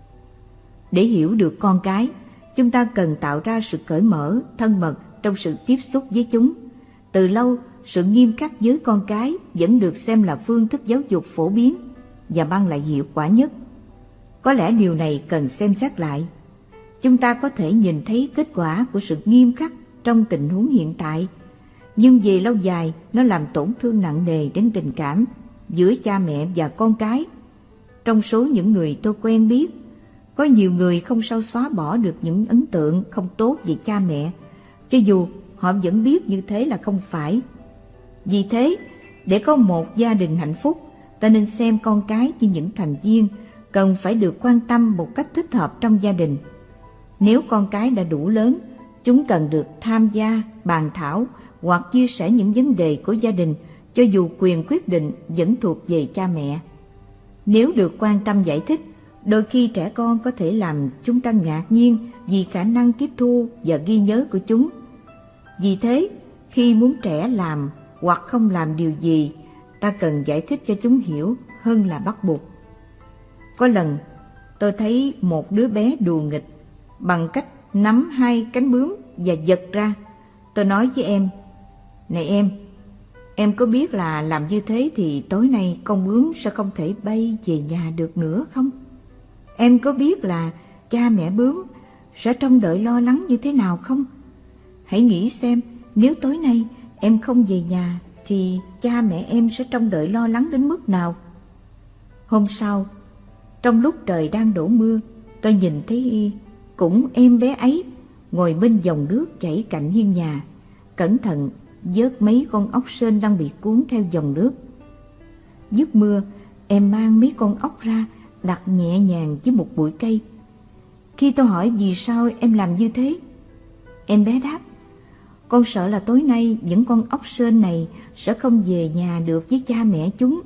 Để hiểu được con cái, chúng ta cần tạo ra sự cởi mở, thân mật trong sự tiếp xúc với chúng. Từ lâu, sự nghiêm khắc với con cái vẫn được xem là phương thức giáo dục phổ biến và mang lại hiệu quả nhất. Có lẽ điều này cần xem xét lại. Chúng ta có thể nhìn thấy kết quả của sự nghiêm khắc trong tình huống hiện tại, nhưng về lâu dài nó làm tổn thương nặng nề đến tình cảm giữa cha mẹ và con cái. Trong số những người tôi quen biết, có nhiều người không sao xóa bỏ được những ấn tượng không tốt về cha mẹ, cho dù họ vẫn biết như thế là không phải. Vì thế, để có một gia đình hạnh phúc, ta nên xem con cái như những thành viên cần phải được quan tâm một cách thích hợp trong gia đình. Nếu con cái đã đủ lớn, chúng cần được tham gia, bàn thảo hoặc chia sẻ những vấn đề của gia đình, cho dù quyền quyết định vẫn thuộc về cha mẹ. Nếu được quan tâm giải thích, đôi khi trẻ con có thể làm chúng ta ngạc nhiên vì khả năng tiếp thu và ghi nhớ của chúng. Vì thế, khi muốn trẻ làm hoặc không làm điều gì, ta cần giải thích cho chúng hiểu hơn là bắt buộc. Có lần, tôi thấy một đứa bé đùa nghịch bằng cách nắm hai cánh bướm và giật ra. Tôi nói với em, này em, em có biết là làm như thế thì tối nay con bướm sẽ không thể bay về nhà được nữa không? Em có biết là cha mẹ bướm sẽ trông đợi lo lắng như thế nào không? Hãy nghĩ xem, nếu tối nay em không về nhà thì cha mẹ em sẽ trông đợi lo lắng đến mức nào? Hôm sau, trong lúc trời đang đổ mưa, tôi nhìn thấy cũng em bé ấy ngồi bên dòng nước chảy cạnh hiên nhà, cẩn thận vớt mấy con ốc sên đang bị cuốn theo dòng nước. Dứt mưa, em mang mấy con ốc ra đặt nhẹ nhàng dưới một bụi cây. Khi tôi hỏi vì sao em làm như thế, em bé đáp, con sợ là tối nay những con ốc sên này sẽ không về nhà được với cha mẹ chúng.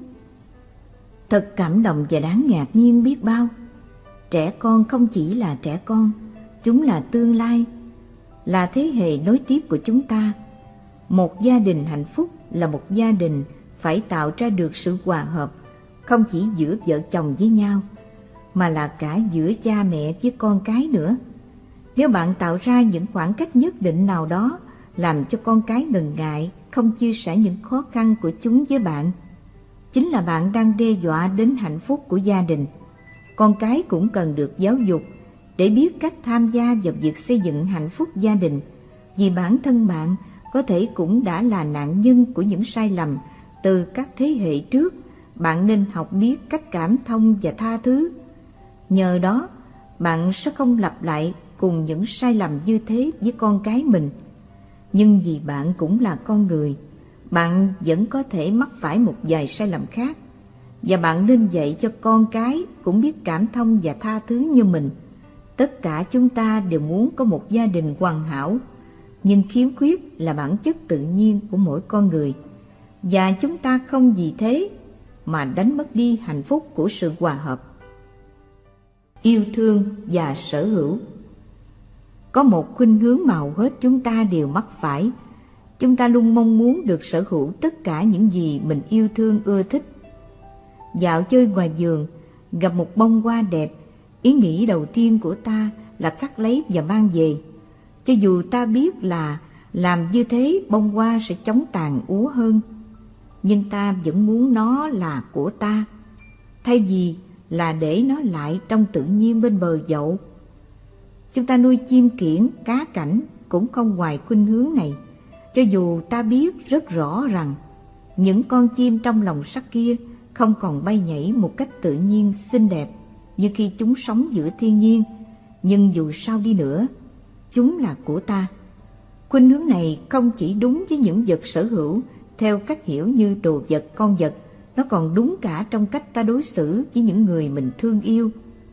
Thật cảm động và đáng ngạc nhiên biết bao. Trẻ con không chỉ là trẻ con, chúng là tương lai, là thế hệ nối tiếp của chúng ta. Một gia đình hạnh phúc là một gia đình phải tạo ra được sự hòa hợp, không chỉ giữa vợ chồng với nhau, mà là cả giữa cha mẹ với con cái nữa. Nếu bạn tạo ra những khoảng cách nhất định nào đó làm cho con cái ngần ngại, không chia sẻ những khó khăn của chúng với bạn, chính là bạn đang đe dọa đến hạnh phúc của gia đình. Con cái cũng cần được giáo dục để biết cách tham gia vào việc xây dựng hạnh phúc gia đình, vì bản thân bạn có thể cũng đã là nạn nhân của những sai lầm từ các thế hệ trước. Bạn nên học biết cách cảm thông và tha thứ. Nhờ đó, bạn sẽ không lặp lại cùng những sai lầm như thế với con cái mình. Nhưng vì bạn cũng là con người, bạn vẫn có thể mắc phải một vài sai lầm khác, và bạn nên dạy cho con cái cũng biết cảm thông và tha thứ như mình. Tất cả chúng ta đều muốn có một gia đình hoàn hảo, nhưng khiếm khuyết là bản chất tự nhiên của mỗi con người, và chúng ta không vì thế mà đánh mất đi hạnh phúc của sự hòa hợp. Yêu thương và sở hữu. Có một khuynh hướng mà hầu hết chúng ta đều mắc phải. Chúng ta luôn mong muốn được sở hữu tất cả những gì mình yêu thương ưa thích. Dạo chơi ngoài vườn, gặp một bông hoa đẹp, ý nghĩ đầu tiên của ta là cắt lấy và mang về. Cho dù ta biết là làm như thế bông hoa sẽ chóng tàn úa hơn, nhưng ta vẫn muốn nó là của ta, thay vì là để nó lại trong tự nhiên bên bờ dậu. Chúng ta nuôi chim kiểng, cá cảnh cũng không ngoài khuynh hướng này, cho dù ta biết rất rõ rằng những con chim trong lồng sắt kia không còn bay nhảy một cách tự nhiên xinh đẹp như khi chúng sống giữa thiên nhiên, nhưng dù sao đi nữa, chúng là của ta. Khuynh hướng này không chỉ đúng với những vật sở hữu theo cách hiểu như đồ vật, con vật, nó còn đúng cả trong cách ta đối xử với những người mình thương yêu.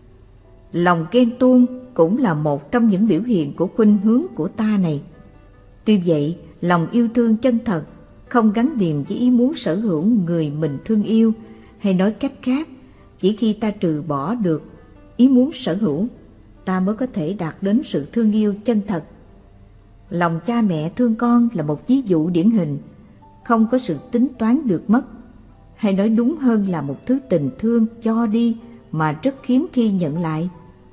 Lòng ghen tuông cũng là một trong những biểu hiện của khuynh hướng của ta này. Tuy vậy, lòng yêu thương chân thật không gắn liền với ý muốn sở hữu người mình thương yêu, hay nói cách khác, chỉ khi ta trừ bỏ được ý muốn sở hữu, ta mới có thể đạt đến sự thương yêu chân thật. Lòng cha mẹ thương con là một ví dụ điển hình, không có sự tính toán được mất, hay nói đúng hơn là một thứ tình thương cho đi mà rất hiếm khi nhận lại.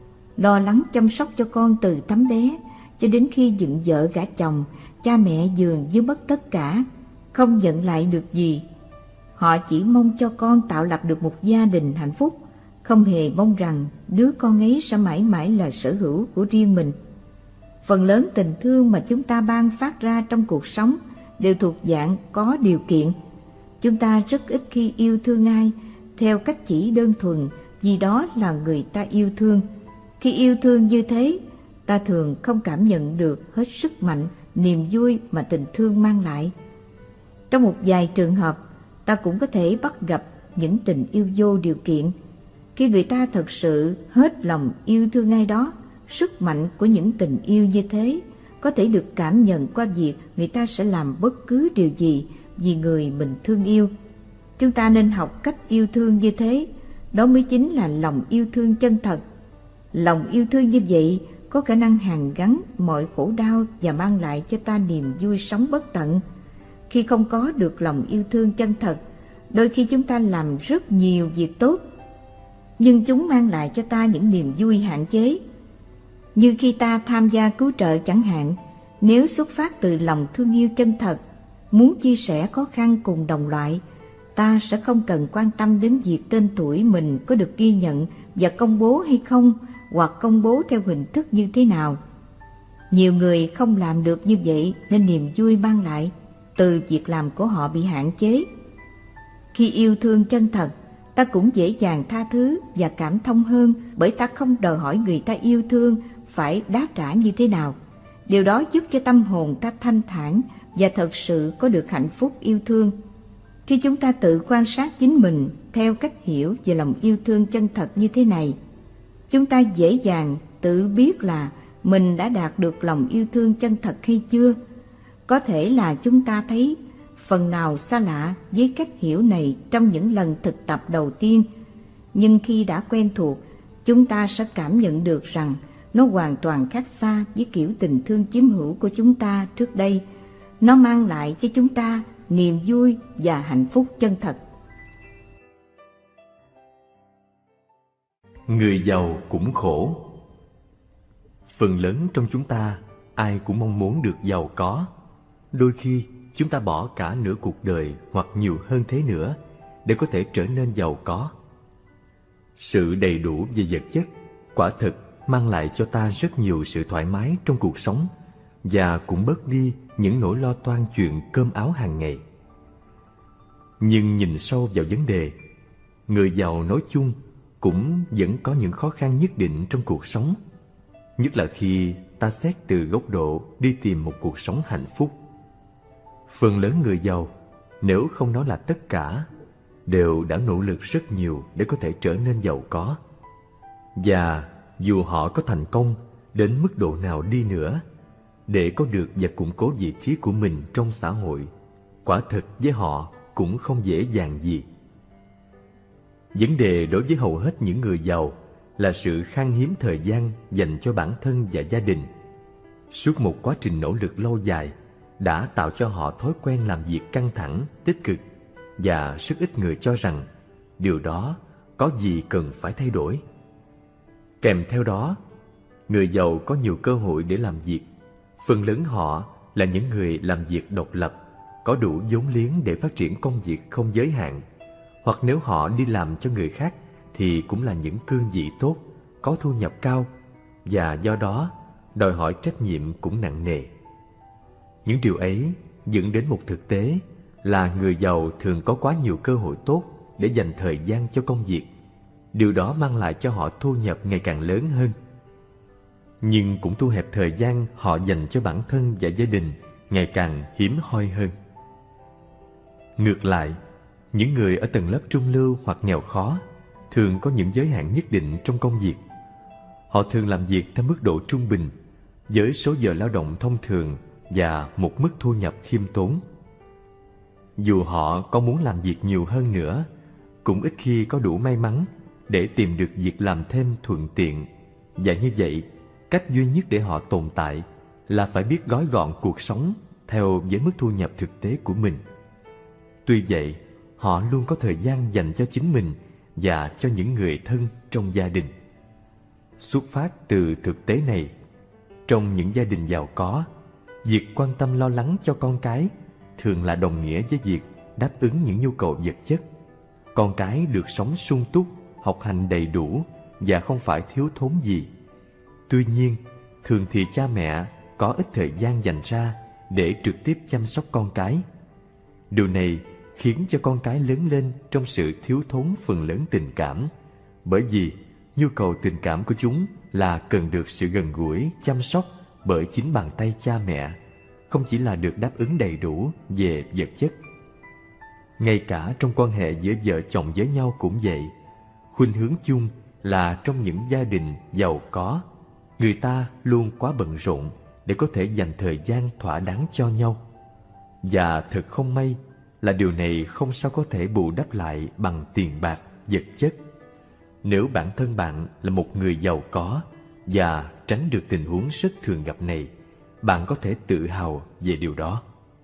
Lo lắng chăm sóc cho con từ tấm bé cho đến khi dựng vợ gả chồng, cha mẹ dường như mất tất cả, không nhận lại được gì. Họ chỉ mong cho con tạo lập được một gia đình hạnh phúc, không hề mong rằng đứa con ấy sẽ mãi mãi là sở hữu của riêng mình. Phần lớn tình thương mà chúng ta ban phát ra trong cuộc sống đều thuộc dạng có điều kiện. Chúng ta rất ít khi yêu thương ai theo cách chỉ đơn thuần vì đó là người ta yêu thương. Khi yêu thương như thế, ta thường không cảm nhận được hết sức mạnh, niềm vui mà tình thương mang lại. Trong một vài trường hợp, ta cũng có thể bắt gặp những tình yêu vô điều kiện. Khi người ta thật sự hết lòng yêu thương ai đó, sức mạnh của những tình yêu như thế có thể được cảm nhận qua việc người ta sẽ làm bất cứ điều gì vì người mình thương yêu. Chúng ta nên học cách yêu thương như thế, đó mới chính là lòng yêu thương chân thật. Lòng yêu thương như vậy có khả năng hàn gắn mọi khổ đau và mang lại cho ta niềm vui sống bất tận. Khi không có được lòng yêu thương chân thật, đôi khi chúng ta làm rất nhiều việc tốt, nhưng chúng mang lại cho ta những niềm vui hạn chế. Như khi ta tham gia cứu trợ chẳng hạn, nếu xuất phát từ lòng thương yêu chân thật, muốn chia sẻ khó khăn cùng đồng loại, ta sẽ không cần quan tâm đến việc tên tuổi mình có được ghi nhận và công bố hay không, hoặc công bố theo hình thức như thế nào. Nhiều người không làm được như vậy nên niềm vui mang lại từ việc làm của họ bị hạn chế. Khi yêu thương chân thật, ta cũng dễ dàng tha thứ và cảm thông hơn, bởi ta không đòi hỏi người ta yêu thương phải đáp trả như thế nào. Điều đó giúp cho tâm hồn ta thanh thản và thật sự có được hạnh phúc yêu thương. Khi chúng ta tự quan sát chính mình theo cách hiểu về lòng yêu thương chân thật như thế này, chúng ta dễ dàng tự biết là mình đã đạt được lòng yêu thương chân thật hay chưa. Có thể là chúng ta thấy phần nào xa lạ với cách hiểu này trong những lần thực tập đầu tiên, nhưng khi đã quen thuộc, chúng ta sẽ cảm nhận được rằng nó hoàn toàn khác xa với kiểu tình thương chiếm hữu của chúng ta trước đây. Nó mang lại cho chúng ta niềm vui và hạnh phúc chân thật. Người giàu cũng khổ. Phần lớn trong chúng ta ai cũng mong muốn được giàu có. Đôi khi chúng ta bỏ cả nửa cuộc đời hoặc nhiều hơn thế nữa để có thể trở nên giàu có. Sự đầy đủ về vật chất quả thực mang lại cho ta rất nhiều sự thoải mái trong cuộc sống và cũng bớt đi những nỗi lo toan chuyện cơm áo hàng ngày. Nhưng nhìn sâu vào vấn đề, người giàu nói chung cũng vẫn có những khó khăn nhất định trong cuộc sống, nhất là khi ta xét từ góc độ đi tìm một cuộc sống hạnh phúc. Phần lớn người giàu, nếu không nói là tất cả, đều đã nỗ lực rất nhiều để có thể trở nên giàu có. Và dù họ có thành công đến mức độ nào đi nữa, để có được và củng cố vị trí của mình trong xã hội, quả thực với họ cũng không dễ dàng gì. Vấn đề đối với hầu hết những người giàu là sự khan hiếm thời gian dành cho bản thân và gia đình. Suốt một quá trình nỗ lực lâu dài đã tạo cho họ thói quen làm việc căng thẳng, tích cực, và rất ít người cho rằng điều đó có gì cần phải thay đổi. Kèm theo đó, người giàu có nhiều cơ hội để làm việc. Phần lớn họ là những người làm việc độc lập, có đủ vốn liếng để phát triển công việc không giới hạn, hoặc nếu họ đi làm cho người khác thì cũng là những cương vị tốt, có thu nhập cao, và do đó đòi hỏi trách nhiệm cũng nặng nề. Những điều ấy dẫn đến một thực tế là người giàu thường có quá nhiều cơ hội tốt để dành thời gian cho công việc. Điều đó mang lại cho họ thu nhập ngày càng lớn hơn, nhưng cũng thu hẹp thời gian họ dành cho bản thân và gia đình ngày càng hiếm hoi hơn. Ngược lại, những người ở tầng lớp trung lưu hoặc nghèo khó thường có những giới hạn nhất định trong công việc. Họ thường làm việc theo mức độ trung bình, với số giờ lao động thông thường và một mức thu nhập khiêm tốn. Dù họ có muốn làm việc nhiều hơn nữa, cũng ít khi có đủ may mắn để tìm được việc làm thêm thuận tiện. Và như vậy, cách duy nhất để họ tồn tại là phải biết gói gọn cuộc sống theo với mức thu nhập thực tế của mình. Tuy vậy, họ luôn có thời gian dành cho chính mình và cho những người thân trong gia đình. Xuất phát từ thực tế này, trong những gia đình giàu có, việc quan tâm lo lắng cho con cái thường là đồng nghĩa với việc đáp ứng những nhu cầu vật chất. Con cái được sống sung túc, học hành đầy đủ và không phải thiếu thốn gì. Tuy nhiên, thường thì cha mẹ có ít thời gian dành ra để trực tiếp chăm sóc con cái. Điều này khiến cho con cái lớn lên trong sự thiếu thốn phần lớn tình cảm, bởi vì nhu cầu tình cảm của chúng là cần được sự gần gũi, chăm sóc bởi chính bàn tay cha mẹ, không chỉ là được đáp ứng đầy đủ về vật chất. Ngay cả trong quan hệ giữa vợ chồng với nhau cũng vậy. Khuynh hướng chung là trong những gia đình giàu có, người ta luôn quá bận rộn để có thể dành thời gian thỏa đáng cho nhau. Và thật không may là điều này không sao có thể bù đắp lại bằng tiền bạc, vật chất. Nếu bản thân bạn là một người giàu có và tránh được tình huống rất thường gặp này, bạn có thể tự hào về điều đó.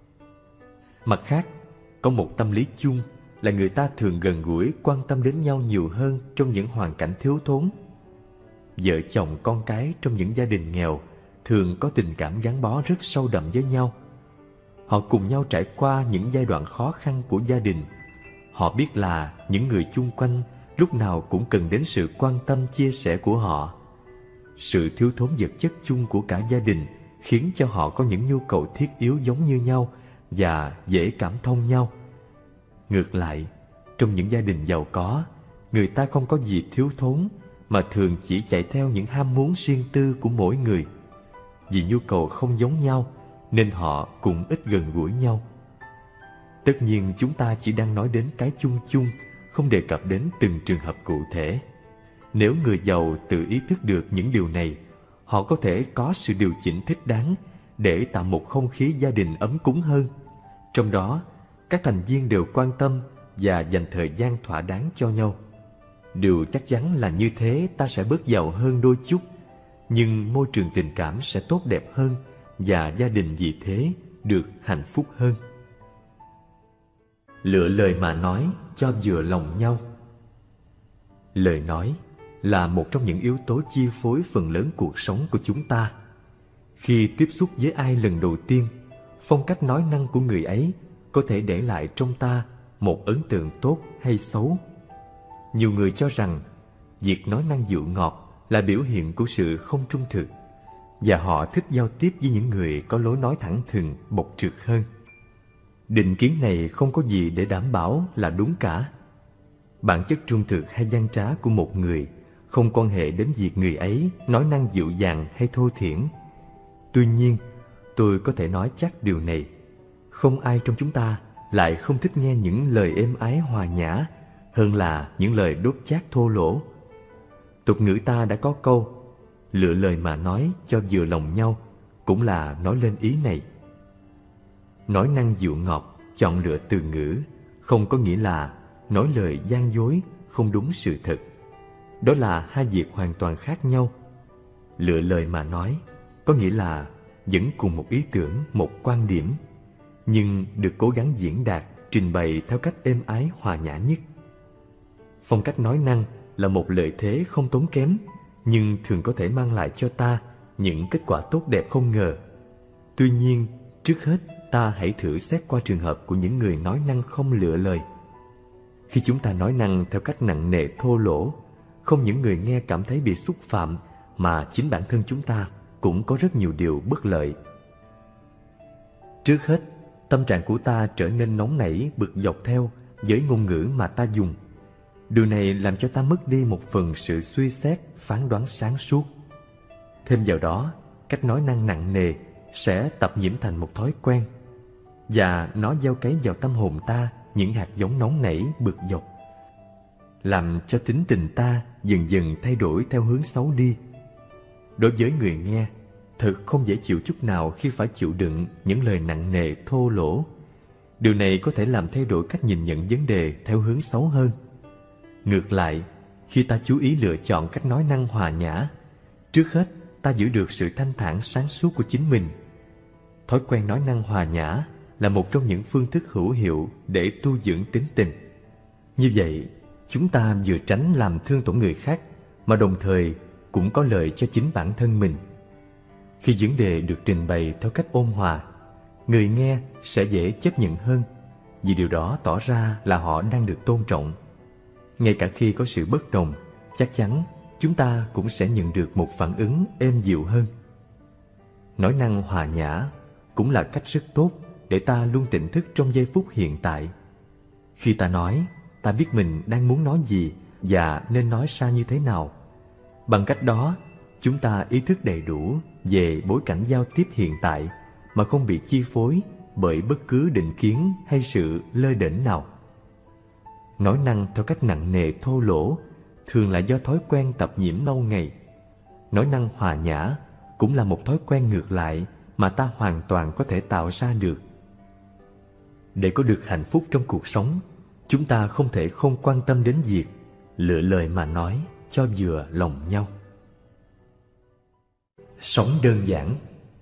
Mặt khác, có một tâm lý chung là người ta thường gần gũi, quan tâm đến nhau nhiều hơn trong những hoàn cảnh thiếu thốn. Vợ chồng con cái trong những gia đình nghèo thường có tình cảm gắn bó rất sâu đậm với nhau. Họ cùng nhau trải qua những giai đoạn khó khăn của gia đình. Họ biết là những người chung quanh lúc nào cũng cần đến sự quan tâm chia sẻ của họ. Sự thiếu thốn vật chất chung của cả gia đình khiến cho họ có những nhu cầu thiết yếu giống như nhau và dễ cảm thông nhau. Ngược lại, trong những gia đình giàu có, người ta không có gì thiếu thốn mà thường chỉ chạy theo những ham muốn riêng tư của mỗi người. Vì nhu cầu không giống nhau nên họ cũng ít gần gũi nhau. Tất nhiên chúng ta chỉ đang nói đến cái chung chung, không đề cập đến từng trường hợp cụ thể. Nếu người giàu tự ý thức được những điều này, họ có thể có sự điều chỉnh thích đáng để tạo một không khí gia đình ấm cúng hơn. Trong đó, các thành viên đều quan tâm và dành thời gian thỏa đáng cho nhau. Điều chắc chắn là như thế ta sẽ bớt giàu hơn đôi chút, nhưng môi trường tình cảm sẽ tốt đẹp hơn và gia đình vì thế được hạnh phúc hơn. Lựa lời mà nói cho vừa lòng nhau. Lời nói là một trong những yếu tố chi phối phần lớn cuộc sống của chúng ta. Khi tiếp xúc với ai lần đầu tiên, phong cách nói năng của người ấy có thể để lại trong ta một ấn tượng tốt hay xấu. Nhiều người cho rằng việc nói năng dịu ngọt là biểu hiện của sự không trung thực, và họ thích giao tiếp với những người có lối nói thẳng thừng, bộc trực hơn. Định kiến này không có gì để đảm bảo là đúng cả. Bản chất trung thực hay gian trá của một người không quan hệ đến việc người ấy nói năng dịu dàng hay thô thiển. Tuy nhiên, tôi có thể nói chắc điều này: không ai trong chúng ta lại không thích nghe những lời êm ái hòa nhã hơn là những lời đốt chát thô lỗ. Tục ngữ ta đã có câu: lựa lời mà nói cho vừa lòng nhau, cũng là nói lên ý này. Nói năng dịu ngọt, chọn lựa từ ngữ không có nghĩa là nói lời gian dối, không đúng sự thật. Đó là hai việc hoàn toàn khác nhau. Lựa lời mà nói có nghĩa là vẫn cùng một ý tưởng, một quan điểm, nhưng được cố gắng diễn đạt, trình bày theo cách êm ái hòa nhã nhất. Phong cách nói năng là một lợi thế không tốn kém, nhưng thường có thể mang lại cho ta những kết quả tốt đẹp không ngờ. Tuy nhiên, trước hết ta hãy thử xét qua trường hợp của những người nói năng không lựa lời. Khi chúng ta nói năng theo cách nặng nề thô lỗ, không những người nghe cảm thấy bị xúc phạm, mà chính bản thân chúng ta cũng có rất nhiều điều bất lợi. Trước hết, tâm trạng của ta trở nên nóng nảy, bực dọc theo với ngôn ngữ mà ta dùng. Điều này làm cho ta mất đi một phần sự suy xét, phán đoán sáng suốt. Thêm vào đó, cách nói năng nặng nề sẽ tập nhiễm thành một thói quen, và nó gieo cấy vào tâm hồn ta những hạt giống nóng nảy, bực dọc, làm cho tính tình ta dần dần thay đổi theo hướng xấu đi. Đối với người nghe, thật không dễ chịu chút nào khi phải chịu đựng những lời nặng nề thô lỗ. Điều này có thể làm thay đổi cách nhìn nhận vấn đề theo hướng xấu hơn. Ngược lại, khi ta chú ý lựa chọn cách nói năng hòa nhã, trước hết ta giữ được sự thanh thản sáng suốt của chính mình. Thói quen nói năng hòa nhã là một trong những phương thức hữu hiệu để tu dưỡng tính tình. Như vậy, chúng ta vừa tránh làm thương tổn người khác, mà đồng thời cũng có lợi cho chính bản thân mình. Khi vấn đề được trình bày theo cách ôn hòa, người nghe sẽ dễ chấp nhận hơn, vì điều đó tỏ ra là họ đang được tôn trọng. Ngay cả khi có sự bất đồng, chắc chắn chúng ta cũng sẽ nhận được một phản ứng êm dịu hơn. Nói năng hòa nhã cũng là cách rất tốt để ta luôn tỉnh thức trong giây phút hiện tại. Khi ta nói, ta biết mình đang muốn nói gì và nên nói ra như thế nào. Bằng cách đó, chúng ta ý thức đầy đủ về bối cảnh giao tiếp hiện tại mà không bị chi phối bởi bất cứ định kiến hay sự lơ đễnh nào. Nói năng theo cách nặng nề thô lỗ thường là do thói quen tập nhiễm lâu ngày. Nói năng hòa nhã cũng là một thói quen ngược lại mà ta hoàn toàn có thể tạo ra được. Để có được hạnh phúc trong cuộc sống, chúng ta không thể không quan tâm đến việc lựa lời mà nói cho vừa lòng nhau. Sống đơn giản.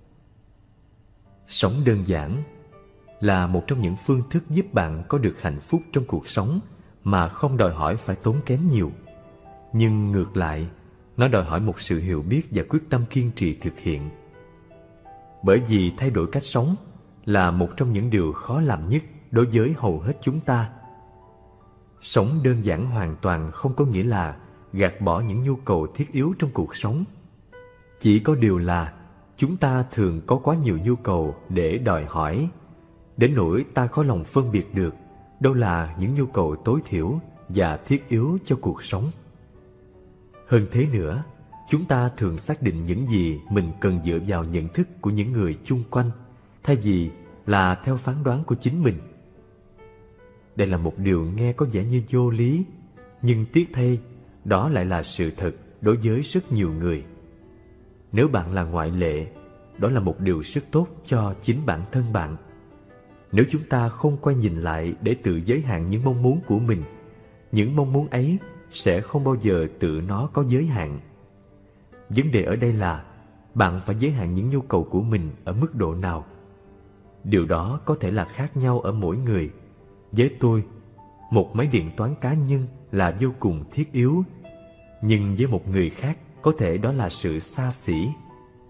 Sống đơn giản là một trong những phương thức giúp bạn có được hạnh phúc trong cuộc sống mà không đòi hỏi phải tốn kém nhiều. Nhưng ngược lại, nó đòi hỏi một sự hiểu biết và quyết tâm kiên trì thực hiện. Bởi vì thay đổi cách sống là một trong những điều khó làm nhất đối với hầu hết chúng ta. Sống đơn giản hoàn toàn không có nghĩa là gạt bỏ những nhu cầu thiết yếu trong cuộc sống. Chỉ có điều là chúng ta thường có quá nhiều nhu cầu để đòi hỏi, đến nỗi ta khó lòng phân biệt được đâu là những nhu cầu tối thiểu và thiết yếu cho cuộc sống. Hơn thế nữa, chúng ta thường xác định những gì mình cần dựa vào nhận thức của những người chung quanh, thay vì là theo phán đoán của chính mình. Đây là một điều nghe có vẻ như vô lý, nhưng tiếc thay, đó lại là sự thật đối với rất nhiều người. Nếu bạn là ngoại lệ, đó là một điều rất tốt cho chính bản thân bạn. Nếu chúng ta không quay nhìn lại để tự giới hạn những mong muốn của mình, những mong muốn ấy sẽ không bao giờ tự nó có giới hạn. Vấn đề ở đây là bạn phải giới hạn những nhu cầu của mình ở mức độ nào. Điều đó có thể là khác nhau ở mỗi người. Với tôi, một máy điện toán cá nhân là vô cùng thiết yếu, nhưng với một người khác có thể đó là sự xa xỉ.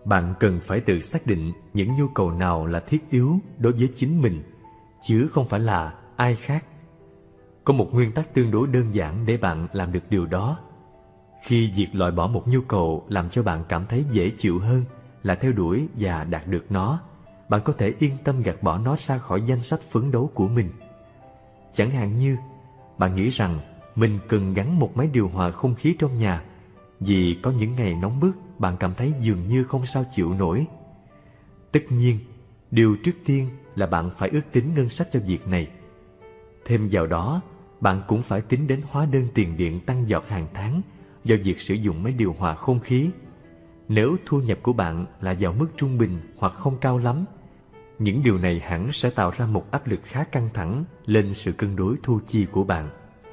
bạn cần phải tự xác định những nhu cầu nào là thiết yếu đối với chính mình, chứ không phải là ai khác. Có một nguyên tắc tương đối đơn giản để bạn làm được điều đó. Khi việc loại bỏ một nhu cầu làm cho bạn cảm thấy dễ chịu hơn là theo đuổi và đạt được nó, bạn có thể yên tâm gạt bỏ nó ra khỏi danh sách phấn đấu của mình. Chẳng hạn như bạn nghĩ rằng mình cần gắn một máy điều hòa không khí trong nhà vì có những ngày nóng bức bạn cảm thấy dường như không sao chịu nổi. Tất nhiên, điều trước tiên là bạn phải ước tính ngân sách cho việc này. Thêm vào đó, bạn cũng phải tính đến hóa đơn tiền điện tăng giọt hàng tháng do việc sử dụng máy điều hòa không khí. Nếu thu nhập của bạn là vào mức trung bình hoặc không cao lắm, những điều này hẳn sẽ tạo ra một áp lực khá căng thẳng lên sự cân đối thu chi của bạn.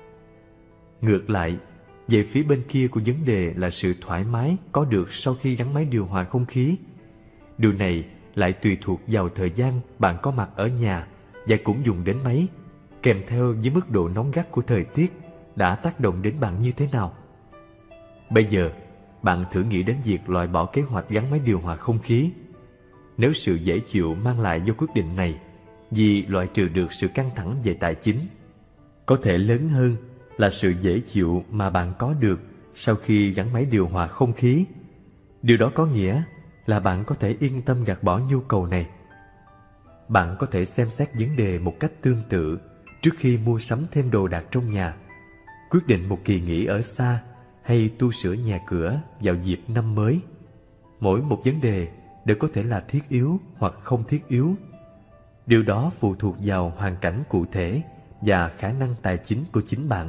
Ngược lại, về phía bên kia của vấn đề là sự thoải mái có được sau khi gắn máy điều hòa không khí. Điều này lại tùy thuộc vào thời gian bạn có mặt ở nhà và cũng dùng đến máy, kèm theo với mức độ nóng gắt của thời tiết đã tác động đến bạn như thế nào. Bây giờ, bạn thử nghĩ đến việc loại bỏ kế hoạch gắn máy điều hòa không khí. Nếu sự dễ chịu mang lại do quyết định này vì loại trừ được sự căng thẳng về tài chính, có thể lớn hơn là sự dễ chịu mà bạn có được sau khi gắn máy điều hòa không khí. Điều đó có nghĩa là bạn có thể yên tâm gạt bỏ nhu cầu này. Bạn có thể xem xét vấn đề một cách tương tự trước khi mua sắm thêm đồ đạc trong nhà, quyết định một kỳ nghỉ ở xa hay tu sửa nhà cửa vào dịp năm mới. Mỗi một vấn đề đều có thể là thiết yếu hoặc không thiết yếu. Điều đó phụ thuộc vào hoàn cảnh cụ thể và khả năng tài chính của chính bạn.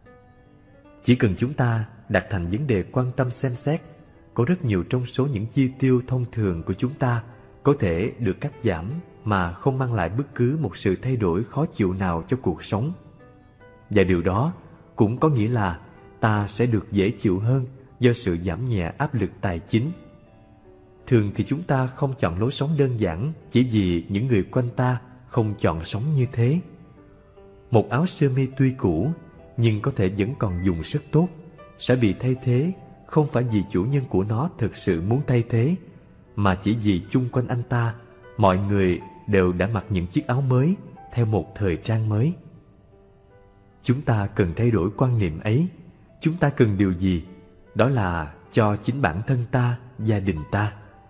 Chỉ cần chúng ta đặt thành vấn đề quan tâm xem xét, có rất nhiều trong số những chi tiêu thông thường của chúng ta có thể được cắt giảm mà không mang lại bất cứ một sự thay đổi khó chịu nào cho cuộc sống. Và điều đó cũng có nghĩa là ta sẽ được dễ chịu hơn do sự giảm nhẹ áp lực tài chính. Thường thì chúng ta không chọn lối sống đơn giản chỉ vì những người quanh ta không chọn sống như thế. Một áo sơ mi tuy cũ nhưng có thể vẫn còn dùng rất tốt sẽ bị thay thế không phải vì chủ nhân của nó thực sự muốn thay thế, mà chỉ vì chung quanh anh ta mọi người đều đã mặc những chiếc áo mới theo một thời trang mới. Chúng ta cần thay đổi quan niệm ấy. Chúng ta cần điều gì? Đó là cho chính bản thân ta, gia đình ta.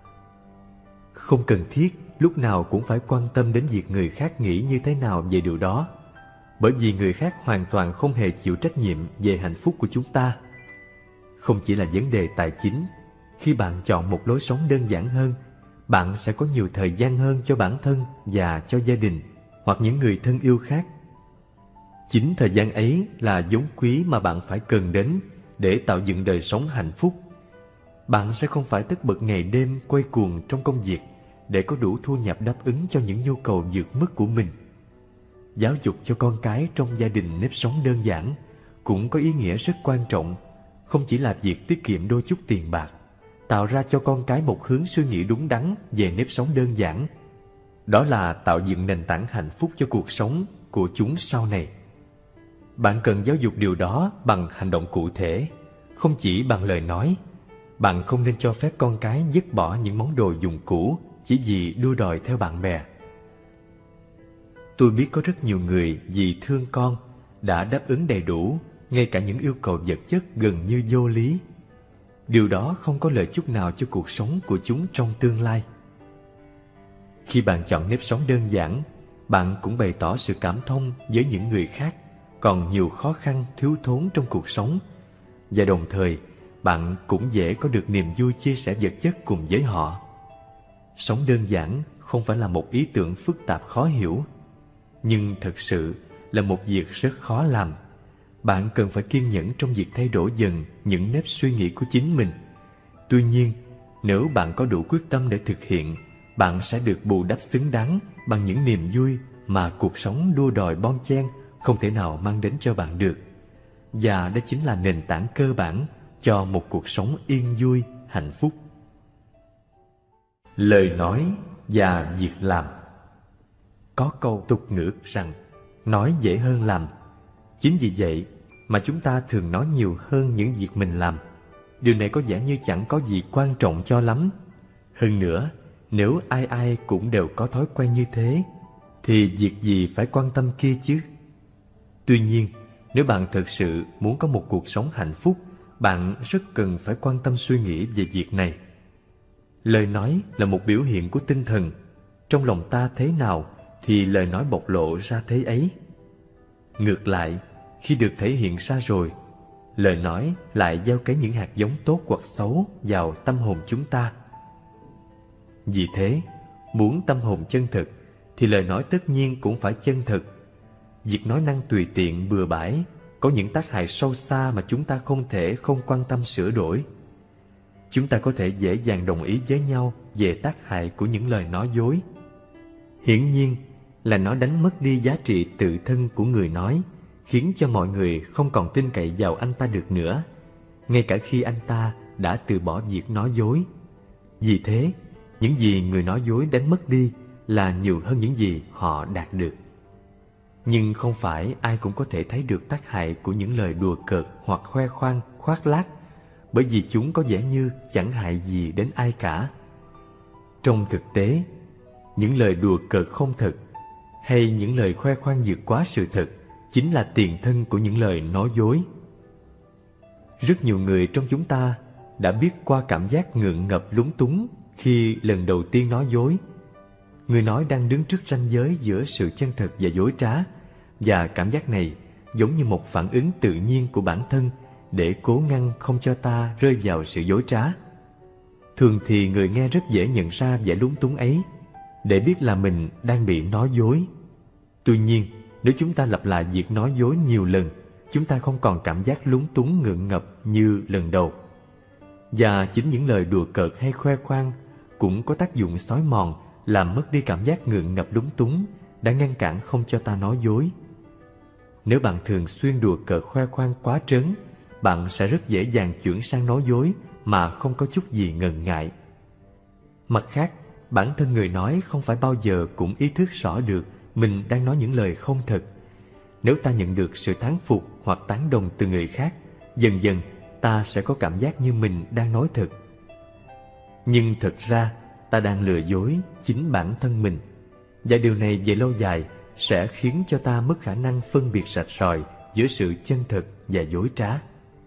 Không cần thiết lúc nào cũng phải quan tâm đến việc người khác nghĩ như thế nào về điều đó, bởi vì người khác hoàn toàn không hề chịu trách nhiệm về hạnh phúc của chúng ta. Không chỉ là vấn đề tài chính, khi bạn chọn một lối sống đơn giản hơn, bạn sẽ có nhiều thời gian hơn cho bản thân và cho gia đình hoặc những người thân yêu khác. Chính thời gian ấy là vốn quý mà bạn phải cần đến để tạo dựng đời sống hạnh phúc. Bạn sẽ không phải tất bật ngày đêm quay cuồng trong công việc để có đủ thu nhập đáp ứng cho những nhu cầu vượt mức của mình. Giáo dục cho con cái trong gia đình nếp sống đơn giản cũng có ý nghĩa rất quan trọng, không chỉ là việc tiết kiệm đôi chút tiền bạc, tạo ra cho con cái một hướng suy nghĩ đúng đắn về nếp sống đơn giản. Đó là tạo dựng nền tảng hạnh phúc cho cuộc sống của chúng sau này. Bạn cần giáo dục điều đó bằng hành động cụ thể, không chỉ bằng lời nói. Bạn không nên cho phép con cái dứt bỏ những món đồ dùng cũ chỉ vì đua đòi theo bạn bè. Tôi biết có rất nhiều người vì thương con đã đáp ứng đầy đủ ngay cả những yêu cầu vật chất gần như vô lý. Điều đó không có lợi chút nào cho cuộc sống của chúng trong tương lai. Khi bạn chọn nếp sống đơn giản, bạn cũng bày tỏ sự cảm thông với những người khác còn nhiều khó khăn thiếu thốn trong cuộc sống, và đồng thời bạn cũng dễ có được niềm vui chia sẻ vật chất cùng với họ. Sống đơn giản không phải là một ý tưởng phức tạp khó hiểu, nhưng thực sự là một việc rất khó làm. Bạn cần phải kiên nhẫn trong việc thay đổi dần những nếp suy nghĩ của chính mình. Tuy nhiên, nếu bạn có đủ quyết tâm để thực hiện, bạn sẽ được bù đắp xứng đáng bằng những niềm vui mà cuộc sống đua đòi bon chen không thể nào mang đến cho bạn được. Và đó chính là nền tảng cơ bản cho một cuộc sống yên vui, hạnh phúc. Lời nói và việc làm. Có câu tục ngữ rằng nói dễ hơn làm. Chính vì vậy mà chúng ta thường nói nhiều hơn những việc mình làm. Điều này có vẻ như chẳng có gì quan trọng cho lắm. Hơn nữa, nếu ai ai cũng đều có thói quen như thế, thì việc gì phải quan tâm kia chứ? Tuy nhiên, nếu bạn thực sự muốn có một cuộc sống hạnh phúc, bạn rất cần phải quan tâm suy nghĩ về việc này. Lời nói là một biểu hiện của tinh thần. Trong lòng ta thế nào thì lời nói bộc lộ ra thế ấy. Ngược lại, khi được thể hiện ra rồi, lời nói lại gieo cấy những hạt giống tốt hoặc xấu vào tâm hồn chúng ta. Vì thế, muốn tâm hồn chân thực thì lời nói tất nhiên cũng phải chân thực. Việc nói năng tùy tiện bừa bãi có những tác hại sâu xa mà chúng ta không thể không quan tâm sửa đổi. Chúng ta có thể dễ dàng đồng ý với nhau về tác hại của những lời nói dối. Hiển nhiên là nó đánh mất đi giá trị tự thân của người nói, khiến cho mọi người không còn tin cậy vào anh ta được nữa, ngay cả khi anh ta đã từ bỏ việc nói dối. Vì thế, những gì người nói dối đánh mất đi là nhiều hơn những gì họ đạt được. Nhưng không phải ai cũng có thể thấy được tác hại của những lời đùa cợt hoặc khoe khoang, khoác lác, bởi vì chúng có vẻ như chẳng hại gì đến ai cả. Trong thực tế, những lời đùa cợt không thật hay những lời khoe khoang vượt quá sự thật chính là tiền thân của những lời nói dối. Rất nhiều người trong chúng ta đã biết qua cảm giác ngượng ngập lúng túng khi lần đầu tiên nói dối. Người nói đang đứng trước ranh giới giữa sự chân thật và dối trá, và cảm giác này giống như một phản ứng tự nhiên của bản thân để cố ngăn không cho ta rơi vào sự dối trá. Thường thì người nghe rất dễ nhận ra vẻ lúng túng ấy, để biết là mình đang bị nói dối. Tuy nhiên, nếu chúng ta lặp lại việc nói dối nhiều lần, chúng ta không còn cảm giác lúng túng ngượng ngập như lần đầu. Và chính những lời đùa cợt hay khoe khoang cũng có tác dụng xói mòn, làm mất đi cảm giác ngượng ngập lúng túng đã ngăn cản không cho ta nói dối. Nếu bạn thường xuyên đùa cợt khoe khoang quá trớn, bạn sẽ rất dễ dàng chuyển sang nói dối mà không có chút gì ngần ngại. Mặt khác, bản thân người nói không phải bao giờ cũng ý thức rõ được mình đang nói những lời không thật. Nếu ta nhận được sự thán phục hoặc tán đồng từ người khác, dần dần ta sẽ có cảm giác như mình đang nói thật. Nhưng thật ra, ta đang lừa dối chính bản thân mình. Và điều này về lâu dài sẽ khiến cho ta mất khả năng phân biệt rạch ròi giữa sự chân thật và dối trá.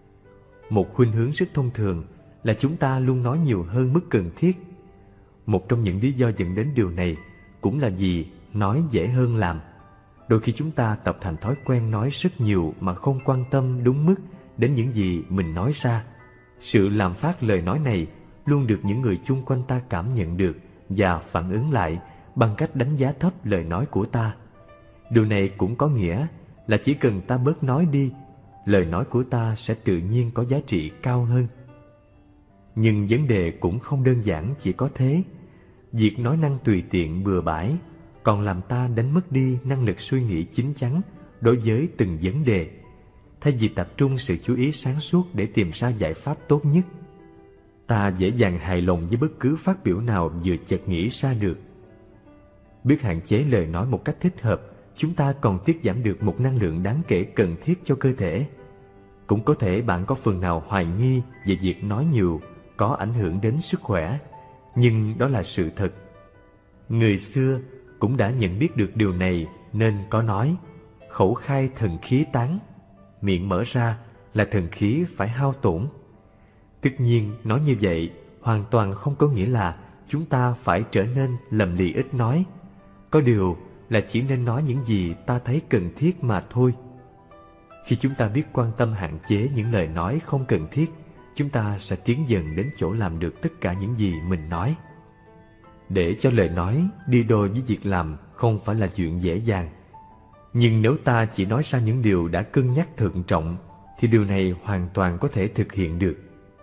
Một khuynh hướng rất thông thường là chúng ta luôn nói nhiều hơn mức cần thiết. Một trong những lý do dẫn đến điều này cũng là vì nói dễ hơn làm. Đôi khi chúng ta tập thành thói quen nói rất nhiều mà không quan tâm đúng mức đến những gì mình nói ra. Sự làm phát lời nói này luôn được những người chung quanh ta cảm nhận được và phản ứng lại bằng cách đánh giá thấp lời nói của ta. Điều này cũng có nghĩa là chỉ cần ta bớt nói đi, lời nói của ta sẽ tự nhiên có giá trị cao hơn. Nhưng vấn đề cũng không đơn giản chỉ có thế. Việc nói năng tùy tiện bừa bãi còn làm ta đánh mất đi năng lực suy nghĩ chín chắn đối với từng vấn đề, thay vì tập trung sự chú ý sáng suốt để tìm ra giải pháp tốt nhất. Ta dễ dàng hài lòng với bất cứ phát biểu nào vừa chợt nghĩ ra được. Biết hạn chế lời nói một cách thích hợp, chúng ta còn tiết giảm được một năng lượng đáng kể cần thiết cho cơ thể. Cũng có thể bạn có phần nào hoài nghi về việc nói nhiều có ảnh hưởng đến sức khỏe, nhưng đó là sự thật. Người xưa cũng đã nhận biết được điều này nên có nói: khẩu khai thần khí tán, miệng mở ra là thần khí phải hao tổn. Tất nhiên, nói như vậy hoàn toàn không có nghĩa là chúng ta phải trở nên lầm lì ít nói. Có điều là chỉ nên nói những gì ta thấy cần thiết mà thôi. Khi chúng ta biết quan tâm hạn chế những lời nói không cần thiết, chúng ta sẽ tiến dần đến chỗ làm được tất cả những gì mình nói. Để cho lời nói đi đôi với việc làm không phải là chuyện dễ dàng. Nhưng nếu ta chỉ nói ra những điều đã cân nhắc thận trọng, thì điều này hoàn toàn có thể thực hiện được.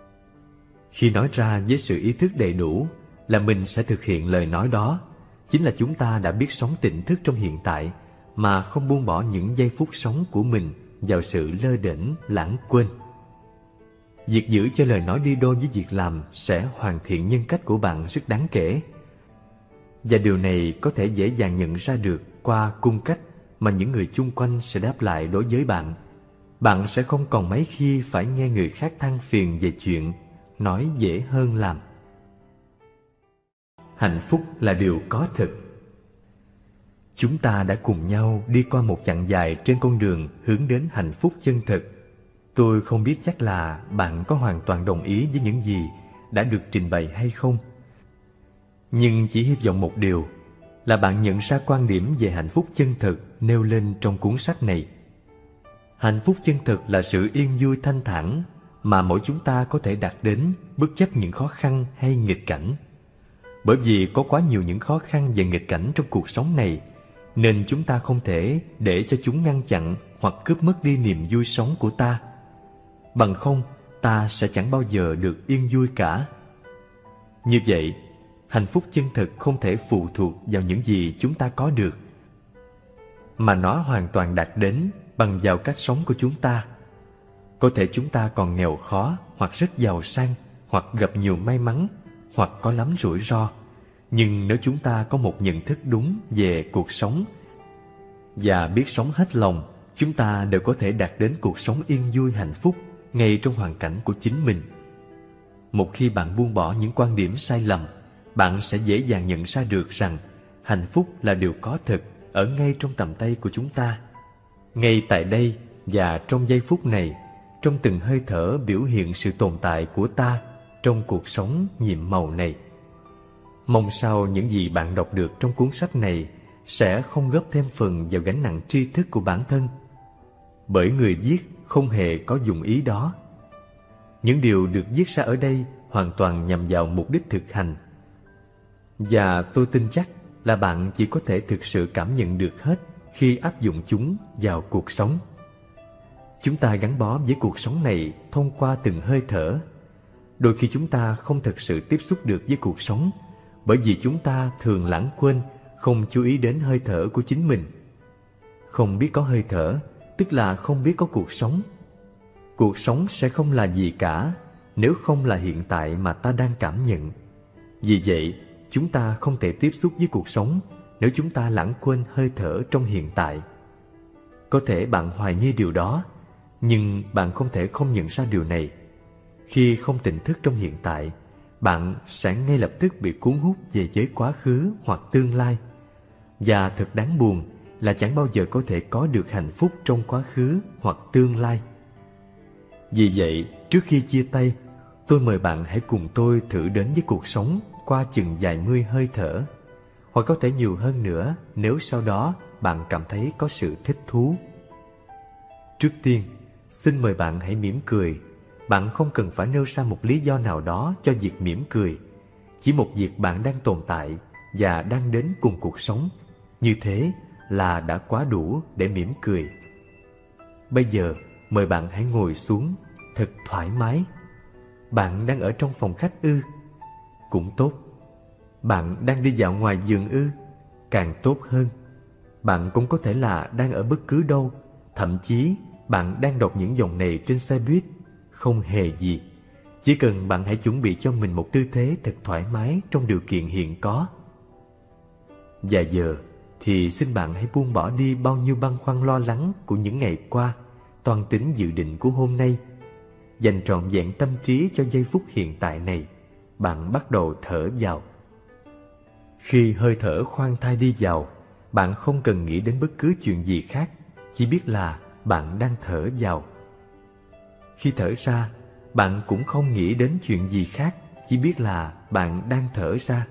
Khi nói ra với sự ý thức đầy đủ là mình sẽ thực hiện lời nói đó, chính là chúng ta đã biết sống tỉnh thức trong hiện tại mà không buông bỏ những giây phút sống của mình vào sự lơ đễnh, lãng quên. Việc giữ cho lời nói đi đôi với việc làm sẽ hoàn thiện nhân cách của bạn rất đáng kể. Và điều này có thể dễ dàng nhận ra được qua cung cách mà những người chung quanh sẽ đáp lại đối với bạn. Bạn sẽ không còn mấy khi phải nghe người khác than phiền về chuyện nói dễ hơn làm. hạnh phúc là điều có thực. Chúng ta đã cùng nhau đi qua một chặng dài trên con đường hướng đến hạnh phúc chân thực. Tôi không biết chắc là bạn có hoàn toàn đồng ý với những gì đã được trình bày hay không. Nhưng chỉ hy vọng một điều là bạn nhận ra quan điểm về hạnh phúc chân thực nêu lên trong cuốn sách này. Hạnh phúc chân thực là sự yên vui thanh thản mà mỗi chúng ta có thể đạt đến bất chấp những khó khăn hay nghịch cảnh. Bởi vì có quá nhiều những khó khăn và nghịch cảnh trong cuộc sống này, nên chúng ta không thể để cho chúng ngăn chặn hoặc cướp mất đi niềm vui sống của ta. Bằng không, ta sẽ chẳng bao giờ được yên vui cả. Như vậy, hạnh phúc chân thực không thể phụ thuộc vào những gì chúng ta có được, mà nó hoàn toàn đạt đến bằng vào cách sống của chúng ta. Có thể chúng ta còn nghèo khó, hoặc rất giàu sang, hoặc gặp nhiều may mắn, hoặc có lắm rủi ro. Nhưng nếu chúng ta có một nhận thức đúng về cuộc sống và biết sống hết lòng, chúng ta đều có thể đạt đến cuộc sống yên vui hạnh phúc ngay trong hoàn cảnh của chính mình. Một khi bạn buông bỏ những quan điểm sai lầm, bạn sẽ dễ dàng nhận ra được rằng hạnh phúc là điều có thực ở ngay trong tầm tay của chúng ta. Ngay tại đây và trong giây phút này, trong từng hơi thở biểu hiện sự tồn tại của ta trong cuộc sống nhiệm màu này. Mong sao những gì bạn đọc được trong cuốn sách này sẽ không góp thêm phần vào gánh nặng tri thức của bản thân, bởi người viết không hề có dụng ý đó. Những điều được viết ra ở đây hoàn toàn nhằm vào mục đích thực hành, và tôi tin chắc là bạn chỉ có thể thực sự cảm nhận được hết khi áp dụng chúng vào cuộc sống. Chúng ta gắn bó với cuộc sống này thông qua từng hơi thở. Đôi khi chúng ta không thực sự tiếp xúc được với cuộc sống, bởi vì chúng ta thường lãng quên, không chú ý đến hơi thở của chính mình. Không biết có hơi thở, tức là không biết có cuộc sống. Cuộc sống sẽ không là gì cả nếu không là hiện tại mà ta đang cảm nhận. Vì vậy, chúng ta không thể tiếp xúc với cuộc sống nếu chúng ta lãng quên hơi thở trong hiện tại. Có thể bạn hoài nghi điều đó, nhưng bạn không thể không nhận ra điều này. Khi không tỉnh thức trong hiện tại, bạn sẽ ngay lập tức bị cuốn hút về giới quá khứ hoặc tương lai. Và thật đáng buồn là chẳng bao giờ có thể có được hạnh phúc trong quá khứ hoặc tương lai. Vì vậy, trước khi chia tay, tôi mời bạn hãy cùng tôi thử đến với cuộc sống qua chừng vài mươi hơi thở, hoặc có thể nhiều hơn nữa nếu sau đó bạn cảm thấy có sự thích thú. Trước tiên, xin mời bạn hãy mỉm cười. Bạn không cần phải nêu ra một lý do nào đó cho việc mỉm cười. Chỉ một việc bạn đang tồn tại và đang đến cùng cuộc sống, như thế là đã quá đủ để mỉm cười. Bây giờ, mời bạn hãy ngồi xuống thật thoải mái. Bạn đang ở trong phòng khách ư? Cũng tốt. Bạn đang đi dạo ngoài vườn ư? Càng tốt hơn. Bạn cũng có thể là đang ở bất cứ đâu, thậm chí bạn đang đọc những dòng này trên xe buýt. Không hề gì. Chỉ cần bạn hãy chuẩn bị cho mình một tư thế thật thoải mái trong điều kiện hiện có. Và giờ thì xin bạn hãy buông bỏ đi bao nhiêu băn khoăn lo lắng của những ngày qua, toan tính dự định của hôm nay. Dành trọn vẹn tâm trí cho giây phút hiện tại này. Bạn bắt đầu thở vào. Khi hơi thở khoan thai đi vào, bạn không cần nghĩ đến bất cứ chuyện gì khác, chỉ biết là bạn đang thở vào. Khi thở ra, bạn cũng không nghĩ đến chuyện gì khác, chỉ biết là bạn đang thở ra.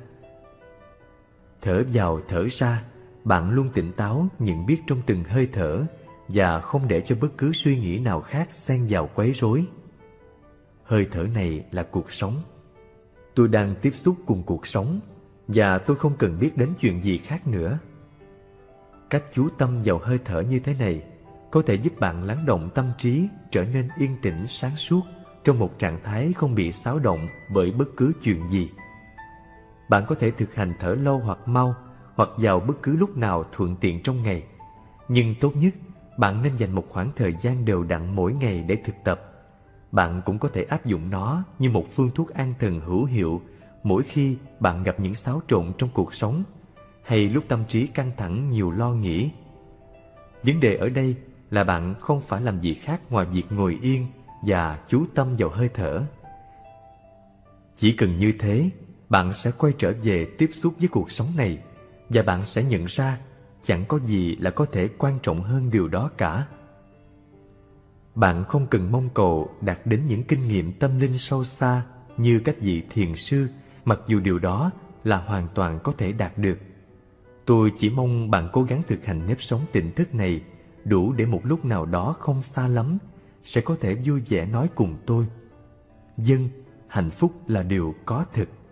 Thở vào thở ra, bạn luôn tỉnh táo nhận biết trong từng hơi thở và không để cho bất cứ suy nghĩ nào khác xen vào quấy rối. Hơi thở này là cuộc sống. Tôi đang tiếp xúc cùng cuộc sống và tôi không cần biết đến chuyện gì khác nữa. Cách chú tâm vào hơi thở như thế này có thể giúp bạn lắng động tâm trí trở nên yên tĩnh sáng suốt trong một trạng thái không bị xáo động bởi bất cứ chuyện gì. Bạn có thể thực hành thở lâu hoặc mau, hoặc vào bất cứ lúc nào thuận tiện trong ngày. Nhưng tốt nhất, bạn nên dành một khoảng thời gian đều đặn mỗi ngày để thực tập. Bạn cũng có thể áp dụng nó như một phương thuốc an thần hữu hiệu mỗi khi bạn gặp những xáo trộn trong cuộc sống, hay lúc tâm trí căng thẳng nhiều lo nghĩ. Vấn đề ở đây là bạn không phải làm gì khác ngoài việc ngồi yên và chú tâm vào hơi thở. Chỉ cần như thế, bạn sẽ quay trở về tiếp xúc với cuộc sống này, và bạn sẽ nhận ra chẳng có gì là có thể quan trọng hơn điều đó cả. Bạn không cần mong cầu đạt đến những kinh nghiệm tâm linh sâu xa như các vị thiền sư, mặc dù điều đó là hoàn toàn có thể đạt được. Tôi chỉ mong bạn cố gắng thực hành nếp sống tỉnh thức này đủ để một lúc nào đó không xa lắm sẽ có thể vui vẻ nói cùng tôi: "Vâng, hạnh phúc là điều có thực."